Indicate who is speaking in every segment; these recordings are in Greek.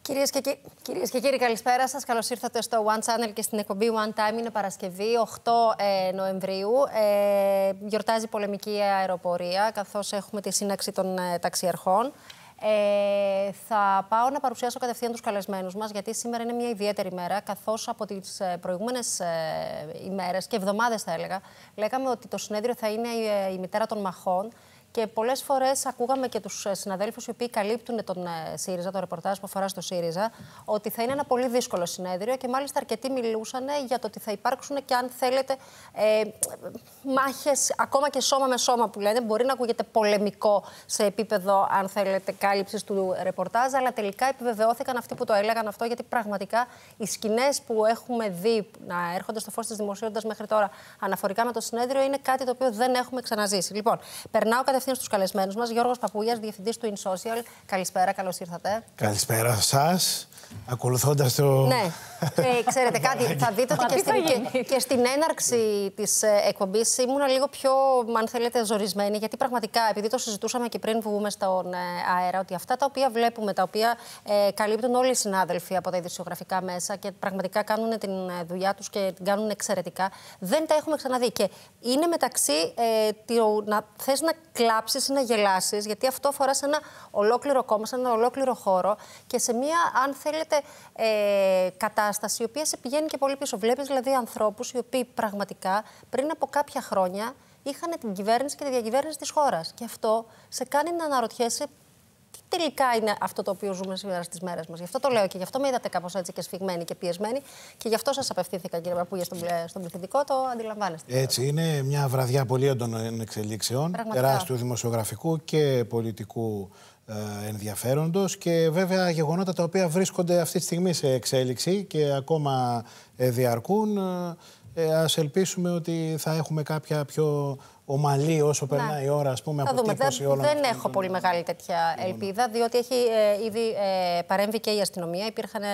Speaker 1: Κυρίες και κύριοι, καλησπέρα σας. Καλώς ήρθατε στο One Channel και στην εκπομπή One Time. Είναι Παρασκευή, 8 Νοεμβρίου. Γιορτάζει η πολεμική αεροπορία, καθώς έχουμε τη σύναξη των ταξιαρχών. Θα πάω να παρουσιάσω κατευθείαν τους καλεσμένους μας, γιατί σήμερα είναι μια ιδιαίτερη μέρα, καθώς από τις προηγούμενες ημέρες και εβδομάδες, θα έλεγα, λέγαμε ότι το συνέδριο θα είναι η μητέρα των μαχών. Και πολλές φορές ακούγαμε και τους συναδέλφους οι οποίοι καλύπτουν τον ΣΥΡΙΖΑ, το ρεπορτάζ που αφορά στο ΣΥΡΙΖΑ, ότι θα είναι ένα πολύ δύσκολο συνέδριο και μάλιστα αρκετοί μιλούσαν για το ότι θα υπάρξουν και, αν θέλετε, μάχες ακόμα και σώμα με σώμα που λένε. Μπορεί να ακούγεται πολεμικό σε επίπεδο, αν θέλετε, κάλυψης του ρεπορτάζ, αλλά τελικά επιβεβαιώθηκαν αυτοί που το έλεγαν αυτό, γιατί πραγματικά οι σκηνές που έχουμε δει να έρχονται στο φως της δημοσιότητας μέχρι τώρα αναφορικά με το συνέδριο είναι κάτι το οποίο δεν έχουμε ξαναζήσει. Λοιπόν, περνάω κατευθείαν στους καλεσμένους μας. Γιώργος Παπούλιας, διευθυντής του InSocial. Καλησπέρα, καλώς ήρθατε.
Speaker 2: Καλησπέρα σας. Ακολουθώντας το...
Speaker 1: Ναι, ξέρετε κάτι, θα δείτε ότι και στην έναρξη της εκπομπής ήμουνα λίγο πιο, αν θέλετε, ζορισμένη, γιατί πραγματικά, επειδή το συζητούσαμε και πριν που βγούμε στον αέρα, ότι αυτά τα οποία βλέπουμε, τα οποία καλύπτουν όλοι οι συνάδελφοι από τα ειδησιογραφικά μέσα και πραγματικά κάνουν την δουλειά τους και την κάνουν εξαιρετικά, δεν τα έχουμε ξαναδεί. Και είναι μεταξύ να θες να κλάψεις ή να γελάσεις, γιατί αυτό αφορά σε ένα ολόκληρο κόμμα, σε ένα ολόκληρο χώρο και σε μια, αν θέλετε, κατάσταση η οποία σε πηγαίνει και πολύ πίσω. Βλέπεις δηλαδή ανθρώπους οι οποίοι πραγματικά πριν από κάποια χρόνια είχαν την κυβέρνηση και τη διακυβέρνηση της χώρας. Και αυτό σε κάνει να αναρωτιέσαι τι τελικά είναι αυτό το οποίο ζούμε σήμερα στις μέρες μας. Γι' αυτό το λέω και γι' αυτό με είδατε κάπως έτσι και σφιγμένοι και πιεσμένοι και γι' αυτό σας απευθύνθηκα, κύριε Παπούλια, στον πληθυντικό. Το αντιλαμβάνεστε.
Speaker 2: Έτσι, είναι μια βραδιά πολύ έντονων εξελίξεων, τεράστιου δημοσιογραφικού και πολιτικού ενδιαφέροντος και βέβαια γεγονότα τα οποία βρίσκονται αυτή τη στιγμή σε εξέλιξη και ακόμα διαρκούν. Ας ελπίσουμε ότι θα έχουμε κάποια πιο ομαλή όσο περνάει η ώρα, ας πούμε, αποτύπωση όλων.
Speaker 1: Δεν έχω πολύ μεγάλη τέτοια ελπίδα, διότι έχει ήδη παρέμβει και η αστυνομία. Υπήρχαν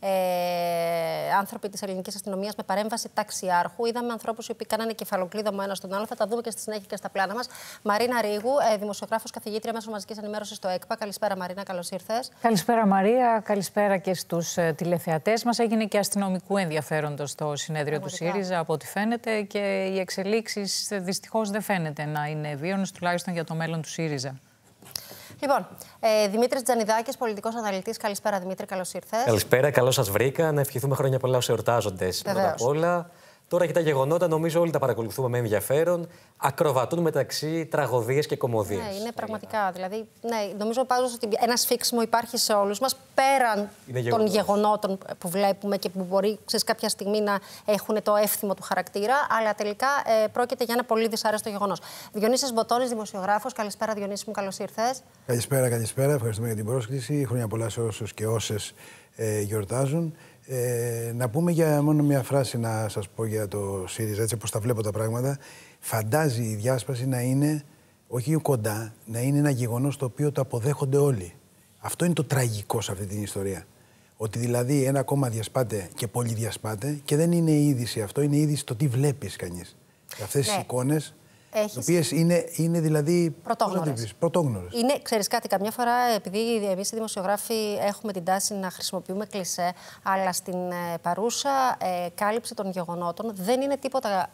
Speaker 1: άνθρωποι της ελληνικής αστυνομίας με παρέμβαση ταξιάρχου. Είδαμε ανθρώπους οι οποίοι κάνανε κεφαλοκλείδωμα ένα στον άλλο. Θα τα δούμε και στη συνέχεια και στα πλάνα μας. Μαρίνα Ρήγου, δημοσιογράφος, καθηγήτρια μέσω μαζικής ενημέρωσης στο ΕΚΠΑ. Καλησπέρα, Μαρίνα, καλώς ήρθες.
Speaker 3: Καλησπέρα, Μαρία. Καλησπέρα και στους τηλεθεατές μας. Έγινε και αστυνομικού ενδιαφέροντος στο συνέδριο του ΣΥΡΙΖΑ, από ό,τι φαίνεται, και οι εξελίξεις δυστυχώς δεν φαίνεται να είναι βίωνες, τουλάχιστον για το μέλλον του ΣΥΡΙΖΑ.
Speaker 1: Λοιπόν, Δημήτρης Τζανιδάκης, πολιτικός αναλυτής. Καλησπέρα, Δημήτρη, καλώς ήρθες.
Speaker 4: Καλησπέρα, καλώς σας βρήκα. Να ευχηθούμε χρόνια πολλά στους εορτάζοντες. Πρώτα απ' όλα. Τώρα και τα γεγονότα, νομίζω όλοι τα παρακολουθούμε με ενδιαφέρον. Ακροβατούν μεταξύ τραγωδίες και κωμωδίες.
Speaker 1: Ναι, είναι πραγματικά. Δηλαδή, ναι, νομίζω πάντως ότι ένα σφίξιμο υπάρχει σε όλους μας, πέραν των γεγονότων που βλέπουμε και που μπορεί κάποια στιγμή να έχουν το εύθυμο του χαρακτήρα, αλλά τελικά πρόκειται για ένα πολύ δυσάρεστο γεγονός. Διονύσης Μποτώνης, δημοσιογράφος. Καλησπέρα, Διονύση μου, καλώς ήρθες.
Speaker 5: Καλησπέρα, καλησπέρα. Ευχαριστούμε για την πρόσκληση. Χρόνια πολλά σε όσους και όσες γιορτάζουν. Να πούμε για μόνο μια φράση να σας πω για το ΣΥΡΙΖΑ, έτσι όπως τα βλέπω τα πράγματα. Φαντάζει η διάσπαση να είναι, όχι κοντά, να είναι ένα γεγονός το οποίο το αποδέχονται όλοι. Αυτό είναι το τραγικό σε αυτή την ιστορία. Ότι δηλαδή ένα κόμμα διασπάται και πολύ διασπάται και δεν είναι είδηση αυτό, είναι είδηση το τι βλέπεις κανείς. Αυτές τις εικόνες, οι οποίες είναι δηλαδή πρωτόγνωρες.
Speaker 1: Είναι, ξέρεις κάτι, καμιά φορά, επειδή εμείς οι δημοσιογράφοι έχουμε την τάση να χρησιμοποιούμε κλισέ, αλλά στην παρούσα κάλυψη των γεγονότων δεν είναι τίποτα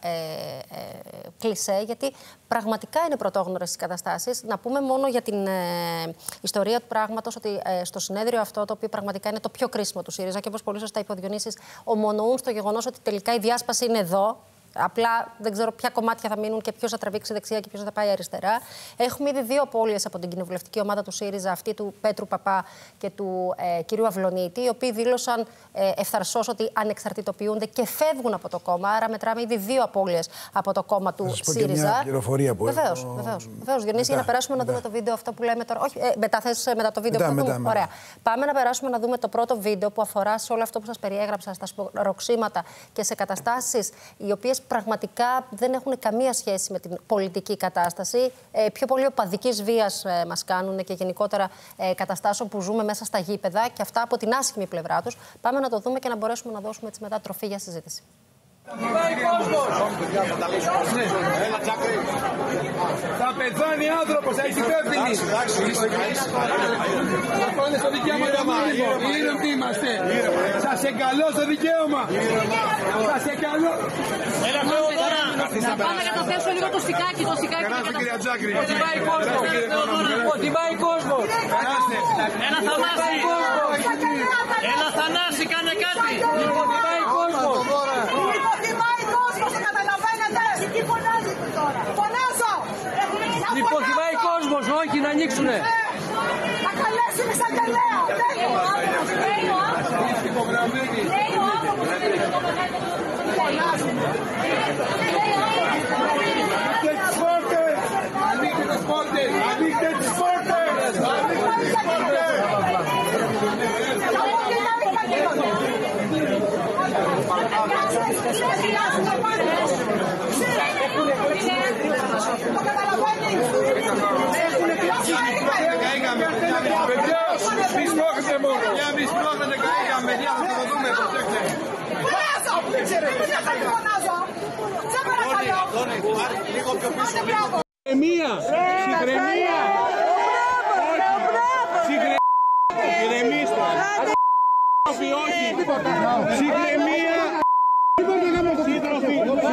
Speaker 1: κλισέ, γιατί πραγματικά είναι πρωτόγνωρες οι καταστάσεις. Να πούμε μόνο για την ιστορία του πράγματος ότι στο συνέδριο αυτό, το οποίο πραγματικά είναι το πιο κρίσιμο του ΣΥΡΙΖΑ και όπως πολύ σωστά είπε ο Διονύσης, ομονοούν στο γεγονός ότι τελικά η διάσπαση είναι εδώ. Απλά δεν ξέρω ποια κομμάτια θα μείνουν και ποιος θα τραβήξει δεξιά και ποιος θα πάει αριστερά. Έχουμε ήδη δύο απώλειες από την κοινοβουλευτική ομάδα του ΣΥΡΙΖΑ, αυτή του Πέτρου Παπά και του κυρίου Αυλονίτη, οι οποίοι δήλωσαν ευθαρσώς ότι ανεξαρτητοποιούνται και φεύγουν από το κόμμα. Άρα, μετράμε ήδη δύο απώλειες από το κόμμα του ΣΥΡΙΖΑ.
Speaker 5: Και μια πληροφορία που
Speaker 1: Βεβαίως, Διονύση, για να περάσουμε να δούμε το βίντεο αυτό που λέμε τώρα. Όχι, μετά το βίντεο που δούμε. Ωραία. Πάμε να περάσουμε να δούμε το πρώτο βίντεο που αφορά σε όλο αυτό που σας περιέγραψα, στα σπροξήματα και σε καταστάσεις οι οποίες πραγματικά δεν έχουν καμία σχέση με την πολιτική κατάσταση. Πιο πολύ οπαδικής βίας μας κάνουν και γενικότερα καταστάσεων που ζούμε μέσα στα γήπεδα και αυτά από την άσχημη πλευρά τους. Πάμε να το δούμε και να μπορέσουμε να δώσουμε έτσι μετά τροφή για συζήτηση.
Speaker 6: Θα πεθάνει άνθρωπος, θα είσαι υπεύθυνοι. Θα πάνε στο δικαίωμα το μήνυμο. Ήρεμοι είμαστε. Σας εγκαλώ στο δικαίωμα. Σας εγκαλώ.
Speaker 7: Να πάμε να καταθέσω λίγο το στικάκι.
Speaker 6: Περάστε κυρία Τζάκρη.
Speaker 7: Ότι πάει κόσμος. Έλα Θανάση. Έλα Θανάση, κάνε κάτι. Ότι πάει κόσμος.
Speaker 8: Ότι πάει κόσμος, το καταλαβαίνετε. Τι φωνάζετε τώρα. Φωνάζω.
Speaker 7: Λοιπόν, ότι πάει κόσμος, όχι να ανοίξουνε.
Speaker 8: Να καλέσουν εισαγγελέα. Λέει ο άνθρωπος. Φωνάζουν.
Speaker 6: Ανοίξτε τις πόρτες. Ανοίξτε τις πόρτες. Μη σπρώχνετε μόνο. Μη σπρώχνετε, καήκαμε. Θα το δούμε, προσέξτε. Λίγο πιο πίσω. Ηρεμία! Ηρεμία! Ηρεμήστε! Όχι! Συγγνωμία! Σύντροφοι!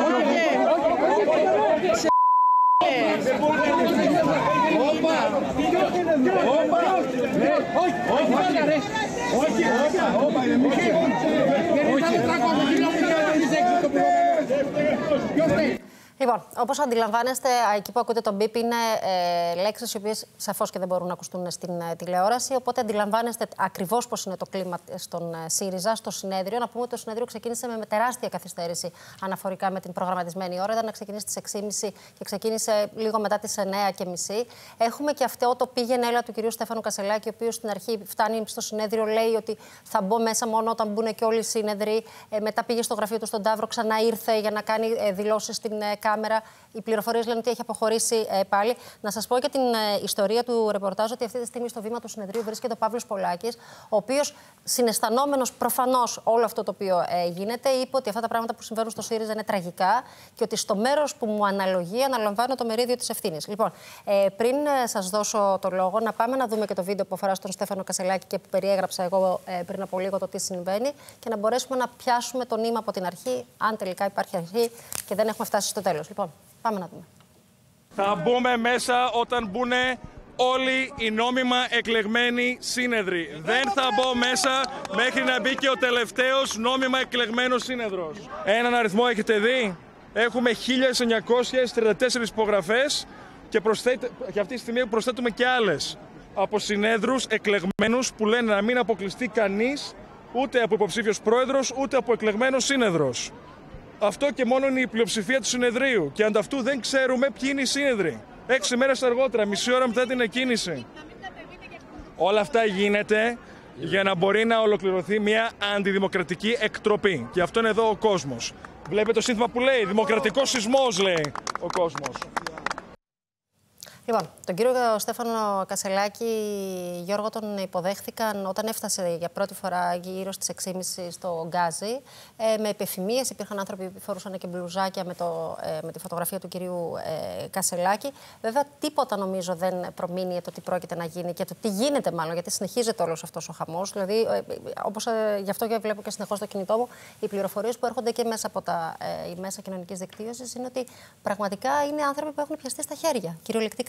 Speaker 1: Λοιπόν, όπως αντιλαμβάνεστε, εκεί που ακούτε τον μπιπ είναι λέξεις οι οποίες σαφώς και δεν μπορούν να ακουστούν στην τηλεόραση. Οπότε αντιλαμβάνεστε ακριβώς πώς είναι το κλίμα στον ΣΥΡΙΖΑ, στο συνέδριο. Να πούμε ότι το συνέδριο ξεκίνησε με τεράστια καθυστέρηση αναφορικά με την προγραμματισμένη ώρα. Ήταν να ξεκινήσει στις 6.30 και ξεκίνησε λίγο μετά τις 9.30. Έχουμε και αυτό το πήγαινε έλα του κυρίου Στέφανου Κασελάκη, ο οποίος στην αρχή φτάνει στο συνέδριο, λέει ότι θα μπω μέσα μόνο όταν μπουν και όλοι οι σύνεδροι. Μετά πήγε στο γραφείο του στον Ταύρο, ξανά ήρθε για να κάνει δηλώσεις στην κάμερα. Οι πληροφορίες λένε ότι έχει αποχωρήσει πάλι. Να σας πω και την ιστορία του ρεπορτάζ, ότι αυτή τη στιγμή στο βήμα του συνεδρίου βρίσκεται ο Παύλος Πολάκης, ο οποίος, συναισθανόμενος προφανώς όλο αυτό το οποίο γίνεται, είπε ότι αυτά τα πράγματα που συμβαίνουν στο ΣΥΡΙΖΑ είναι τραγικά και ότι στο μέρος που μου αναλογεί αναλαμβάνω το μερίδιο της ευθύνης. Λοιπόν, πριν σας δώσω το λόγο, να πάμε να δούμε και το βίντεο που αφορά στον Στέφανο Κασελάκη και που περιέγραψα εγώ πριν από λίγο το τι συμβαίνει και να μπορέσουμε να πιάσουμε το νήμα από την αρχή, αν τελικά υπάρχει αρχή και δεν έχουμε φτάσει στο τέλος. Λοιπόν, πάμε να δούμε.
Speaker 6: Θα μπούμε μέσα όταν μπουν όλοι οι νόμιμα εκλεγμένοι σύνεδροι. Δεν θα μπω μέσα μέχρι να μπει και ο τελευταίος νόμιμα εκλεγμένος σύνεδρος. Έναν αριθμό έχετε δει. Έχουμε 1934 υπογραφές και αυτή τη στιγμή προσθέτουμε και άλλες από συνέδρους εκλεγμένους που λένε να μην αποκλειστεί κανείς ούτε από υποψήφιος πρόεδρος ούτε από εκλεγμένος σύνεδρος. Αυτό και μόνο είναι η πλειοψηφία του συνεδρίου και ανταυτού δεν ξέρουμε ποιοι είναι οι σύνεδροι. 6 μέρες αργότερα, μισή ώρα μετά την εκκίνηση. Όλα αυτά γίνεται για να μπορεί να ολοκληρωθεί μια αντιδημοκρατική εκτροπή. Και αυτό είναι εδώ ο κόσμος. Βλέπετε το σύνθημα που λέει «Δημοκρατικός σεισμός», λέει ο κόσμος.
Speaker 1: Λοιπόν, τον κύριο Στέφανο Κασελάκη, Γιώργο, τον υποδέχθηκαν όταν έφτασε για πρώτη φορά γύρω στις 6.30 στο Γκάζι. Με επιφημίες, υπήρχαν άνθρωποι που φορούσαν και μπλουζάκια με τη φωτογραφία του κυρίου Κασελάκη. Βέβαια, τίποτα νομίζω δεν προμείνει το τι πρόκειται να γίνει και το τι γίνεται μάλλον, γιατί συνεχίζεται όλος αυτός ο χαμός. Δηλαδή, όπως γι' αυτό και βλέπω και συνεχώς στο κινητό μου, οι πληροφορίες που έρχονται και μέσα από τα μέσα κοινωνικής δικτύωσης είναι ότι πραγματικά είναι άνθρωποι που έχουν πιαστεί στα χέρια, κυριολεκτικά.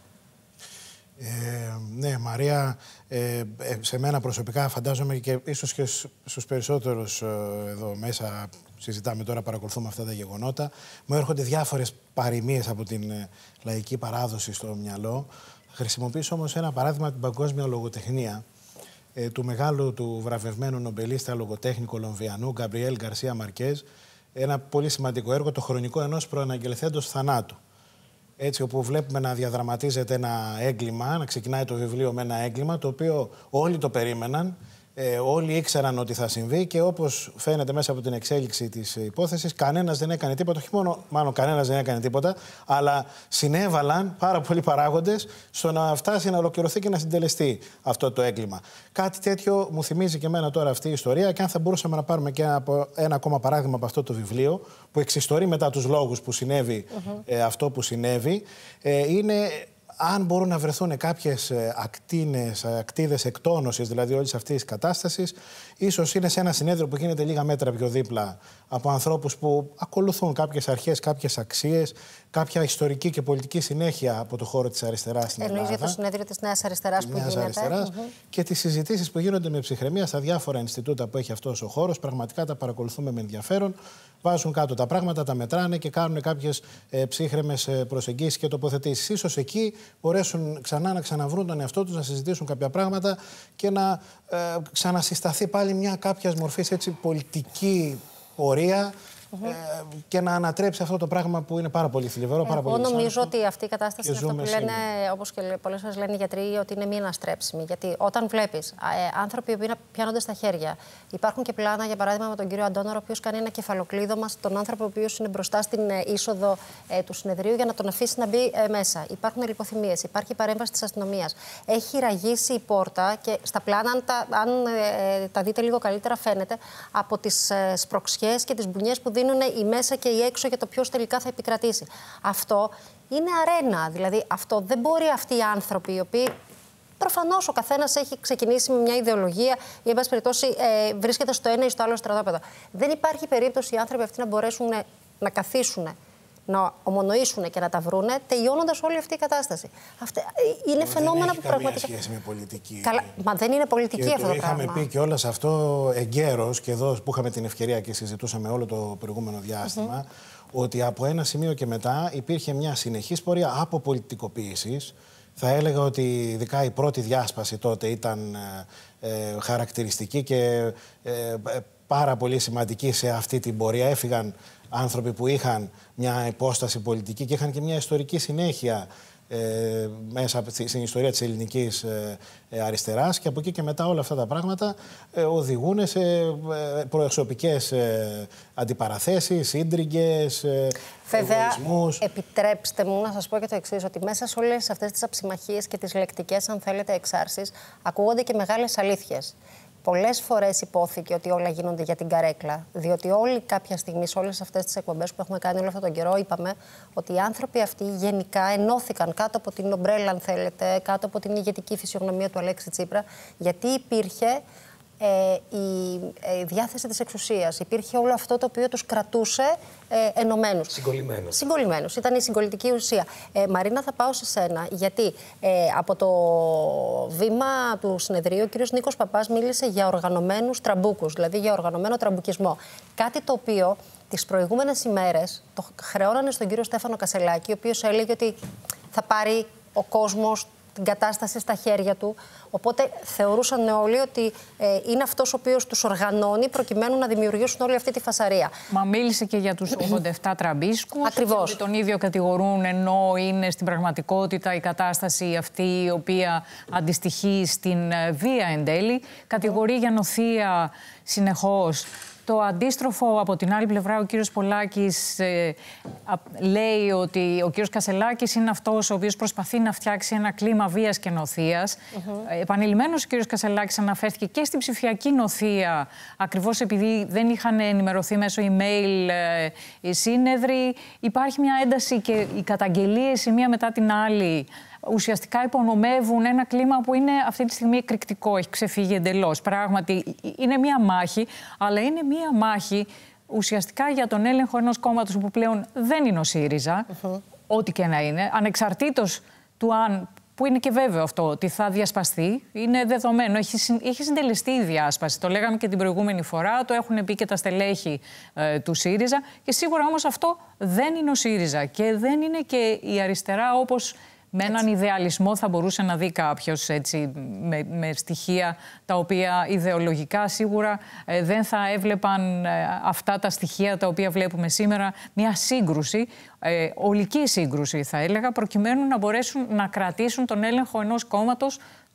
Speaker 2: Ναι, Μαρία, σε μένα προσωπικά φαντάζομαι και ίσως και στους περισσότερους εδώ μέσα συζητάμε τώρα, παρακολουθούμε αυτά τα γεγονότα. Μου έρχονται διάφορες παροιμίες από την λαϊκή παράδοση στο μυαλό. Χρησιμοποιήσω όμως ένα παράδειγμα την παγκόσμια λογοτεχνία του μεγάλου του βραβευμένου νομπελίστα λογοτέχνη Κολομβιανού Γκαμπριέλ Γκαρσία Μαρκέζ, ένα πολύ σημαντικό έργο, το χρονικό ενός προαναγγελθέντος θανάτου. Έτσι, όπου βλέπουμε να διαδραματίζεται ένα έγκλημα, να ξεκινάει το βιβλίο με ένα έγκλημα, το οποίο όλοι το περίμεναν Όλοι ήξεραν ότι θα συμβεί και όπως φαίνεται μέσα από την εξέλιξη της υπόθεσης, κανένας δεν έκανε τίποτα. Όχι μόνο, μάλλον κανένας δεν έκανε τίποτα, αλλά συνέβαλαν πάρα πολλοί παράγοντες στο να φτάσει να ολοκληρωθεί και να συντελεστεί αυτό το έγκλημα. Κάτι τέτοιο μου θυμίζει και εμένα τώρα αυτή η ιστορία. Και αν θα μπορούσαμε να πάρουμε και ένα ακόμα παράδειγμα από αυτό το βιβλίο, που εξιστορεί μετά τους λόγους που συνέβη αυτό που συνέβη, είναι. Αν μπορούν να βρεθούν κάποιες ακτίδες εκτόνωσης, δηλαδή όλης αυτής της κατάστασης, ίσως είναι σε ένα συνέδριο που γίνεται λίγα μέτρα πιο δίπλα από ανθρώπους που ακολουθούν κάποιες αρχές, κάποιες αξίες, κάποια ιστορική και πολιτική συνέχεια από το χώρο της αριστεράς στην Ελλάδα.
Speaker 1: Εννοείς για το συνέδριο της Νέας Αριστεράς που γίνεται.
Speaker 2: Και τις συζητήσεις που γίνονται με ψυχραιμία στα διάφορα Ινστιτούτα που έχει αυτός ο χώρος. Πραγματικά τα παρακολουθούμε με ενδιαφέρον. Βάζουν κάτω τα πράγματα, τα μετράνε και κάνουν κάποιες ψύχρεμες προσεγγίσεις και τοποθετήσεις. Ίσως εκεί μπορέσουν ξανά να ξαναβρούν τον εαυτό τους, να συζητήσουν κάποια πράγματα και να ξανασυσταθεί πάλι μια κάποια μορφή πολιτική πορεία. Και να ανατρέψει αυτό το πράγμα που είναι πάρα πολύ θλιβερό, πάρα πολύ
Speaker 1: δύσκολο. Εγώ νομίζω ότι αυτή η κατάσταση είναι αυτό που λένε, όπως και πολλές φορές λένε οι γιατροί, ότι είναι μη αναστρέψιμη. Γιατί όταν βλέπεις άνθρωποι που πιάνονται στα χέρια, υπάρχουν και πλάνα, για παράδειγμα, με τον κύριο Αντώναρο, ο οποίος κάνει ένα κεφαλοκλείδωμα στον άνθρωπο ο οποίος είναι μπροστά στην είσοδο του συνεδρίου για να τον αφήσει να μπει μέσα. Υπάρχουν λιποθυμίες, υπάρχει παρέμβαση της αστυνομίας. Έχει ραγίσει η πόρτα και στα πλάνα, αν τα δείτε λίγο καλύτερα, φαίνεται από τις σπροξιές και τις μπουνιές που δίνουν η μέσα και η έξω για το ποιος τελικά θα επικρατήσει. Αυτό είναι αρένα. Δηλαδή, αυτό δεν μπορεί αυτοί οι άνθρωποι, οι οποίοι προφανώς ο καθένας έχει ξεκινήσει με μια ιδεολογία ή, εν πάση περιπτώσει, βρίσκεται στο ένα ή στο άλλο στρατόπεδο. Δεν υπάρχει περίπτωση οι άνθρωποι αυτοί να μπορέσουν να καθίσουν, να ομονοήσουν και να τα βρούνε, τελειώνοντας όλη αυτή η κατάσταση. Αυτά είναι φαινόμενα που πραγματικά.
Speaker 2: Δεν έχει σχέση με πολιτική.
Speaker 1: Καλά, μα δεν είναι πολιτική
Speaker 2: και
Speaker 1: αυτό το πράγμα.
Speaker 2: Είχαμε πει και όλο αυτό εγκαίρως, και εδώ που είχαμε την ευκαιρία και συζητούσαμε όλο το προηγούμενο διάστημα, ότι από ένα σημείο και μετά υπήρχε μια συνεχής πορεία αποπολιτικοποίησης. Θα έλεγα ότι ειδικά η πρώτη διάσπαση τότε ήταν χαρακτηριστική και πάρα πολύ σημαντική σε αυτή την πορεία. Έφυγαν άνθρωποι που είχαν μια υπόσταση πολιτική και είχαν και μια ιστορική συνέχεια μέσα στην ιστορία της ελληνικής αριστεράς, και από εκεί και μετά όλα αυτά τα πράγματα οδηγούν σε προσωπικές αντιπαραθέσεις, ίντριγκες, εγωισμούς.
Speaker 1: Επιτρέψτε μου να σας πω και το εξής, ότι μέσα σε όλες αυτές τις αψιμαχίες και τις λεκτικές, αν θέλετε, εξάρσεις, ακούγονται και μεγάλες αλήθειες. Πολλές φορές υπόθηκε ότι όλα γίνονται για την καρέκλα. Διότι όλοι κάποια στιγμή, σε όλες αυτές τις εκπομπές που έχουμε κάνει όλο αυτόν τον καιρό, είπαμε ότι οι άνθρωποι αυτοί γενικά ενώθηκαν κάτω από την ομπρέλα, αν θέλετε, κάτω από την ηγετική φυσιογνωμία του Αλέξη Τσίπρα, γιατί υπήρχε η διάθεση της εξουσίας. Υπήρχε όλο αυτό το οποίο τους κρατούσε ενωμένους. Συγκολλημένους. Ήταν η συγκολλητική ουσία. Μαρίνα, θα πάω σε σένα, γιατί από το βήμα του συνεδρίου ο κύριος Νίκος Παπάς μίλησε για οργανωμένους τραμπούκους, δηλαδή για οργανωμένο τραμπουκισμό. Κάτι το οποίο τις προηγούμενες ημέρες το χρεώνανε στον κύριο Στέφανο Κασελάκη, ο οποίος έλεγε ότι θα πάρει ο κόσμος την κατάσταση στα χέρια του. Οπότε θεωρούσαν όλοι ότι είναι αυτός ο οποίος τους οργανώνει προκειμένου να δημιουργήσουν όλη αυτή τη φασαρία.
Speaker 3: Μα μίλησε και για τους 87 τραμπίσκους.
Speaker 1: Ακριβώς.
Speaker 3: Ότι τον ίδιο κατηγορούν, ενώ είναι στην πραγματικότητα η κατάσταση αυτή η οποία αντιστοιχεί στην βία εν τέλει. Κατηγορεί για νοθεία συνεχώς. Το αντίστροφο, από την άλλη πλευρά, ο κύριος Πολάκης λέει ότι ο κύριος Κασελάκης είναι αυτός ο οποίος προσπαθεί να φτιάξει ένα κλίμα βίας και νοθείας. Επανειλημμένος ο κύριος Κασελάκης αναφέρθηκε και στην ψηφιακή νοθεία, ακριβώς επειδή δεν είχαν ενημερωθεί μέσω email οι σύνεδροι. Υπάρχει μια ένταση και οι καταγγελίες η μία μετά την άλλη ουσιαστικά υπονομεύουν ένα κλίμα που είναι αυτή τη στιγμή εκρηκτικό, έχει ξεφύγει εντελώς. Πράγματι, είναι μία μάχη, αλλά είναι μία μάχη ουσιαστικά για τον έλεγχο ενός κόμματος που πλέον δεν είναι ο ΣΥΡΙΖΑ, ό,τι και να είναι, ανεξαρτήτως του αν, που είναι και βέβαιο αυτό, ότι θα διασπαστεί, είναι δεδομένο. Έχει συντελεστεί η διάσπαση. Το λέγαμε και την προηγούμενη φορά, το έχουν πει και τα στελέχη του ΣΥΡΙΖΑ. Και σίγουρα όμως αυτό δεν είναι ο ΣΥΡΙΖΑ και δεν είναι και η αριστερά όπως με έναν ιδεαλισμό θα μπορούσε να δει κάποιος, έτσι, με στοιχεία τα οποία ιδεολογικά σίγουρα δεν θα έβλεπαν αυτά τα στοιχεία τα οποία βλέπουμε σήμερα. Μια σύγκρουση, ολική σύγκρουση θα έλεγα, προκειμένου να μπορέσουν να κρατήσουν τον έλεγχο ενός κόμματος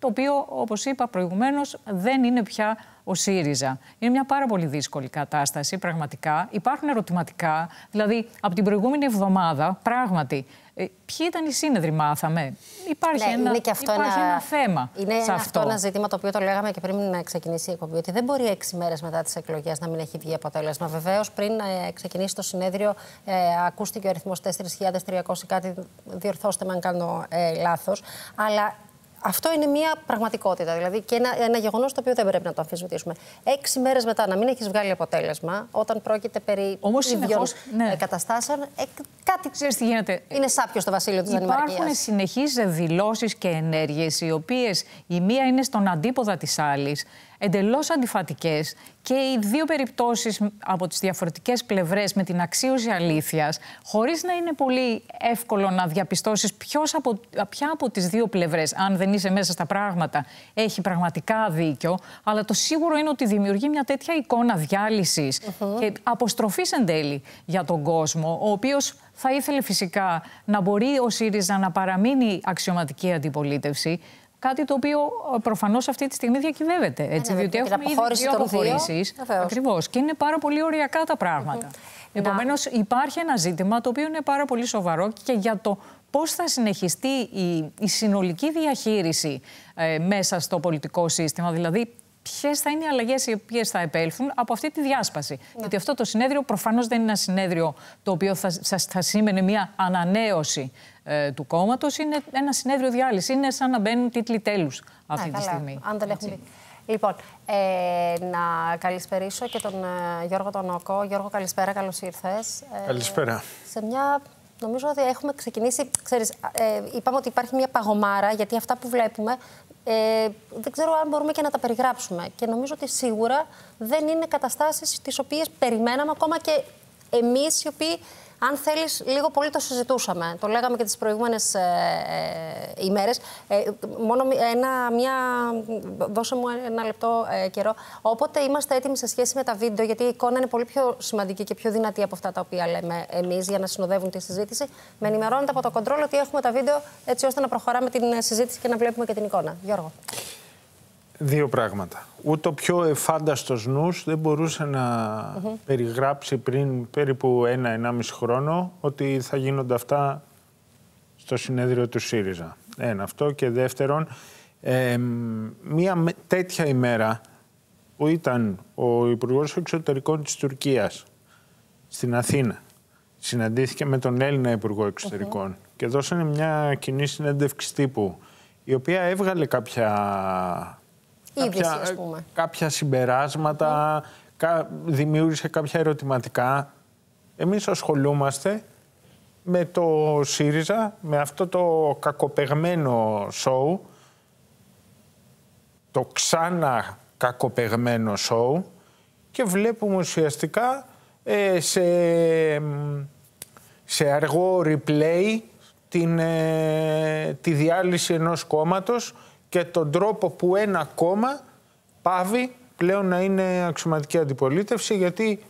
Speaker 3: το οποίο, όπως είπα προηγουμένως, δεν είναι πια ο ΣΥΡΙΖΑ. Είναι μια πάρα πολύ δύσκολη κατάσταση, πραγματικά. Υπάρχουν ερωτηματικά, δηλαδή από την προηγούμενη εβδομάδα, πράγματι, ποιοι ήταν οι σύνεδροι, μάθαμε. Υπάρχει ένα θέμα.
Speaker 1: Είναι αυτό ένα ζήτημα το οποίο το λέγαμε και πριν να ξεκινήσει η εκπομπή, ότι δεν μπορεί 6 μέρες μετά τις εκλογές να μην έχει βγει αποτέλεσμα. Βεβαίως, πριν ξεκινήσει το συνέδριο, ακούστηκε ο αριθμός 4.300 κάτι, διορθώστε με αν κάνω λάθος. Αλλά αυτό είναι μια πραγματικότητα, δηλαδή και ένα γεγονός το οποίο δεν πρέπει να το αμφισβητήσουμε. 6 μέρες μετά να μην έχεις βγάλει αποτέλεσμα, όταν πρόκειται περί ίδιων καταστάσεων, κάτι
Speaker 3: ξέρεις τι γίνεται.
Speaker 1: Είναι σάπιο στο βασίλειο της Δανημαρκίας.
Speaker 3: Υπάρχουν συνεχείς δηλώσεις και ενέργειες, οι οποίες η μία είναι στον αντίποδα της άλλης, εντελώς αντιφατικές, και οι δύο περιπτώσεις από τις διαφορετικές πλευρές με την αξίωση αλήθειας, χωρίς να είναι πολύ εύκολο να διαπιστώσεις ποια από τις δύο πλευρές, αν δεν είσαι μέσα στα πράγματα, έχει πραγματικά δίκιο. Αλλά το σίγουρο είναι ότι δημιουργεί μια τέτοια εικόνα διάλυσης και αποστροφής εν τέλει για τον κόσμο, ο οποίος θα ήθελε φυσικά να μπορεί ο ΣΥΡΙΖΑ να παραμείνει αξιωματική αντιπολίτευση. Κάτι το οποίο προφανώς αυτή τη στιγμή διακυβεύεται. Έτσι, διότι έχουμε ήδη δύο αποχωρήσεις. Ακριβώς. Και είναι πάρα πολύ οριακά τα πράγματα. Επομένως, υπάρχει ένα ζήτημα το οποίο είναι πάρα πολύ σοβαρό και για το πώς θα συνεχιστεί η συνολική διαχείριση μέσα στο πολιτικό σύστημα. Δηλαδή, ποιες θα είναι οι αλλαγές οι οποίες θα επέλθουν από αυτή τη διάσπαση. Γιατί αυτό το συνέδριο προφανώς δεν είναι ένα συνέδριο το οποίο θα σήμαινε μια ανανέωση του κόμματος. Είναι ένα συνέδριο διάλυση. Είναι σαν να μπαίνουν τίτλοι τέλους αυτή τη στιγμή.
Speaker 1: Αν δεν έχουμε... Λοιπόν, να καλησπερίσω και τον Γιώργο τον Οκό. Γιώργο, καλησπέρα, καλώς ήρθες.
Speaker 9: Καλησπέρα.
Speaker 1: Σε μια... Νομίζω ότι έχουμε ξεκινήσει, ξέρεις, είπαμε ότι υπάρχει μια παγωμάρα, γιατί αυτά που βλέπουμε δεν ξέρω αν μπορούμε και να τα περιγράψουμε. Και νομίζω ότι σίγουρα δεν είναι καταστάσεις τις οποίες περιμέναμε ακόμα και εμείς οι οποίοι, αν θέλεις, λίγο πολύ το συζητούσαμε. Το λέγαμε και τις προηγούμενες ημέρες. Μόνο δώσε μου ένα λεπτό καιρό. Όποτε είμαστε έτοιμοι σε σχέση με τα βίντεο, γιατί η εικόνα είναι πολύ πιο σημαντική και πιο δυνατή από αυτά τα οποία λέμε εμείς για να συνοδεύουν τη συζήτηση, με ενημερώνεται από το κοντρόλ ότι έχουμε τα βίντεο έτσι ώστε να προχωράμε την συζήτηση και να βλέπουμε και την εικόνα. Γιώργο.
Speaker 9: Δύο πράγματα. Ούτε ο πιο εφάνταστος νους δεν μπορούσε να περιγράψει πριν περίπου 1-1,5 χρόνο ότι θα γίνονται αυτά στο συνέδριο του ΣΥΡΙΖΑ. Ένα αυτό. Και δεύτερον, μία τέτοια ημέρα που ήταν ο Υπουργός Εξωτερικών της Τουρκίας στην Αθήνα, συναντήθηκε με τον Έλληνα Υπουργό Εξωτερικών και δώσανε μια κοινή συνέντευξη τύπου, η οποία έβγαλε κάποια συμπεράσματα, δημιούργησε κάποια ερωτηματικά. Εμείς ασχολούμαστε με το ΣΥΡΙΖΑ, με αυτό το κακοπεγμένο σοου, το ξανά κακοπεγμένο σοου, και βλέπουμε ουσιαστικά σε αργό replay τη διάλυση ενός κόμματος και τον τρόπο που ένα κόμμα πάβει πλέον να είναι αξιωματική αντιπολίτευση, γιατί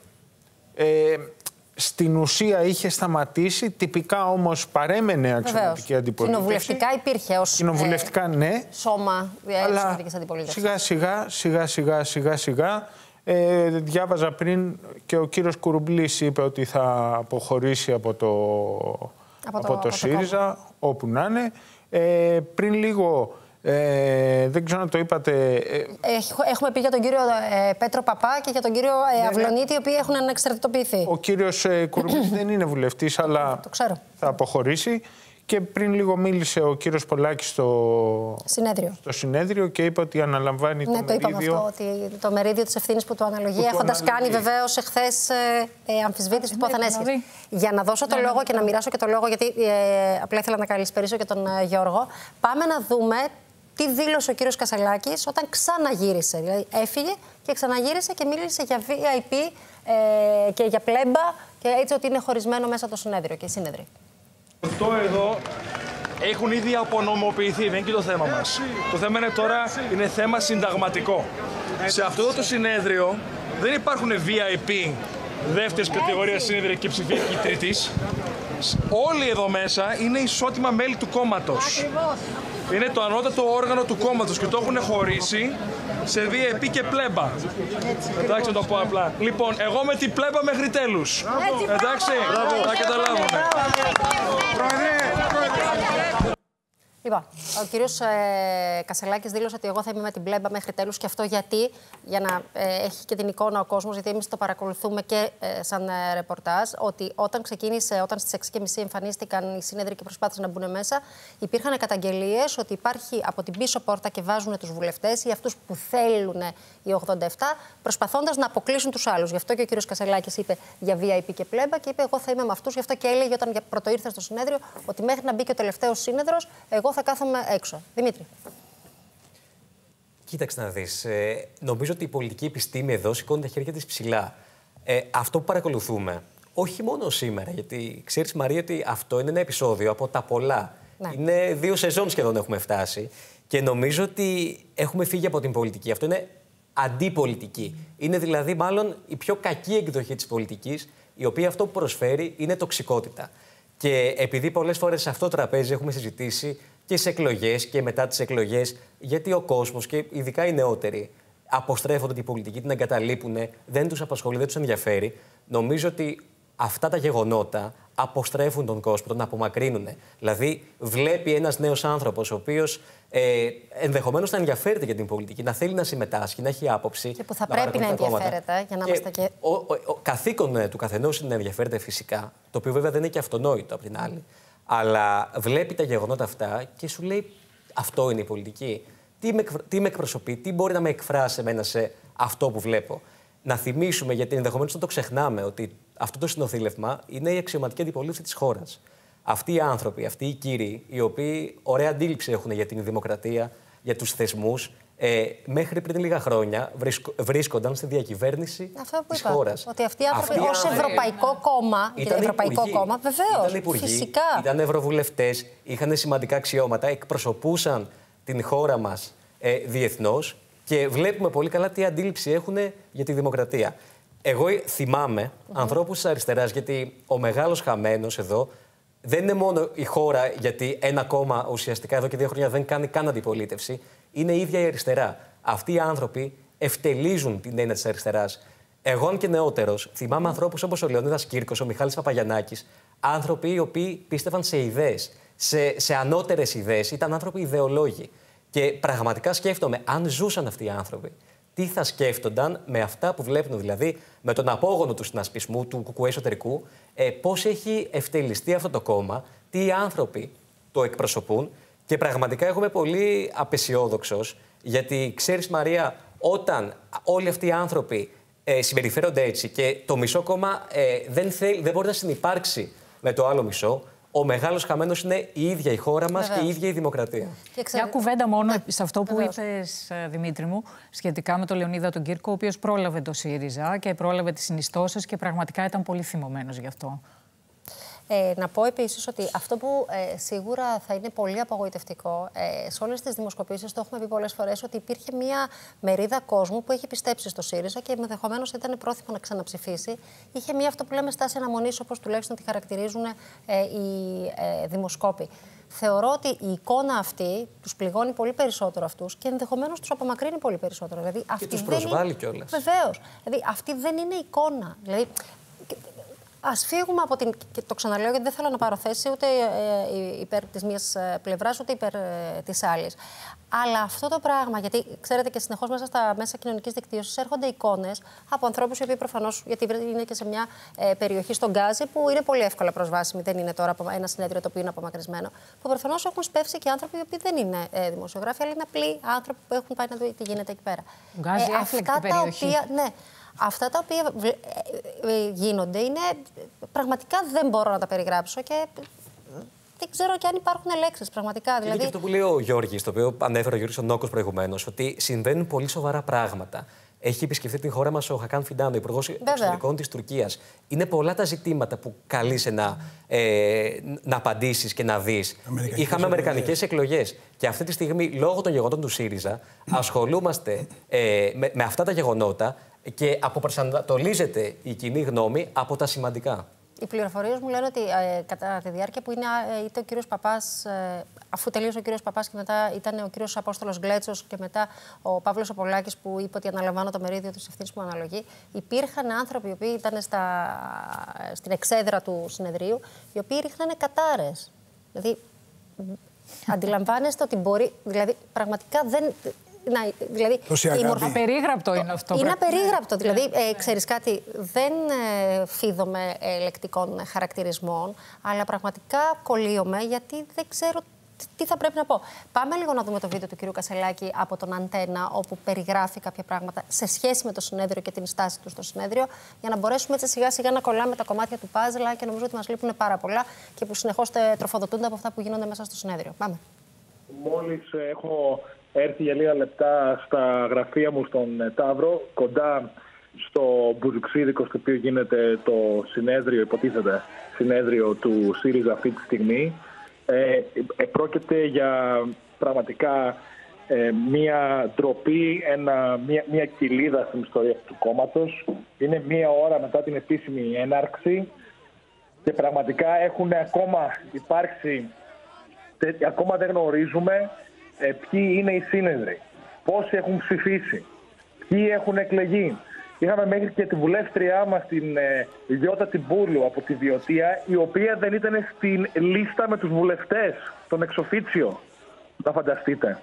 Speaker 9: στην ουσία είχε σταματήσει, τυπικά όμως παρέμενε αξιωματική αντιπολίτευση.
Speaker 1: Κοινοβουλευτικά υπήρχε ως
Speaker 9: ναι,
Speaker 1: σώμα αξιωματικής αντιπολίτευσης.
Speaker 9: Σιγά σιγά διάβαζα πριν και ο κύριος Κουρουμπλής είπε ότι θα αποχωρήσει από το ΣΥΡΙΖΑ, όπου να είναι. Πριν λίγο, δεν ξέρω αν το είπατε...
Speaker 1: Έχουμε πει για τον κύριο Πέτρο Παπά και για τον κύριο Αυλονίτη, οι οποίοι έχουν ανεξαρτητοποιηθεί.
Speaker 9: Ο κύριος Κουρουμπλής δεν είναι βουλευτής, αλλά θα αποχωρήσει. Και πριν λίγο μίλησε ο κύριος Πολάκης στο συνέδριο και είπε ότι αναλαμβάνει το μερίδιο. Ναι, το είπαμε αυτό, ότι το μερίδιο της ευθύνης που του αναλογεί, έχοντας κάνει βεβαίως εχθές αμφισβήτηση του πόθεν έσχε. Για να δώσω το λόγο και να μοιράσω και το λόγο, γιατί απλά ήθελα να καλησπερίσω και τον Γιώργο, πάμε να δούμε τι δήλωσε ο κύριος Κασελάκης όταν ξαναγύρισε. Δηλαδή έφυγε και ξαναγύρισε και μίλησε για VIP και για πλέμπα, και έτσι ότι είναι χωρισμένο μέσα το συνέδριο και οι σύνεδροι.
Speaker 6: Αυτό εδώ έχουν ήδη απονομοποιηθεί, δεν είναι και το θέμα μας. Το θέμα είναι τώρα, είναι θέμα συνταγματικό. Σε αυτό το συνέδριο δεν υπάρχουν VIP δεύτερης κατηγορίας σύνεδρια και ψηφιακή τρίτης. Όλοι εδώ μέσα είναι ισότιμα μέλη του κόμματος. Είναι το ανώτατο όργανο του κόμματος και το έχουν χωρίσει σε δύο επί και πλέμπα. Εντάξει, να το πω απλά. Λοιπόν, εγώ με την πλέμπα μέχρι τέλους. Εντάξει, θα καταλάβουμε.
Speaker 1: Λοιπόν, ο κύριος Κασελάκης δήλωσε ότι εγώ θα είμαι με την πλέμπα μέχρι τέλους, και αυτό γιατί, για να έχει και την εικόνα ο κόσμος, γιατί εμείς το παρακολουθούμε και σαν ρεπορτάζ, ότι όταν στις 6:30 εμφανίστηκαν οι σύνεδροι και προσπάθησαν να μπουν μέσα, υπήρχαν καταγγελίες ότι υπάρχει από την πίσω πόρτα και βάζουν τους βουλευτές ή αυτούς που θέλουν οι 87, προσπαθώντας να αποκλείσουν τους άλλους. Γι' αυτό και ο κύριος Κασελάκης είπε για VIP και πλέμπα και είπε: εγώ θα είμαι με αυτούς. Γι' αυτό και έλεγε όταν πρωτοήρθε στο συνέδριο ότι μέχρι να μπει και ο τελευταίος σύνεδρος, εγώ θα κάθομαι έξω. Δημήτρη.
Speaker 4: Κοίταξε να δεις. Νομίζω ότι η πολιτική επιστήμη εδώ σηκώνει τα χέρια της ψηλά. Αυτό που παρακολουθούμε, όχι μόνο σήμερα, γιατί ξέρεις, Μαρία, ότι αυτό είναι ένα επεισόδιο από τα πολλά. Ναι. Είναι 2 σεζόν σχεδόν έχουμε φτάσει. Και νομίζω ότι έχουμε φύγει από την πολιτική. Αυτό είναι αντιπολιτική. Είναι δηλαδή μάλλον η πιο κακή εκδοχή της πολιτικής, η οποία αυτό που προσφέρει είναι τοξικότητα. Και επειδή πολλές φορές σε αυτό το τραπέζι έχουμε συζητήσει και σε εκλογές και μετά τις εκλογές, γιατί ο κόσμος και ειδικά οι νεότεροι αποστρέφονται την πολιτική, την εγκαταλείπουν, δεν τους απασχολεί, δεν τους ενδιαφέρει. Νομίζω ότι αυτά τα γεγονότα αποστρέφουν τον κόσμο, τον απομακρύνουν. Δηλαδή, βλέπει ένας νέος άνθρωπος, ο οποίος ενδεχομένως να ενδιαφέρεται για την πολιτική, να θέλει να συμμετάσχει, να έχει άποψη.
Speaker 1: Και που θα πρέπει να ενδιαφέρεται, για να είμαστε και.
Speaker 4: Καθήκον του καθενός είναι να ενδιαφέρεται φυσικά, το οποίο βέβαια δεν είναι και αυτονόητο απ' την άλλη. Αλλά βλέπει τα γεγονότα αυτά και σου λέει: αυτό είναι η πολιτική. Τι με εκπροσωπεί, τι μπορεί να με εκφράσει εμένα σε αυτό που βλέπω. Να θυμίσουμε, γιατί ενδεχομένως να το ξεχνάμε, ότι αυτό το συνοθήλευμα είναι η αξιωματική αντιπολίτευση της χώρας. Αυτοί οι άνθρωποι, αυτοί οι κύριοι, οι οποίοι ωραία αντίληψη έχουν για την δημοκρατία, για τους θεσμούς, μέχρι πριν λίγα χρόνια βρίσκονταν στη διακυβέρνηση της χώρας.
Speaker 1: Ότι αυτοί οι άνθρωποι ως Ευρωπαϊκό Κόμμα, βεβαίως,
Speaker 4: ήταν υπουργοί,
Speaker 1: φυσικά.
Speaker 4: Ήταν ευρωβουλευτές, είχαν σημαντικά αξιώματα, εκπροσωπούσαν την χώρα μας διεθνώς και βλέπουμε πολύ καλά τι αντίληψη έχουν για τη δημοκρατία. Εγώ θυμάμαι ανθρώπους της αριστεράς, γιατί ο μεγάλος χαμένος εδώ δεν είναι μόνο η χώρα, γιατί ένα κόμμα ουσιαστικά εδώ και 2 χρόνια δεν κάνει καν αντιπολίτευση, είναι η ίδια η αριστερά. Αυτοί οι άνθρωποι ευτελίζουν την έννοια της αριστεράς. Εγώ, αν και νεότερος, θυμάμαι ανθρώπους όπως ο Λεωνίδας Κήρκος, ο Μιχάλης Παπαγιαννάκης, άνθρωποι οι οποίοι πίστευαν σε ιδέες, σε ανώτερες ιδέες, ήταν άνθρωποι ιδεολόγοι. Και πραγματικά σκέφτομαι, αν ζούσαν αυτοί οι άνθρωποι, τι θα σκέφτονταν με αυτά που βλέπουν, δηλαδή με τον απόγονο του συνασπισμού, του κουκουέ εσωτερικού, πώς έχει ευτελιστεί αυτό το κόμμα, τι άνθρωποι το εκπροσωπούν. Και πραγματικά εγώ είμαι πολύ απεσιόδοξος, γιατί ξέρεις, Μαρία, όταν όλοι αυτοί οι άνθρωποι συμπεριφέρονται έτσι και το μισό κόμμα δεν μπορεί να συνυπάρξει με το άλλο μισό, ο μεγάλος χαμένος είναι η ίδια η χώρα μας και η ίδια η δημοκρατία.
Speaker 3: Μια κουβέντα μόνο σε αυτό που είπες, Δημήτρη μου, σχετικά με τον Λεωνίδα τον Κήρκο, ο οποίος πρόλαβε το ΣΥΡΙΖΑ και πρόλαβε τις συνιστώσεις και πραγματικά ήταν πολύ θυμωμένος γι' αυτό.
Speaker 1: Να πω επίσης ότι αυτό που σίγουρα θα είναι πολύ απογοητευτικό, σε όλες τις δημοσκοπήσεις, το έχουμε πει πολλές φορές, ότι υπήρχε μια μερίδα κόσμου που έχει πιστέψει στο ΣΥΡΙΖΑ και ενδεχομένως ήταν πρόθυμο να ξαναψηφίσει. Είχε μια, αυτό που λέμε, στάση αναμονής, όπως τουλάχιστον τη χαρακτηρίζουν οι δημοσκόποι. Θεωρώ ότι η εικόνα αυτή τους πληγώνει πολύ περισσότερο αυτούς και ενδεχομένως τους απομακρύνει πολύ περισσότερο. Δηλαδή,
Speaker 4: και τους προσβάλλει κιόλας.
Speaker 1: Βεβαίως. Δηλαδή, αυτή δεν είναι εικόνα. Δηλαδή, ας φύγουμε από την. Και το ξαναλέω, γιατί δεν θέλω να πάρω θέση ούτε υπέρ της μίας πλευράς, ούτε υπέρ της άλλης. Αλλά αυτό το πράγμα, γιατί ξέρετε και συνεχώς μέσα στα μέσα κοινωνικής δικτύωσης έρχονται εικόνες από ανθρώπους οι οποίοι προφανώς, γιατί είναι και σε μια περιοχή στον Γκάζι που είναι πολύ εύκολα προσβάσιμη, δεν είναι τώρα ένα συνέδριο το οποίο είναι απομακρυσμένο, που προφανώς έχουν σπεύσει και άνθρωποι οι οποίοι δεν είναι δημοσιογράφοι, αλλά είναι απλοί άνθρωποι που έχουν πάει να δουν τι γίνεται εκεί πέρα. Αυτά τα οποία γίνονται είναι πραγματικά δεν μπορώ να τα περιγράψω και δεν ξέρω και αν υπάρχουν λέξεις πραγματικά.
Speaker 4: Δηλαδή... Και αυτό που λέει ο Γιώργης, το οποίο ανέφερε ο Γιώργης ο Νόκος προηγουμένως, ότι συμβαίνουν πολύ σοβαρά πράγματα. Έχει επισκεφθεί την χώρα μας ο Χακάν Φιντάνο, υπουργός εξωτερικών της Τουρκίας. Είναι πολλά τα ζητήματα που καλείσαι να απαντήσεις και να δεις. Είχαμε αμερικανικές εκλογές. Και αυτή τη στιγμή, λόγω των γεγονότων του ΣΥΡΙΖΑ, ασχολούμαστε με αυτά τα γεγονότα και αποπροσανατολίζεται η κοινή γνώμη από τα σημαντικά.
Speaker 1: Οι πληροφορίες μου λένε ότι κατά τη διάρκεια που ήταν ο κύριος Παπάς, αφού τελείωσε ο κύριος Παπάς και μετά ήταν ο κύριος Απόστολος Γκλέτσος και μετά ο Παύλος Οπολάκης που είπε ότι αναλαμβάνω το μερίδιο της ευθύνης που αναλογεί, υπήρχαν άνθρωποι οι οποίοι ήταν στην εξέδρα του συνεδρίου, οι οποίοι ρίχνανε κατάρες. Δηλαδή, αντιλαμβάνεστε ότι μπορεί, δηλαδή πραγματικά δεν... Δηλαδή,
Speaker 3: απερίγραπτο είναι αυτό.
Speaker 1: Είναι απερίγραπτο. Δηλαδή, ξέρεις κάτι, δεν φίδομαι λεκτικών χαρακτηρισμών, αλλά πραγματικά κολλείομαι γιατί δεν ξέρω τι θα πρέπει να πω. Πάμε λίγο να δούμε το βίντεο του κυρίου Κασελάκη από τον Αντένα, όπου περιγράφει κάποια πράγματα σε σχέση με το συνέδριο και την στάση του στο συνέδριο, για να μπορέσουμε έτσι σιγά σιγά να κολλάμε τα κομμάτια του πάζλα και νομίζω ότι μας λείπουν πάρα πολλά και που συνεχώς τροφοδοτούνται από αυτά που γίνονται μέσα στο συνέδριο. Πάμε.
Speaker 10: Μόλις έχω έρθει για λίγα λεπτά στα γραφεία μου στον Ταύρο, κοντά στο Μπουζουξίδικο, στο οποίο γίνεται το συνέδριο, υποτίθεται συνέδριο του ΣΥΡΙΖΑ αυτή τη στιγμή. Πρόκειται για πραγματικά μία ντροπή, μία κοιλίδα στην ιστορία του κόμματος. Είναι μία ώρα μετά την επίσημη έναρξη και πραγματικά έχουν ακόμα υπάρξει, ακόμα δεν γνωρίζουμε ποιοι είναι οι σύνεδροι, πόσοι έχουν ψηφίσει, ποιοι έχουν εκλεγεί. Είχαμε μέχρι και τη βουλεύτριά μας, την Γιώτα Τιμπούλου από τη Βιωτία, η οποία δεν ήταν στην λίστα με τους βουλευτές, τον εξοφίτσιο. Να φανταστείτε.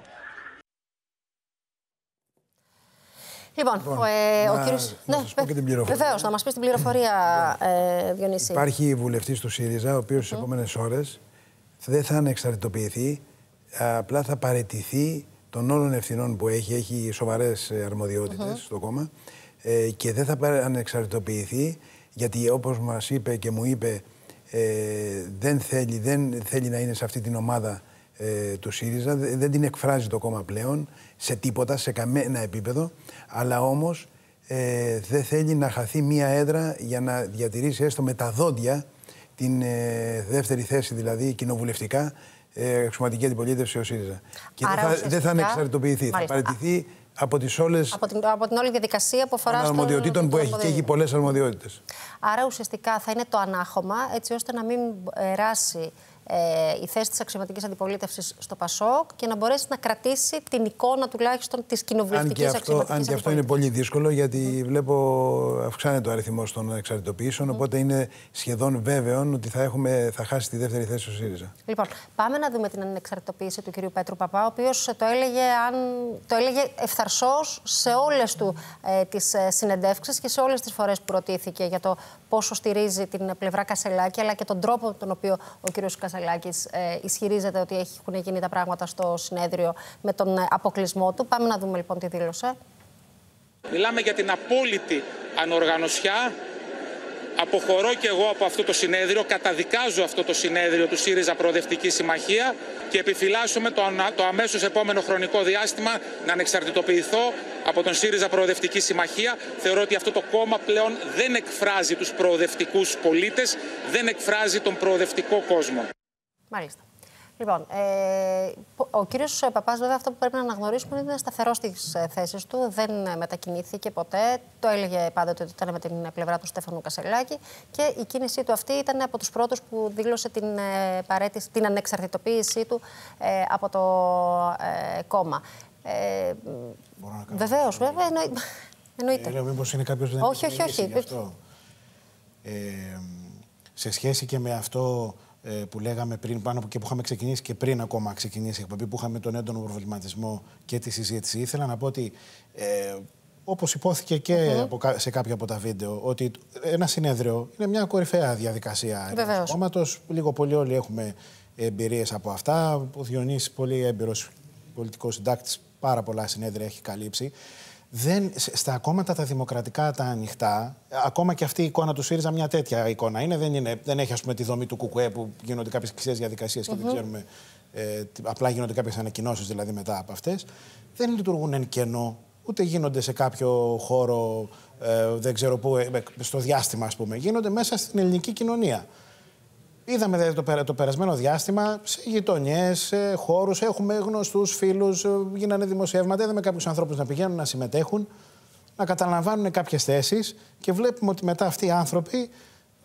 Speaker 1: Λοιπόν, ο κύριος... Βεβαίως, να μας πεις την πληροφορία, Διονύση.
Speaker 5: Υπάρχει βουλευτής του ΣΥΡΙΖΑ, ο οποίος στις επόμενες ώρες δεν θα ανεξαρτητοποιηθεί, απλά θα παραιτηθεί των όλων ευθυνών που έχει σοβαρές αρμοδιότητες στο κόμμα και δεν θα ανεξαρτητοποιηθεί γιατί όπως μας είπε και μου είπε δεν θέλει να είναι σε αυτή την ομάδα του ΣΥΡΙΖΑ, δεν την εκφράζει το κόμμα πλέον σε τίποτα, σε κανένα επίπεδο, αλλά όμως δεν θέλει να χαθεί μία έδρα για να διατηρήσει έστω με τα δόντια την δεύτερη θέση, δηλαδή κοινοβουλευτικά, εξωματική αντιπολίτευση ο ΣΥΡΙΖΑ. Και δεν θα ανεξαρτητοποιηθεί. Θα παραιτηθεί από τις όλες.
Speaker 1: Από την όλη διαδικασία που αφορά
Speaker 5: των αρμοδιοτήτων που έχει και έχει πολλές αρμοδιότητες.
Speaker 1: Άρα ουσιαστικά θα είναι το ανάχωμα, έτσι ώστε να μην περάσει η θέση της αξιωματικής αντιπολίτευσης στο ΠΑΣΟΚ και να μπορέσει να κρατήσει την εικόνα τουλάχιστον της κοινοβουλευτικής αξιωματικής αντιπολίτευσης.
Speaker 5: Αν και αυτό είναι πολύ δύσκολο, γιατί βλέπω αυξάνεται ο αριθμός των εξαρτητοποιήσεων, οπότε είναι σχεδόν βέβαιο ότι θα χάσει τη δεύτερη θέση ο ΣΥΡΙΖΑ.
Speaker 1: Λοιπόν, πάμε να δούμε την ανεξαρτητοποίηση του κυρίου Πέτρου Παπά, ο οποίος το έλεγε ευθαρσώς σε όλες του τις συνεντεύξεις και σε όλες τις φορές που ρωτήθηκε για το πόσο στηρίζει την πλευρά Κασελάκη, αλλά και τον τρόπο με τον οποίο ο κύριος Κασελάκης ισχυρίζεται ότι έχουν γίνει τα πράγματα στο συνέδριο με τον αποκλεισμό του. Πάμε να δούμε λοιπόν τι δήλωσε.
Speaker 11: Μιλάμε για την απόλυτη ανοργανωσιά. Αποχωρώ και εγώ από αυτό το συνέδριο, καταδικάζω αυτό το συνέδριο του ΣΥΡΙΖΑ Προοδευτική Συμμαχία και επιφυλάσσομαι το αμέσως επόμενο χρονικό διάστημα να ανεξαρτητοποιηθώ από τον ΣΥΡΙΖΑ Προοδευτική Συμμαχία. Θεωρώ ότι αυτό το κόμμα πλέον δεν εκφράζει τους προοδευτικούς πολίτες, δεν εκφράζει τον προοδευτικό κόσμο.
Speaker 1: Μάλιστα. Λοιπόν, ο κύριος Παπάς, βέβαια, αυτό που πρέπει να αναγνωρίσουμε είναι ότι είναι σταθερός στις θέσεις του. Δεν μετακινήθηκε ποτέ. Το έλεγε πάντοτε ότι ήταν με την πλευρά του Στέφανου Κασελάκη. Και η κίνησή του αυτή ήταν από τους πρώτους που δήλωσε την ανεξαρτητοποίησή του από το κόμμα. Βεβαίως, βέβαια, εννοείται.
Speaker 2: Μήπως είναι κάποιος που δεν
Speaker 1: όχι.
Speaker 2: Σε σχέση και με αυτό που λέγαμε πριν, πάνω και που είχαμε ξεκινήσει και πριν ακόμα ξεκινήσει η εκπομπή, που είχαμε τον έντονο προβληματισμό και τη συζήτηση, ήθελα να πω ότι όπως υπόθηκε και σε κάποια από τα βίντεο, ότι ένα συνέδριο είναι μια κορυφαία διαδικασία ενός κόμματος. Λίγο πολύ όλοι έχουμε εμπειρίες από αυτά. Ο Διονύσης, πολύ έμπειρος πολιτικός συντάκτης, πάρα πολλά συνέδρια έχει καλύψει. Στα κόμματα τα δημοκρατικά, τα ανοιχτά, ακόμα και αυτή η εικόνα του ΣΥΡΙΖΑ μια τέτοια εικόνα είναι. Δεν έχει, ας πούμε, τη δομή του ΚΚΕ που γίνονται κάποιες κλειστές διαδικασίες και δεν ξέρουμε. Απλά γίνονται κάποιες ανακοινώσεις δηλαδή μετά από αυτές. Δεν λειτουργούν εν κενό, ούτε γίνονται σε κάποιο χώρο, δεν ξέρω πού, στο διάστημα, ας πούμε. Γίνονται μέσα στην ελληνική κοινωνία. Είδαμε το περασμένο διάστημα σε γειτονιές, σε χώρους, έχουμε γνωστούς φίλους, γίνανε δημοσιεύματα, είδαμε κάποιους ανθρώπους να πηγαίνουν, να συμμετέχουν, να καταλαμβάνουν κάποιες θέσεις και βλέπουμε ότι μετά αυτοί οι άνθρωποι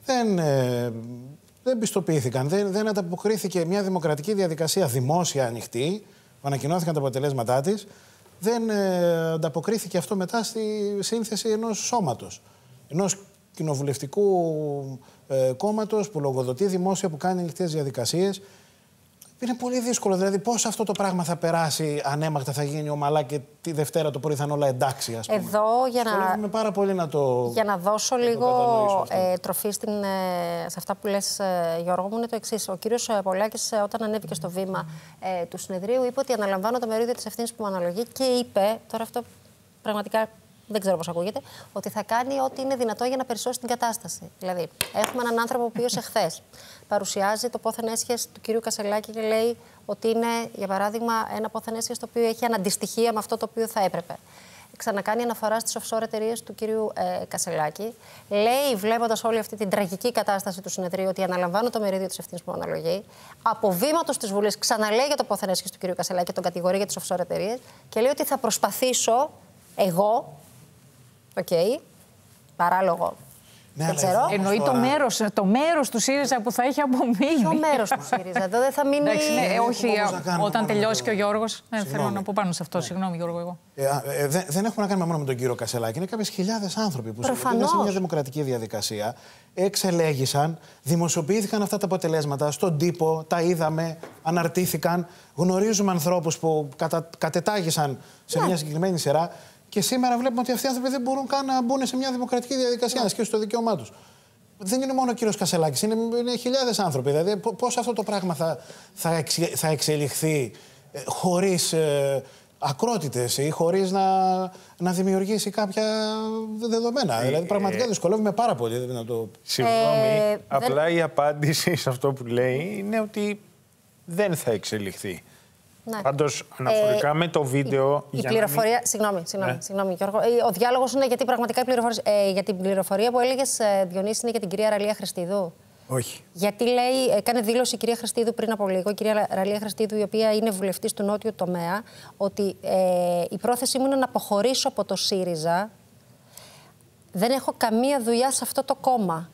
Speaker 2: δεν πιστοποιήθηκαν. Δεν ανταποκρίθηκε μια δημοκρατική διαδικασία δημόσια, ανοιχτή, που ανακοινώθηκαν τα αποτελέσματά της. Δεν ανταποκρίθηκε αυτό μετά στη σύνθεση ενός σώματος. Ενός κοινοβουλευτικού κόμματος που λογοδοτεί δημόσια, που κάνει ανοιχτές διαδικασίες. Είναι πολύ δύσκολο. Δηλαδή, πώς αυτό το πράγμα θα περάσει ανέμακτα, θα γίνει ομαλά και τη Δευτέρα το πρωί θα είναι όλα εντάξει, ας πούμε.
Speaker 1: Εδώ,
Speaker 2: πάρα πολύ
Speaker 1: για να δώσω λίγο τροφή σε αυτά που λες, Γιώργο μου, είναι το εξής. Ο κύριος Πολάκης, όταν ανέβηκε στο βήμα του συνεδρίου, είπε ότι αναλαμβάνω το μερίδιο της ευθύνης που μου αναλογεί και είπε, τώρα αυτό πραγματικά δεν ξέρω πώς ακούγεται, ότι θα κάνει ό,τι είναι δυνατό για να περισσώσει την κατάσταση. Δηλαδή, έχουμε έναν άνθρωπο ο οποίος εχθές παρουσιάζει το πόθεν έσχες του κυρίου Κασελάκη και λέει ότι είναι, για παράδειγμα, ένα πόθεν έσχες το οποίο έχει αναντιστοιχεία με αυτό το οποίο θα έπρεπε. Ξανακάνει αναφορά στις offshore εταιρείες του κυρίου Κασελάκη. Λέει, βλέποντας όλη αυτή την τραγική κατάσταση του συνεδρίου, ότι αναλαμβάνω το μερίδιο της ευθύνης που μου αναλογεί. Από βήματος της Βουλής ξαναλέει για το πόθεν έσχες του κυρίου Κασελάκη και τον κατηγορεί για τις offshore εταιρείες και λέει ότι θα προσπαθήσω εγώ. Παράλογο.
Speaker 3: Ναι, δεν ξέρω. Εννοεί το μέρος του ΣΥΡΙΖΑ που θα έχει απομείνει.
Speaker 1: Ποιο μέρος του ΣΥΡΙΖΑ, εδώ δεν θα μείνει.
Speaker 3: Όχι, όταν τελειώσει και ο Γιώργος. Θέλω να πω πάνω σε αυτό. Συγγνώμη, Γιώργο, εγώ.
Speaker 2: Δεν έχουμε να κάνουμε μόνο με τον κύριο Κασελάκη. Είναι κάποιες χιλιάδες άνθρωποι που συμμετείχαν σε μια δημοκρατική διαδικασία, εξελέγησαν, δημοσιοποιήθηκαν αυτά τα αποτελέσματα στον τύπο, τα είδαμε, αναρτήθηκαν. Γνωρίζουμε ανθρώπους που κατετάγησαν σε μια συγκεκριμένη σειρά. Και σήμερα βλέπουμε ότι αυτοί οι άνθρωποι δεν μπορούν καν να μπουν σε μια δημοκρατική διαδικασία, να ασκήσουν το δικαίωμά τους. Δεν είναι μόνο ο κύριος Κασελάκης, είναι χιλιάδες άνθρωποι. Δηλαδή, πώς αυτό το πράγμα θα εξελιχθεί χωρίς ακρότητες ή χωρίς να δημιουργήσει κάποια δεδομένα. Δηλαδή, πραγματικά δυσκολεύουμε πάρα πολύ να το.
Speaker 9: Συγγνώμη, απλά η απάντηση σε αυτό που λέει είναι ότι δεν θα εξελιχθεί. Ναι. Πάντως, αναφορικά με το βίντεο.
Speaker 1: Η πληροφορία. Συγγνώμη, Γιώργο. Ο διάλογος είναι γιατί πραγματικά η πληροφορία. Για την πληροφορία που έλεγες, Διονύση, είναι για την κυρία Ραλία Χριστίδου.
Speaker 5: Όχι.
Speaker 1: Γιατί λέει, έκανε δήλωση η κυρία Χριστίδου πριν από λίγο, η κυρία Ραλία Χριστίδου, η οποία είναι βουλευτής του νότιου τομέα, ότι η πρόθεσή μου είναι να αποχωρήσω από το ΣΥΡΙΖΑ. Δεν έχω καμία δουλειά σε αυτό το κόμμα.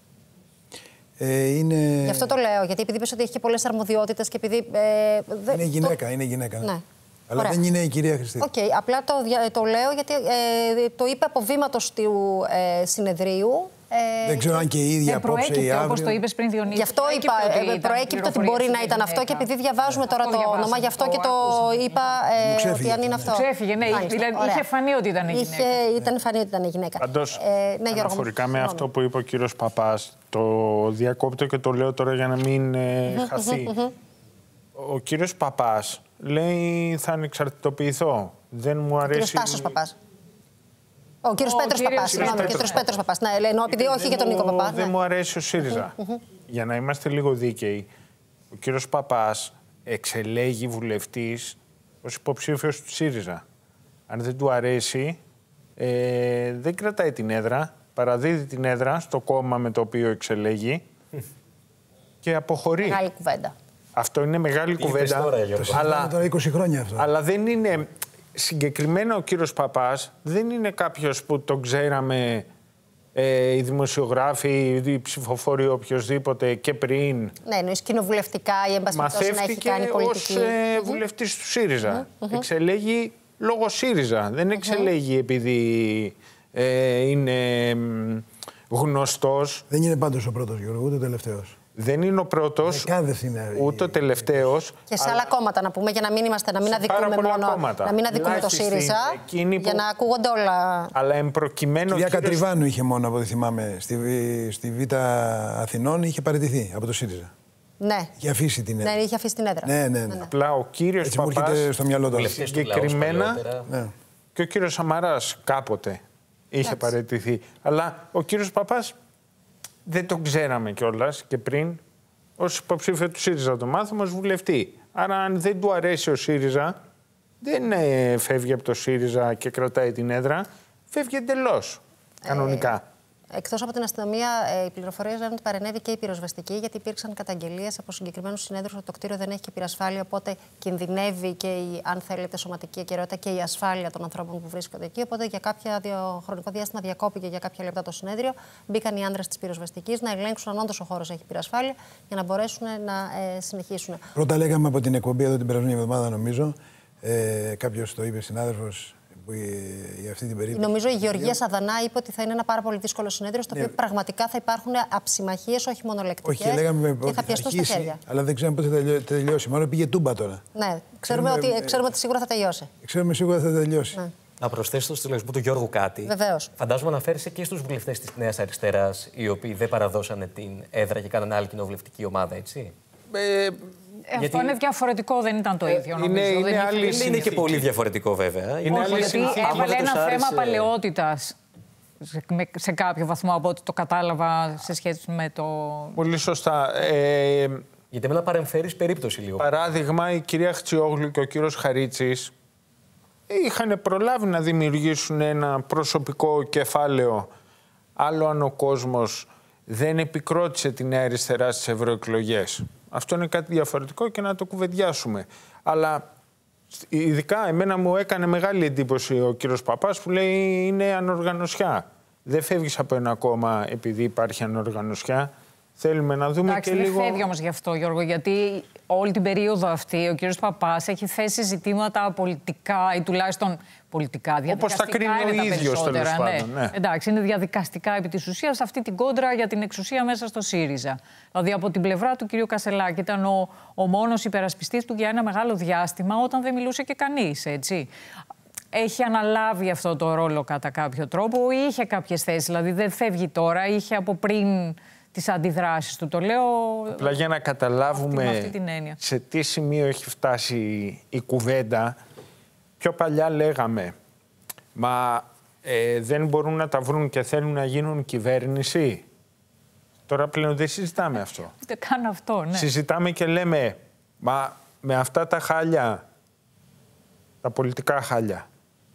Speaker 1: Γι' αυτό το λέω, γιατί επειδή είπες ότι έχει και πολλές αρμοδιότητες και επειδή.
Speaker 5: Είναι γυναίκα, είναι γυναίκα.
Speaker 1: Ναι.
Speaker 5: Αλλά δεν είναι η κυρία Χριστίδου.
Speaker 1: Απλά το λέω γιατί το είπε από βήματος του συνεδρίου.
Speaker 5: Δεν ξέρω αν και η ίδια απόψε ή αύριο.
Speaker 3: Όπως το είπες πριν, Διονύση.
Speaker 1: Γι' αυτό είπα, προέκυπτε ότι μπορεί να ήταν αυτό και επειδή διαβάζουμε τώρα το όνομα, γι' αυτό και το είπα ότι αν είναι αυτό.
Speaker 3: Ξέφυγε, ναι. Είχε φανεί ότι ήταν γυναίκα.
Speaker 1: Ήταν φανεί ότι ήταν γυναίκα.
Speaker 9: Πάντως, αναφορικά με αυτό που είπε ο κύριος Παπάς, το διακόπτω και το λέω τώρα για να μην χαθεί. Ο κύριος Παπάς λέει θα ανεξαρτητοποιηθώ. Δεν μου αρέσει.
Speaker 1: Ο κύριος Τάσος Παπάς. Ο κύριος Πέτρος Παπάς. Συγγνώμη, ο κύριος Πέτρος Παπάς. Ναι, ενώ επειδή όχι για τον Νίκο Παπά.
Speaker 9: Δεν μου αρέσει ο ΣΥΡΙΖΑ. Για να είμαστε λίγο δίκαιοι, ο κύριος Παπάς εξελέγει βουλευτής ως υποψήφιος του ΣΥΡΙΖΑ. Αν δεν του αρέσει, δεν κρατάει την έδρα, παραδίδει την έδρα στο κόμμα με το οποίο εξελέγει και αποχωρεί.
Speaker 1: Μεγάλη κουβέντα.
Speaker 9: Αυτό είναι μεγάλη κουβέντα.
Speaker 5: Τώρα 20 χρόνια αυτό.
Speaker 9: Αλλά δεν είναι. Συγκεκριμένα ο κύριος Παπάς δεν είναι κάποιος που τον ξέραμε οι δημοσιογράφοι, οι ψηφοφόροι, οποιοδήποτε και πριν.
Speaker 1: Ναι, εννοείς κοινοβουλευτικά ή εν πάση περιπτώσει να έχει κάνει πολιτική.
Speaker 9: Ως βουλευτής του ΣΥΡΙΖΑ. Εξελέγει λόγω ΣΥΡΙΖΑ. Δεν εξελέγει επειδή είναι γνωστός.
Speaker 5: Δεν είναι πάντως ο πρώτος, Γιώργο, ούτε ο τελευταίος.
Speaker 9: Δεν είναι ο πρώτος, ούτε ο τελευταίος.
Speaker 1: Και σε άλλα κόμματα να πούμε, για να μην αδικούμε μόνο. Να μην αδικούμε το ΣΥΡΙΖΑ, για να ακούγονται όλα.
Speaker 9: Αλλά εμπροκειμένου.
Speaker 5: Κυρία Κατριβάνου είχε μόνο, από ό,τι θυμάμαι, στη Β' Αθηνών είχε παραιτηθεί από το ΣΥΡΙΖΑ.
Speaker 1: Ναι.
Speaker 5: Είχε αφήσει την έδρα.
Speaker 1: Ναι, είχε αφήσει την έδρα.
Speaker 5: Ναι.
Speaker 9: Απλά ο κύριος Παπάς,
Speaker 5: στο μυαλό του
Speaker 9: συγκεκριμένα, και ο κύριος Σαμαράς κάποτε είχε παραιτηθεί. Αλλά ο κύριος Παπάς δεν τον ξέραμε κιόλας και πριν ως υποψήφιο του ΣΥΡΙΖΑ το μάθαμε ως βουλευτή. Άρα αν δεν του αρέσει ο ΣΥΡΙΖΑ, δεν φεύγει από το ΣΥΡΙΖΑ και κρατάει την έδρα, φεύγει εντελώς κανονικά.
Speaker 1: Εκτός από την αστυνομία, οι πληροφορίες λένε ότι παρενέβη και η πυροσβεστική, γιατί υπήρξαν καταγγελίες από συγκεκριμένους συνέδρους ότι το κτίριο δεν έχει και πυρασφάλεια. Οπότε κινδυνεύει και η, αν θέλετε, σωματική ακεραιότητα και η ασφάλεια των ανθρώπων που βρίσκονται εκεί. Οπότε για κάποιο χρονικό διάστημα διακόπηκε για κάποια λεπτά το συνέδριο. Μπήκαν οι άνδρες της πυροσβεστικής να ελέγξουν αν όντως ο χώρος έχει πυρασφάλεια για να μπορέσουν να συνεχίσουν.
Speaker 5: Πρώτα λέγαμε από την εκπομπή εδώ την περασμένη εβδομάδα, νομίζω. Κάποιος το είπε, συνάδελφος. Για αυτή την περίπτωση.
Speaker 1: Νομίζω η Γεωργία Σαδανά είπε ότι θα είναι ένα πάρα πολύ δύσκολο συνέδριο, στο οποίο πραγματικά θα υπάρχουν αψημαχίες, όχι μόνο λεκτικές.
Speaker 5: Όχι, λέγαμε
Speaker 1: και θα πιαστούν στα χέρια.
Speaker 5: Αλλά δεν ξέρουμε πότε θα τελειώσει. Μάλλον πήγε τούμπα τώρα.
Speaker 1: Ναι, ξέρουμε ότι σίγουρα θα τελειώσει.
Speaker 5: Ξέρουμε σίγουρα θα τελειώσει.
Speaker 1: Ναι.
Speaker 4: Να προσθέσω στο συλλογισμό του Γιώργου κάτι.
Speaker 1: Βεβαίως.
Speaker 4: Φαντάζομαι αναφέρεσαι και στους βουλευτές της Νέας Αριστεράς, οι οποίοι δεν παραδώσανε την έδρα και κάνανε άλλη κοινοβουλευτική ομάδα, έτσι.
Speaker 3: Αυτό είναι διαφορετικό, δεν ήταν το ίδιο.
Speaker 4: Είναι και πολύ διαφορετικό, βέβαια.
Speaker 3: Γιατί έβαλε ένα θέμα παλαιότητας σε κάποιο βαθμό, από ό,τι το κατάλαβα σε σχέση με το.
Speaker 9: Πολύ σωστά.
Speaker 4: Γιατί με ένα παρεμφερής περίπτωση λίγο.
Speaker 9: Παράδειγμα, η κυρία Χτσιόγλου και ο κύριος Χαρίτσης είχαν προλάβει να δημιουργήσουν ένα προσωπικό κεφάλαιο. Άλλο αν ο κόσμος δεν επικρότησε τη Νέα Αριστερά στις ευρωεκλογές. Αυτό είναι κάτι διαφορετικό και να το κουβεντιάσουμε. Αλλά ειδικά εμένα μου έκανε μεγάλη εντύπωση ο κύριος Παπάς που λέει είναι ανοργανωσιά. Δεν φεύγεις από ένα κόμμα επειδή υπάρχει ανοργανωσιά. Θέλουμε να δούμε και λίγο.
Speaker 3: Δεν φεύγει όμως γι' αυτό, Γιώργο, γιατί όλη την περίοδο αυτή ο κύριος Παπάς έχει θέσει ζητήματα πολιτικά ή τουλάχιστον πολιτικά, διαδικαστικά.
Speaker 9: Όπως τα κρίνει ο ίδιος, τέλος πάντων. Ναι.
Speaker 3: Εντάξει, είναι διαδικαστικά επί της ουσίας αυτή την κόντρα για την εξουσία μέσα στο ΣΥΡΙΖΑ. Δηλαδή από την πλευρά του κυρίου Κασελάκη ήταν ο μόνος υπερασπιστής του για ένα μεγάλο διάστημα όταν δεν μιλούσε και κανείς, έτσι. Έχει αναλάβει αυτό το ρόλο κατά κάποιο τρόπο ή είχε κάποιες θέσεις, δηλαδή δεν φεύγει τώρα, είχε από πριν τις αντιδράσεις του. Το λέω
Speaker 9: απλά για να καταλάβουμε
Speaker 3: αυτή την έννοια.
Speaker 9: Σε τι σημείο έχει φτάσει η κουβέντα. Πιο παλιά λέγαμε, μα δεν μπορούν να τα βρουν και θέλουν να γίνουν κυβέρνηση. Τώρα πλέον δεν συζητάμε αυτό.
Speaker 3: Ούτε καν αυτό, ναι.
Speaker 9: Συζητάμε και λέμε, μα με αυτά τα χάλια, τα πολιτικά χάλια,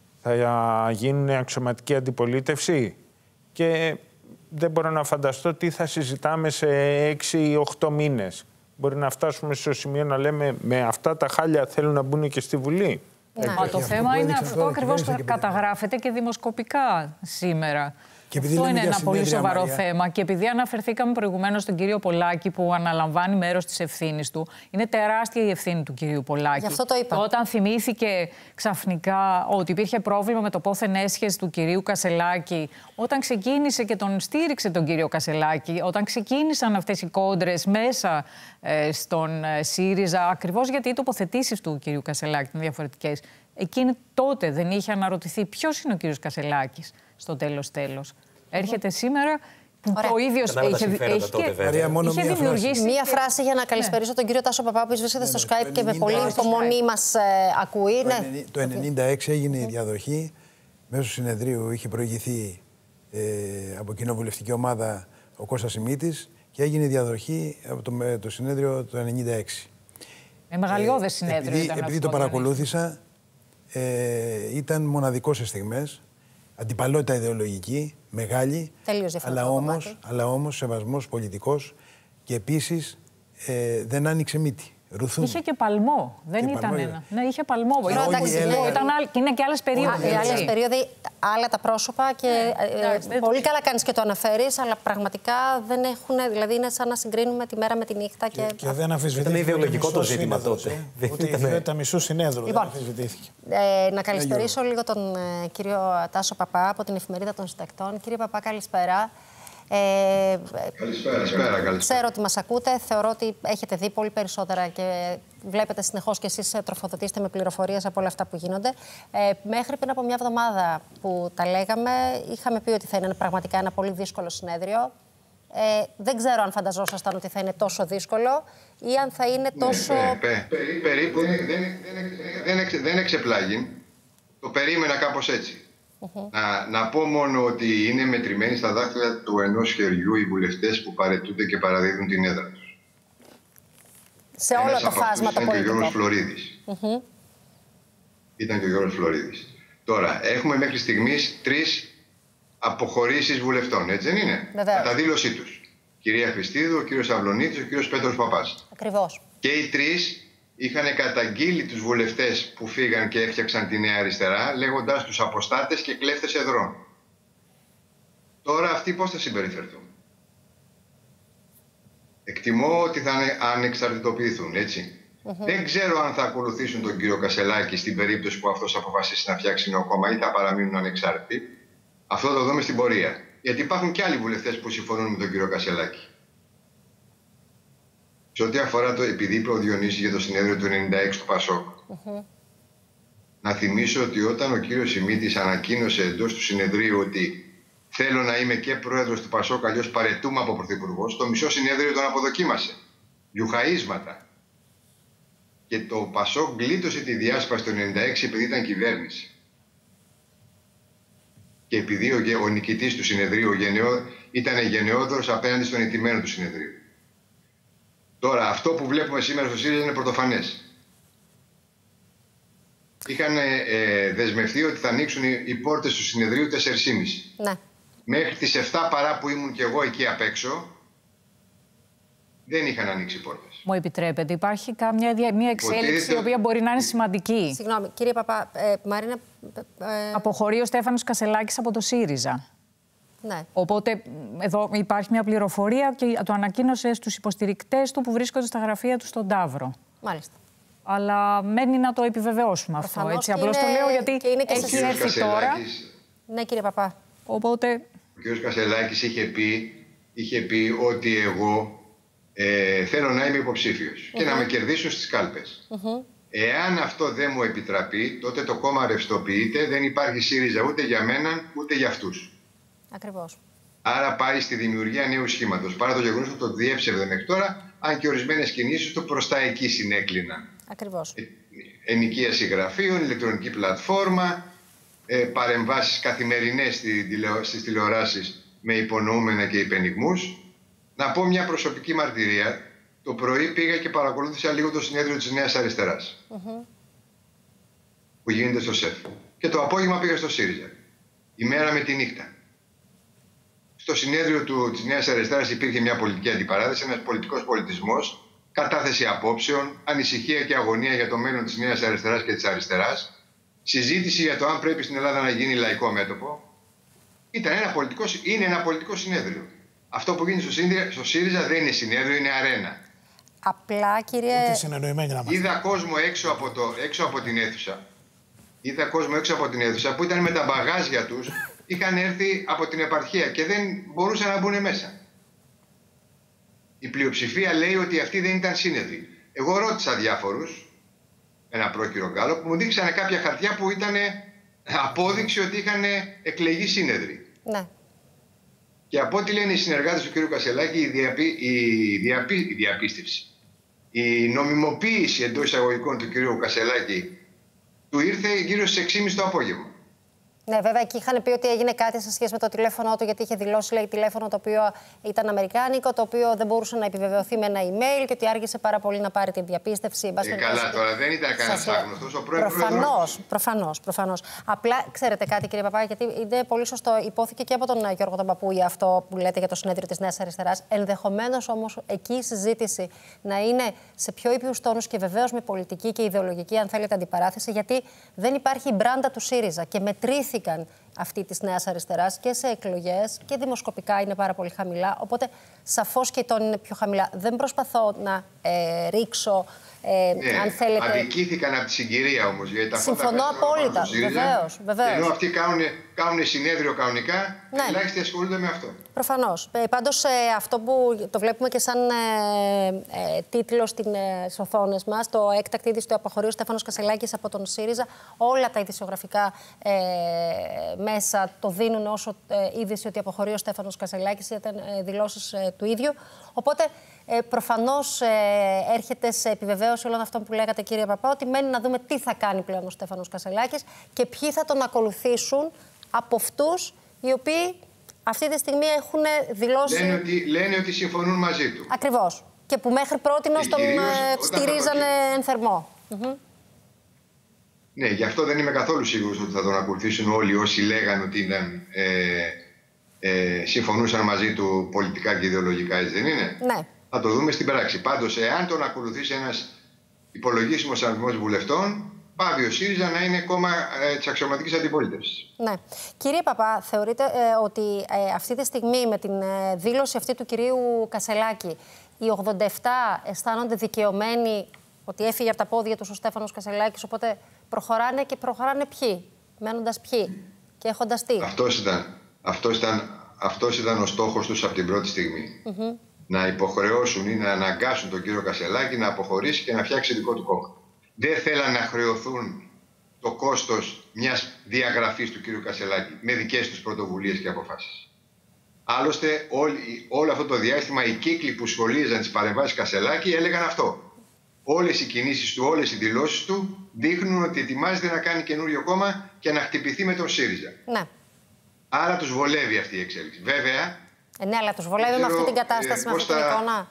Speaker 9: θα γίνουν αξιωματική αντιπολίτευση και δεν μπορώ να φανταστώ τι θα συζητάμε σε 6-8 μήνες. Μπορεί να φτάσουμε στο σημείο να λέμε με αυτά τα χάλια θέλουν να μπουν και στη Βουλή.
Speaker 3: Το θέμα είναι αυτό ακριβώς που καταγράφεται και δημοσκοπικά σήμερα. Αυτό είναι ένα πολύ σοβαρό θέμα. Και επειδή αναφερθήκαμε προηγουμένως στον κύριο Πολάκη που αναλαμβάνει μέρος της ευθύνης του, είναι τεράστια η ευθύνη του κυρίου Πολάκη.
Speaker 1: Γι' αυτό το είπα.
Speaker 3: Όταν θυμήθηκε ξαφνικά ότι υπήρχε πρόβλημα με το πόθεν έσχες του κυρίου Κασελάκη, όταν ξεκίνησε και τον στήριξε τον κύριο Κασελάκη, όταν ξεκίνησαν αυτές οι κόντρες μέσα στον ΣΥΡΙΖΑ, ακριβώς γιατί οι τοποθετήσεις του κυρίου Κασελάκη ήταν διαφορετικές, εκείνη τότε δεν είχε αναρωτηθεί ποιος είναι ο κύριος Κασελάκης στο τέλος. Έρχεται σήμερα που ο ίδιος είχε δημιουργήσει.
Speaker 1: Μία φράση για να καλησπερίσω τον κύριο Τάσο Παπά που βρίσκεται στο Skype και με πολύ υπομονή μας ακούει.
Speaker 5: Το 1996 έγινε η διαδοχή. Μέσω συνεδρίου είχε προηγηθεί από κοινοβουλευτική ομάδα ο Κώστας Σιμίτης και έγινε η διαδοχή από το συνέδριο το 1996.
Speaker 3: Μεγαλειώδες συνέδριο ήταν.
Speaker 5: Επειδή το παρακολούθησα, ήταν μοναδικό σε στιγμές, αντιπαλότητα ιδεολογική, μεγάλη, αλλά όμως σεβασμός πολιτικός και επίσης δεν άνοιξε μύτη. Ρουθούν.
Speaker 3: Είχε και παλμό. Δεν ήταν ένα. Ναι, είχε παλμό. Είναι και άλλες περίοδοι.
Speaker 1: Άλλες περίοδοι, άλλα τα πρόσωπα και πολύ καλά κάνεις και το αναφέρεις, αλλά πραγματικά δεν έχουν. Δηλαδή είναι σαν να συγκρίνουμε τη μέρα με τη νύχτα.
Speaker 2: Και δεν αμφισβητήθηκε.
Speaker 4: Ήταν ιδεολογικό το ζήτημα τότε.
Speaker 2: Ούτε η ιδιότητα μισού συνέδρου δεν αμφισβητήθηκε.
Speaker 1: Να καλησπερίσω λίγο τον κύριο Τάσο Παπά από την Εφημερίδα των Συντακτών. Κύριε Παπά, καλησπέρα.
Speaker 12: Καλησπέρα.
Speaker 1: Ξέρω ότι μας ακούτε, θεωρώ ότι έχετε δει πολύ περισσότερα και βλέπετε συνεχώς και εσείς τροφοδοτήσετε με πληροφορίες από όλα αυτά που γίνονται. Μέχρι πριν από μια εβδομάδα που τα λέγαμε, είχαμε πει ότι θα είναι πραγματικά ένα πολύ δύσκολο συνέδριο. Δεν ξέρω αν φανταζόσασταν ότι θα είναι τόσο δύσκολο ή αν θα είναι τόσο...
Speaker 12: Περίπου δεν εξεπλάγει. Το περίμενα κάπως έτσι. Να πω μόνο ότι είναι μετρημένοι στα δάχτυλα του ενός χεριού οι βουλευτές που παραιτούνται και παραδίδουν την έδρα τους.
Speaker 1: Σε όλο το φάσμα το πολιτικό.
Speaker 12: Ήταν και ο Γιώργος Φλωρίδης. Ήταν και ο Γιώργος Φλωρίδης. Τώρα, έχουμε μέχρι στιγμής 3 αποχωρήσεις βουλευτών, έτσι δεν είναι? Κατά δήλωσή τους. Κυρία Χριστίδου, ο κύριος Αυλονίτης, ο κύριος Πέτρος Παπάς.
Speaker 1: Ακριβώς.
Speaker 12: Και οι τρεις είχαν καταγγείλει τους βουλευτές που φύγαν και έφτιαξαν τη Νέα Αριστερά, λέγοντας τους αποστάτες και κλέφτες εδρών. Τώρα αυτοί πώς θα συμπεριφερθούν? Εκτιμώ ότι θα ανεξαρτητοποιηθούν, έτσι. Δεν ξέρω αν θα ακολουθήσουν τον κύριο Κασελάκη στην περίπτωση που αυτός αποφασίσει να φτιάξει νέο κόμμα ή θα παραμείνουν ανεξάρτητοι. Αυτό θα το δούμε στην πορεία. Γιατί υπάρχουν και άλλοι βουλευτές που συμφωνούν με τον κύριο Κασελάκη. Σε ό,τι αφορά το, επειδή είπε ο Διονύσης για το συνέδριο του 96 του ΠΑΣΟΚ, να θυμίσω ότι όταν ο κύριος Σιμίτης ανακοίνωσε εντός του συνεδρίου ότι θέλω να είμαι και πρόεδρος του ΠΑΣΟΚ, αλλιώς παρετούμε από πρωθυπουργός, το μισό συνέδριο τον αποδοκίμασε. Γιουχαΐσματα. Και το ΠΑΣΟΚ γλίτωσε τη διάσπαση το 96 επειδή ήταν κυβέρνηση. Και επειδή ο νικητής του συνεδρίου ήταν γενναιόδωρος απέναντι στον ηττημένο του συνεδρίου. Τώρα, αυτό που βλέπουμε σήμερα στο ΣΥΡΙΖΑ είναι πρωτοφανές. Είχαν δεσμευτεί ότι θα ανοίξουν οι πόρτες του συνεδρίου 4.30.
Speaker 1: Ναι.
Speaker 12: Μέχρι τις 7 παρά που ήμουν και εγώ εκεί απ' έξω, δεν είχαν ανοίξει πόρτες.
Speaker 3: Μου επιτρέπετε, υπάρχει μια εξέλιξη η οποία μπορεί να είναι σημαντική.
Speaker 1: Συγγνώμη, κύριε Παπά, Μαρίνα...
Speaker 3: Αποχωρεί ο Στέφανος Κασελάκης από το ΣΥΡΙΖΑ.
Speaker 1: Ναι.
Speaker 3: Οπότε εδώ υπάρχει μια πληροφορία και το ανακοίνωσε στους υποστηρικτές του που βρίσκονται στα γραφεία του στον Ταύρο.
Speaker 1: Μάλιστα.
Speaker 3: Αλλά μένει να το επιβεβαιώσουμε αυτό. Έτσι. Απλώς το λέω γιατί έχει έρθει τώρα.
Speaker 1: Ναι, κύριε Παπά.
Speaker 3: Οπότε...
Speaker 12: Ο κ. Κασελάκης είχε πει ότι εγώ θέλω να είμαι υποψήφιος και να με κερδίσουν στις κάλπες. Εάν αυτό δεν μου επιτραπεί, τότε το κόμμα ρευστοποιείται, δεν υπάρχει ΣΥΡΙΖΑ ούτε για μένα ούτε για αυτούς.
Speaker 1: Ακριβώς.
Speaker 12: Άρα πάει στη δημιουργία νέου σχήματος. Παρά το γεγονός ότι το διέψευδε μέχρι τώρα, αν και ορισμένες κινήσεις του προς τα εκεί συνέκλυναν.
Speaker 1: Ακριβώς.
Speaker 12: Ενοικίαση γραφείων, ηλεκτρονική πλατφόρμα, παρεμβάσεις καθημερινές στις τηλεοράσεις με υπονοούμενα και υπενιγμούς. Να πω μια προσωπική μαρτυρία. Το πρωί πήγα και παρακολούθησα λίγο το συνέδριο της Νέας Αριστεράς. Που γίνεται στο ΣΕΦ. Και το απόγευμα πήγα στο ΣΥΡΙΖΑ. Η μέρα με τη νύχτα. Στο συνέδριο της Νέας Αριστεράς υπήρχε μια πολιτική αντιπαράθεση, ένας πολιτικός πολιτισμός, κατάθεση απόψεων, ανησυχία και αγωνία για το μέλλον της Νέας Αριστεράς και της αριστεράς, συζήτηση για το αν πρέπει στην Ελλάδα να γίνει λαϊκό μέτωπο. Είναι ένα πολιτικό συνέδριο. Αυτό που γίνει στο ΣΥΡΙΖΑ δεν είναι συνέδριο, είναι αρένα.
Speaker 1: Απλά, κύριε...
Speaker 12: Είδα κόσμο έξω από την αίθουσα. Είδα κόσμο έξω από την αίθουσα που ήταν με τα μπαγάζια τους, είχαν έρθει από την επαρχία και δεν μπορούσαν να μπουν μέσα. Η πλειοψηφία λέει ότι αυτοί δεν ήταν σύνεδροι. Εγώ ρώτησα διάφορους, ένα πρόκειρο γκάλο, που μου δείξανε κάποια χαρτιά που ήταν απόδειξη ότι είχαν εκλεγεί σύνεδροι.
Speaker 1: Ναι.
Speaker 12: Και από ό,τι λένε οι συνεργάτες του κ. Κασελάκη, η διαπίστευση, η νομιμοποίηση εντός εισαγωγικών του κ. Κασελάκη του ήρθε γύρω στις 6.30 το απόγευμα.
Speaker 1: Ναι, βέβαια, εκεί είχαν πει ότι έγινε κάτι σε σχέση με το τηλέφωνο του, γιατί είχε δηλώσει, λέει, τηλέφωνο το οποίο ήταν αμερικάνικο, το οποίο δεν μπορούσε να επιβεβαιωθεί με ένα email και ότι άργησε πάρα πολύ να πάρει την διαπίστευση.
Speaker 12: Καλά, τώρα δεν ήταν κανένας άγνωστος.
Speaker 1: Προφανώς. Απλά ξέρετε κάτι, κύριε Παπά, γιατί είναι πολύ σωστό. Υπόθηκε και από τον Γιώργο τον Παπούγια αυτό που λέτε για το συνέδριο της Νέας Αριστεράς. Ενδεχομένως όμως εκεί η συζήτηση να είναι σε πιο ήπιους τόνους και βεβαίως με πολιτική και ιδεολογική, αν θέλετε, αντιπαράθεση, γιατί δεν υπάρχει η μπράντα του ΣΥΡΙΖΑ και μετρήθηκαν αυτή της Νέας Αριστεράς και σε εκλογές και δημοσκοπικά είναι πάρα πολύ χαμηλά. Οπότε σαφώς και η τόνη είναι πιο χαμηλά. Δεν προσπαθώ να ρίξω, αν θέλετε.
Speaker 12: Αδικήθηκαν από τη συγκυρία όμως.
Speaker 1: Συμφωνώ απόλυτα. Βεβαίως.
Speaker 12: Ενώ αυτοί κάνουν συνέδριο κανονικά, ελάχιστοι ασχολούνται με αυτό.
Speaker 1: Προφανώς. Πάντως αυτό που το βλέπουμε και σαν τίτλο στις οθόνες μας, το έκτακτη είδηση του αποχωρεί ο Στέφανος Κασελάκης από τον ΣΥΡΙΖΑ, όλα τα ειδησιογραφικά μέσα το δίνουν όσο είδηση ότι αποχωρεί ο Στέφανος Κασελάκης, ήταν δηλώσεις του ίδιου. Οπότε προφανώς έρχεται σε επιβεβαίωση όλων αυτών που λέγατε, κύριε Παπά, ότι μένει να δούμε τι θα κάνει πλέον ο Στέφανος Κασελάκης και ποιοι θα τον ακολουθήσουν από αυτούς οι οποίοι αυτή τη στιγμή έχουν δηλώσει...
Speaker 12: Λένε ότι συμφωνούν μαζί του.
Speaker 1: Ακριβώς. Και που μέχρι πρότινος τον στηρίζανε εν θερμό.
Speaker 12: Ναι, γι' αυτό δεν είμαι καθόλου σίγουρος ότι θα τον ακολουθήσουν όλοι όσοι λέγανε ότι ήταν συμφωνούσαν μαζί του πολιτικά και ιδεολογικά, έτσι δεν είναι?
Speaker 1: Ναι.
Speaker 12: Θα το δούμε στην πράξη. Πάντως, εάν τον ακολουθήσει ένας υπολογίσιμος αριθμός βουλευτών, πάβει ο ΣΥΡΙΖΑ να είναι κόμμα της αξιωματικής αντιπολίτευσης.
Speaker 1: Ναι. Κύριε Παπά, θεωρείτε ότι αυτή τη στιγμή με την δήλωση αυτή του κυρίου Κασελάκη, οι 87 αισθάνονται δικαιωμένοι ότι έφυγε από τα πόδια τους ο Στέφανος Κασελάκης, οπότε προχωράνε και προχωράνε ποιοι, μένοντας ποιοι και έχοντας τι?
Speaker 12: Αυτός ήταν ο στόχος τους από την πρώτη στιγμή. Να υποχρεώσουν ή να αναγκάσουν τον κύριο Κασελάκη να αποχωρήσει και να φτιάξει δικό του κόμμα. Δεν θέλαν να χρεωθούν το κόστος μιας διαγραφής του κύριου Κασελάκη με δικές τους πρωτοβουλίες και αποφάσεις. Άλλωστε, όλο αυτό το διάστημα οι κύκλοι που σχολίαζαν τις παρεμβάσεις Κασελάκη έλεγαν αυτό. Όλες οι κινήσεις του, όλες οι δηλώσεις του δείχνουν ότι ετοιμάζεται να κάνει καινούριο κόμμα και να χτυπηθεί με τον ΣΥΡΙΖΑ.
Speaker 1: Ναι.
Speaker 12: Άρα τους βολεύει αυτή η εξέλιξη. Βέβαια.
Speaker 1: Ναι, αλλά τους βολεύει με αυτή την κατάσταση, με αυτή την εικόνα.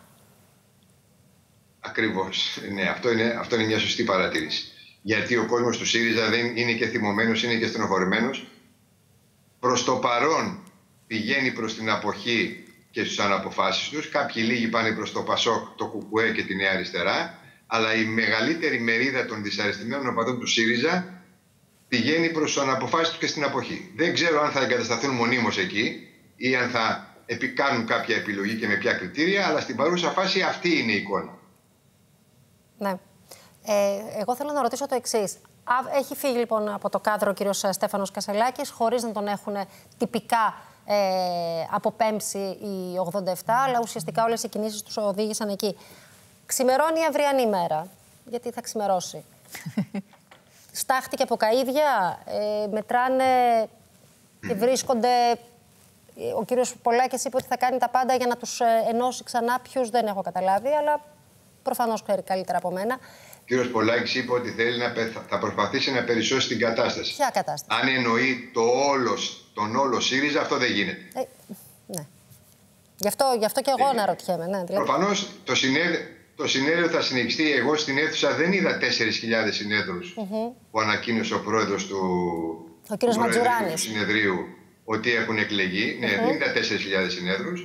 Speaker 12: Ακριβώς. Ναι, αυτό είναι μια σωστή παρατήρηση. Γιατί ο κόσμος του ΣΥΡΙΖΑ δεν είναι και θυμωμένος, είναι και στενοχωρημένος. Προς το παρόν πηγαίνει προς την αποχή και στους αναποφάσεις τους. Κάποιοι λίγοι πάνε προς το ΠΑΣΟΚ, το ΚΚΕ και τη Νέα Αριστερά. Αλλά η μεγαλύτερη μερίδα των δυσαρεστημένων οπαδών του ΣΥΡΙΖΑ πηγαίνει προς τις αναποφάσεις τους και στην αποχή. Δεν ξέρω αν θα εγκατασταθούν μονίμως εκεί ή αν θα κάνουν κάποια επιλογή και με ποια κριτήρια, αλλά στην παρούσα φάση αυτή είναι η εικόνα.
Speaker 1: Ναι. Εγώ θέλω να ρωτήσω το εξής. Έχει φύγει λοιπόν από το κάδρο ο κύριος Στέφανος Κασελάκης, χωρίς να τον έχουν τυπικά αποπέμψει οι 87, αλλά ουσιαστικά όλες οι κινήσεις τους οδήγησαν εκεί. Ξημερώνει η αυριανή μέρα, γιατί θα ξημερώσει. Στάχτηκε από καΐδια, μετράνε και βρίσκονται. Ο κύριος Πολάκης είπε ότι θα κάνει τα πάντα για να τους ενώσει ξανά. Ποιους δεν έχω καταλάβει, αλλά προφανώς ξέρει καλύτερα από μένα.
Speaker 12: Ο κύριος Πολάκης είπε ότι θα προσπαθήσει να περισσώσει την κατάσταση.
Speaker 1: Ποια κατάσταση?
Speaker 12: Αν εννοεί τον όλο ΣΥΡΙΖΑ, αυτό δεν γίνεται.
Speaker 1: Ναι. Γι' αυτό και εγώ αναρωτιέμαι. Ναι, δηλαδή.
Speaker 12: Προφανώς το συνέδριο θα συνεχιστεί. Εγώ στην αίθουσα δεν είδα 4.000 συνέδρους που ανακοίνωσε ο πρόεδρος του συνεδρίου ότι έχουν εκλεγεί. Ναι, δεν είδα 4.000 συνέδρους.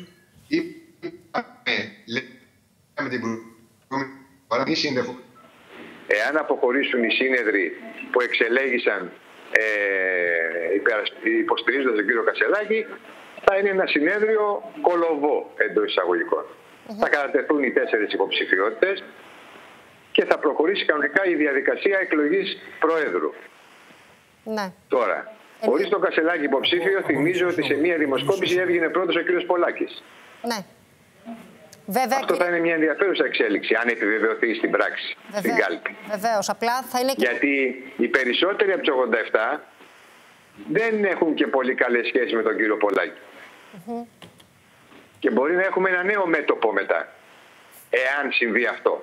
Speaker 12: Με την εάν αποχωρήσουν οι σύνεδροι που εξελέγησαν υποστηρίζοντας τον κύριο Κασελάκη, θα είναι ένα συνέδριο κολοβό εντός εισαγωγικών. Θα κατατεθούν οι 4 υποψηφιότητες και θα προχωρήσει κανονικά η διαδικασία εκλογής Προέδρου.
Speaker 1: Ναι.
Speaker 12: Τώρα, χωρίς τον Κασελάκη υποψήφιο, θυμίζω ότι σε μία δημοσκόπηση έβγαινε πρώτος ο κύριος Πολάκης.
Speaker 1: Ναι. Βέβαια,
Speaker 12: αυτό θα είναι μια ενδιαφέρουσα εξέλιξη, αν επιβεβαιωθεί στην πράξη, στην κάλπη.
Speaker 1: Βεβαίως, απλά θα είναι.
Speaker 12: Γιατί οι περισσότεροι από τους 87 δεν έχουν και πολύ καλές σχέσεις με τον κύριο Πολάκη. Και μπορεί να έχουμε ένα νέο μέτωπο μετά, εάν συμβεί αυτό.